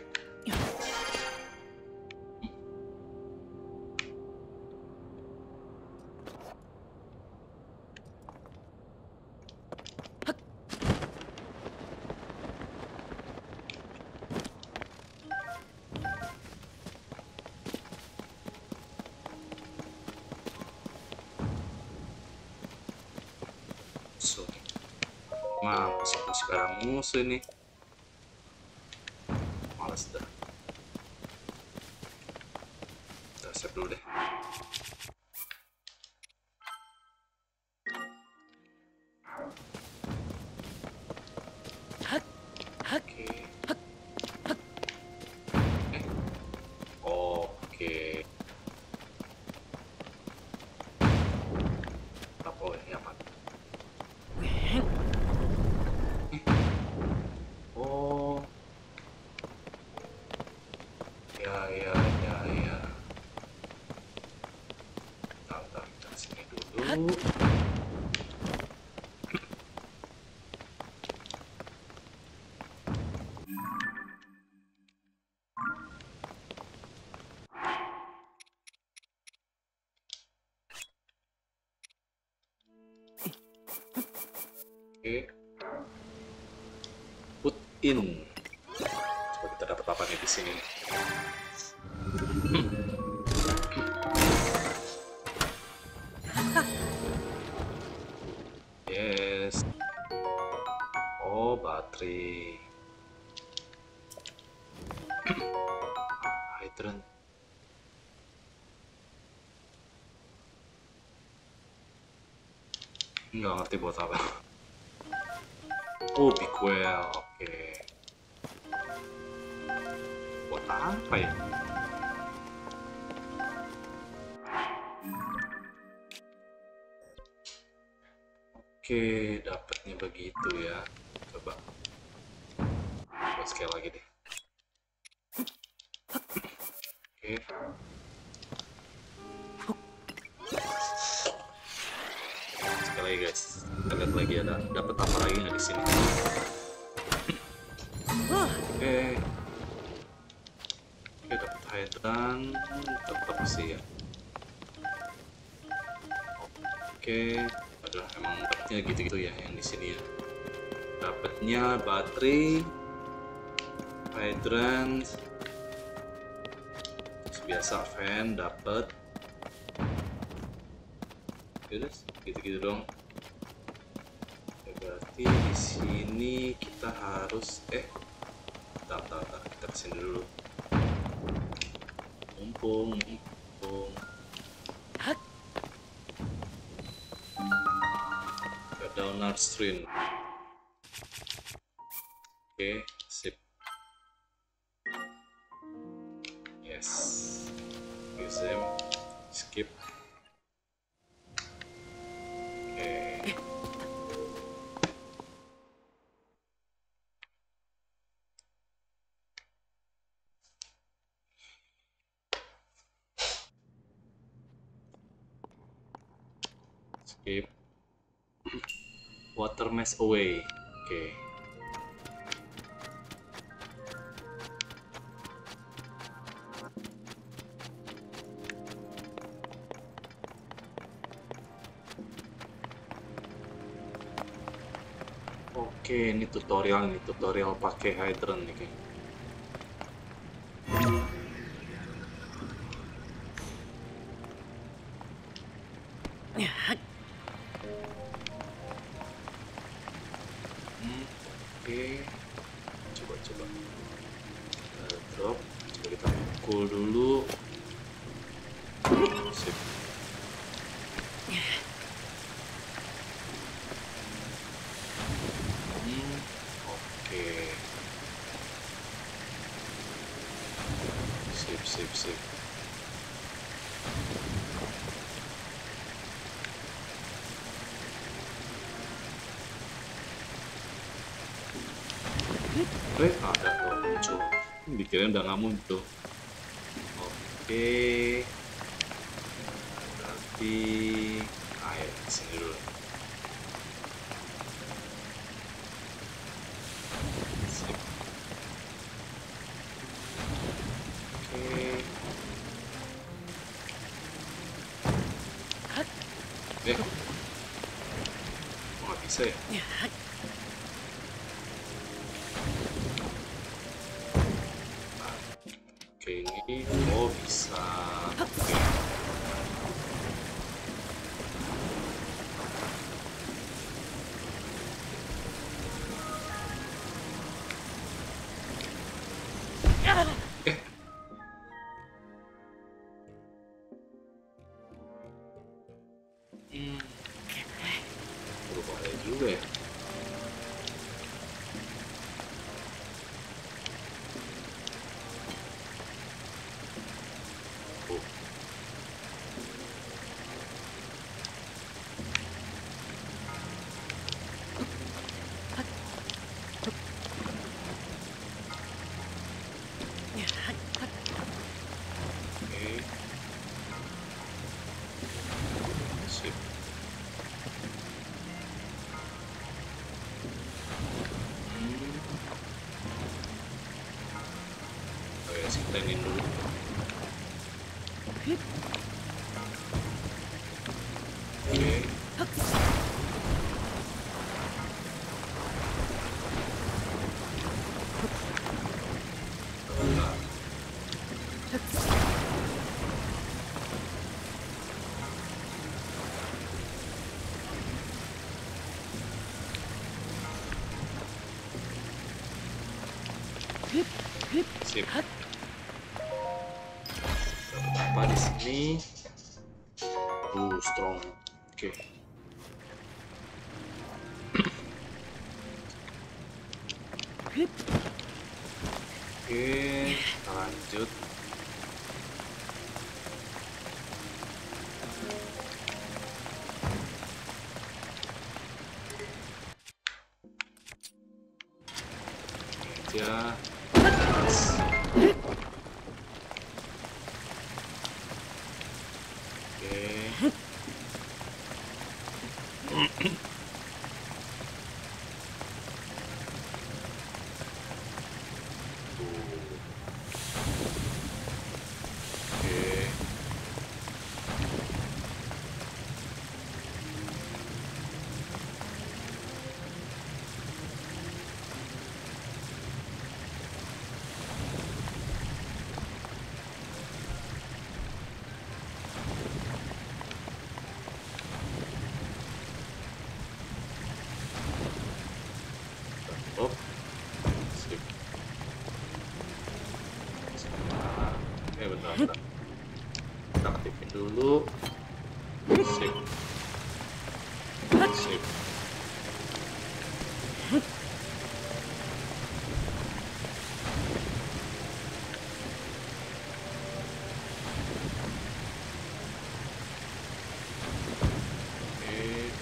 So, mampus aku sekarang musuh nih. Males dah. Kita save dulu deh. Oke. Eh. Oke. Apa ini apa? Eh. Oh. Ya ya ya ya. Bentar, bentar, sini dulu. Oke, put in. Coba kita dapat apa nih di sini? Yes. Oh, baterai. Hydrant. Nggak ngerti buat apa. Oh, big well, oke. Buat apa ya? Oke, dapatnya begitu ya. Coba. Buat sekali lagi deh. Oke. Sekali lagi guys. Kita lihat lagi ada dapat apa lagi nggak di sini. Oke. Oke, dapat hydrant tetap sih ya. Oke, padahal emang dapatnya gitu-gitu ya yang di sini ya. Dapatnya baterai, hydrant, biasa fan dapat. Gitu-gitu dong. Ya, berarti di sini kita harus eh bentar, bentar, bentar. Kita kesini dulu. Mumpung, mumpung. Ke download stream. Oke, sip. Yes. Use them. Skip. Skip. Water mess away. Oke. Okay. Oke, ini tutorial nih, tutorial pakai hydrant nih kayaknya. Hmm, oke, coba coba kita drop, coba kita pukul dulu. Sip. Sip, sip, sip. Eh, ada tuh muncul. Dikirain udah nggak muncul. Oke. Berarti, ayo sini dulu. Sip. Eh, kok nggak bisa ya? Oke, ini oh bisa. Oke. Eh. juga ya. Oh. Oke. Sip. Oke, simpenin dulu. Oke. Bentar. Sip. Dapat apa di sini? Uh, strong. Oke. Oke, kita lanjut. Ya. Oke. Oke. Oh, sip. Sebentar. Eh, bentar, bentar. Kita aktifin dulu. Sip. Sip. Oke.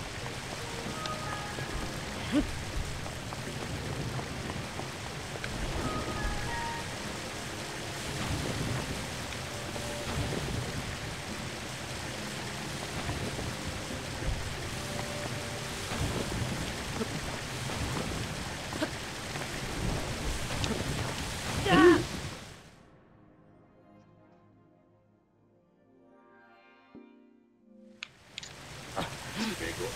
Bego.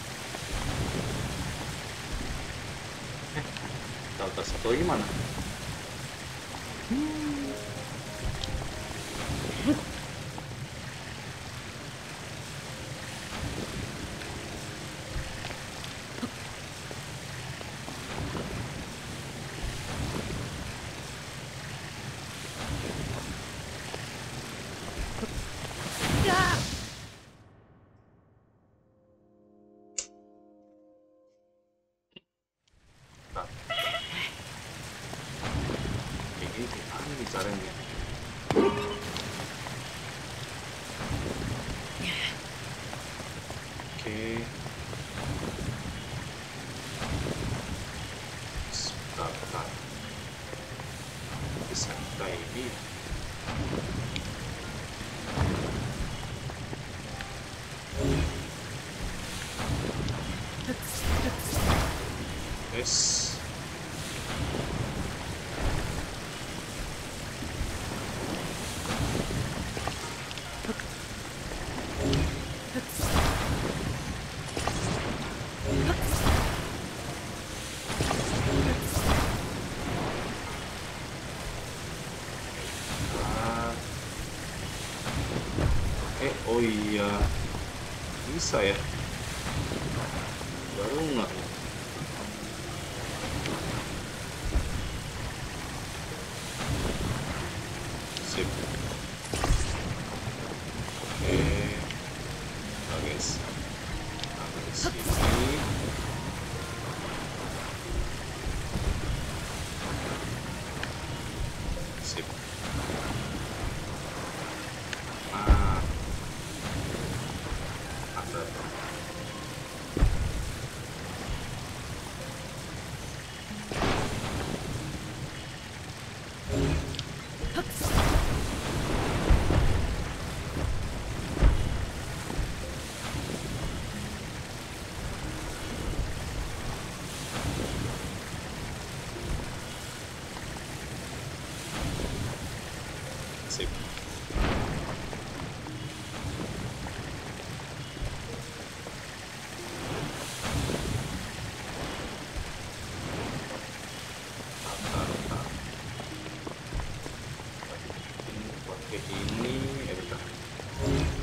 Eh, Delta satu gimana? Nah. Kayak gini gimana nih caranya? Oke. Sebentar, bentar. Bisa kayak ini. Yes. Ah. Eh, oh iya. Bisa ya? Baru nggak? Sip. Oke. Nah guys. Nah, dari sini.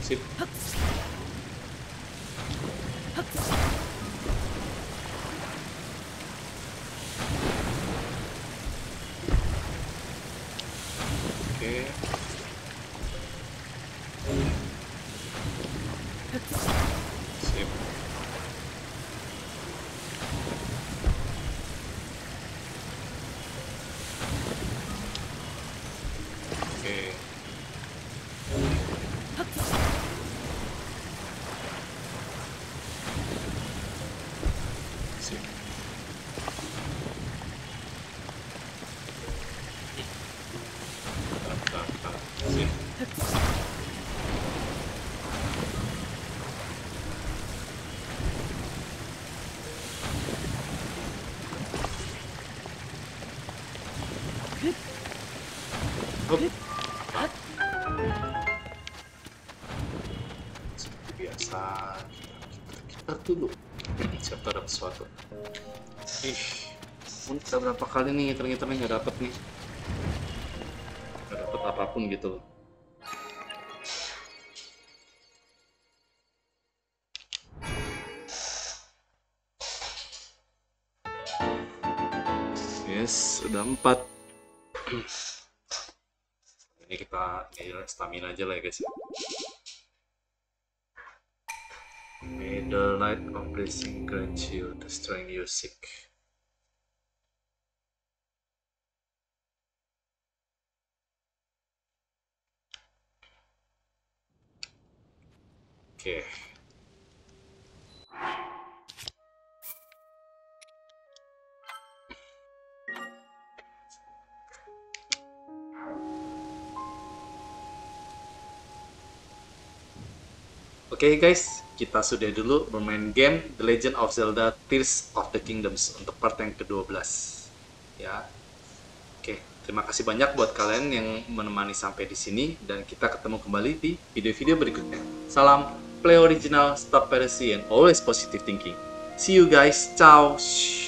Sip. Oke. Sip. Oke. Sip. Tap, tap, tap. Sip. Hup. Seperti biasa, kita dulu. Siapa dapat sesuatu? Ih, kita berapa kali nih ngiter-ngiter nih nggak dapet nih, nggak dapet apapun gitu. Yes, udah empat. Ini kita ini stamina aja lah ya guys. May the light of blessing grant you the strength you seek. Oke. Okay. Oke okay guys, kita sudah dulu bermain game The Legend of Zelda Tears of the Kingdoms untuk part yang kedua belas. Ya. Oke, okay, terima kasih banyak buat kalian yang menemani sampai di sini dan kita ketemu kembali di video-video berikutnya. Salam play original, stop piracy and always positive thinking. See you guys. Ciao.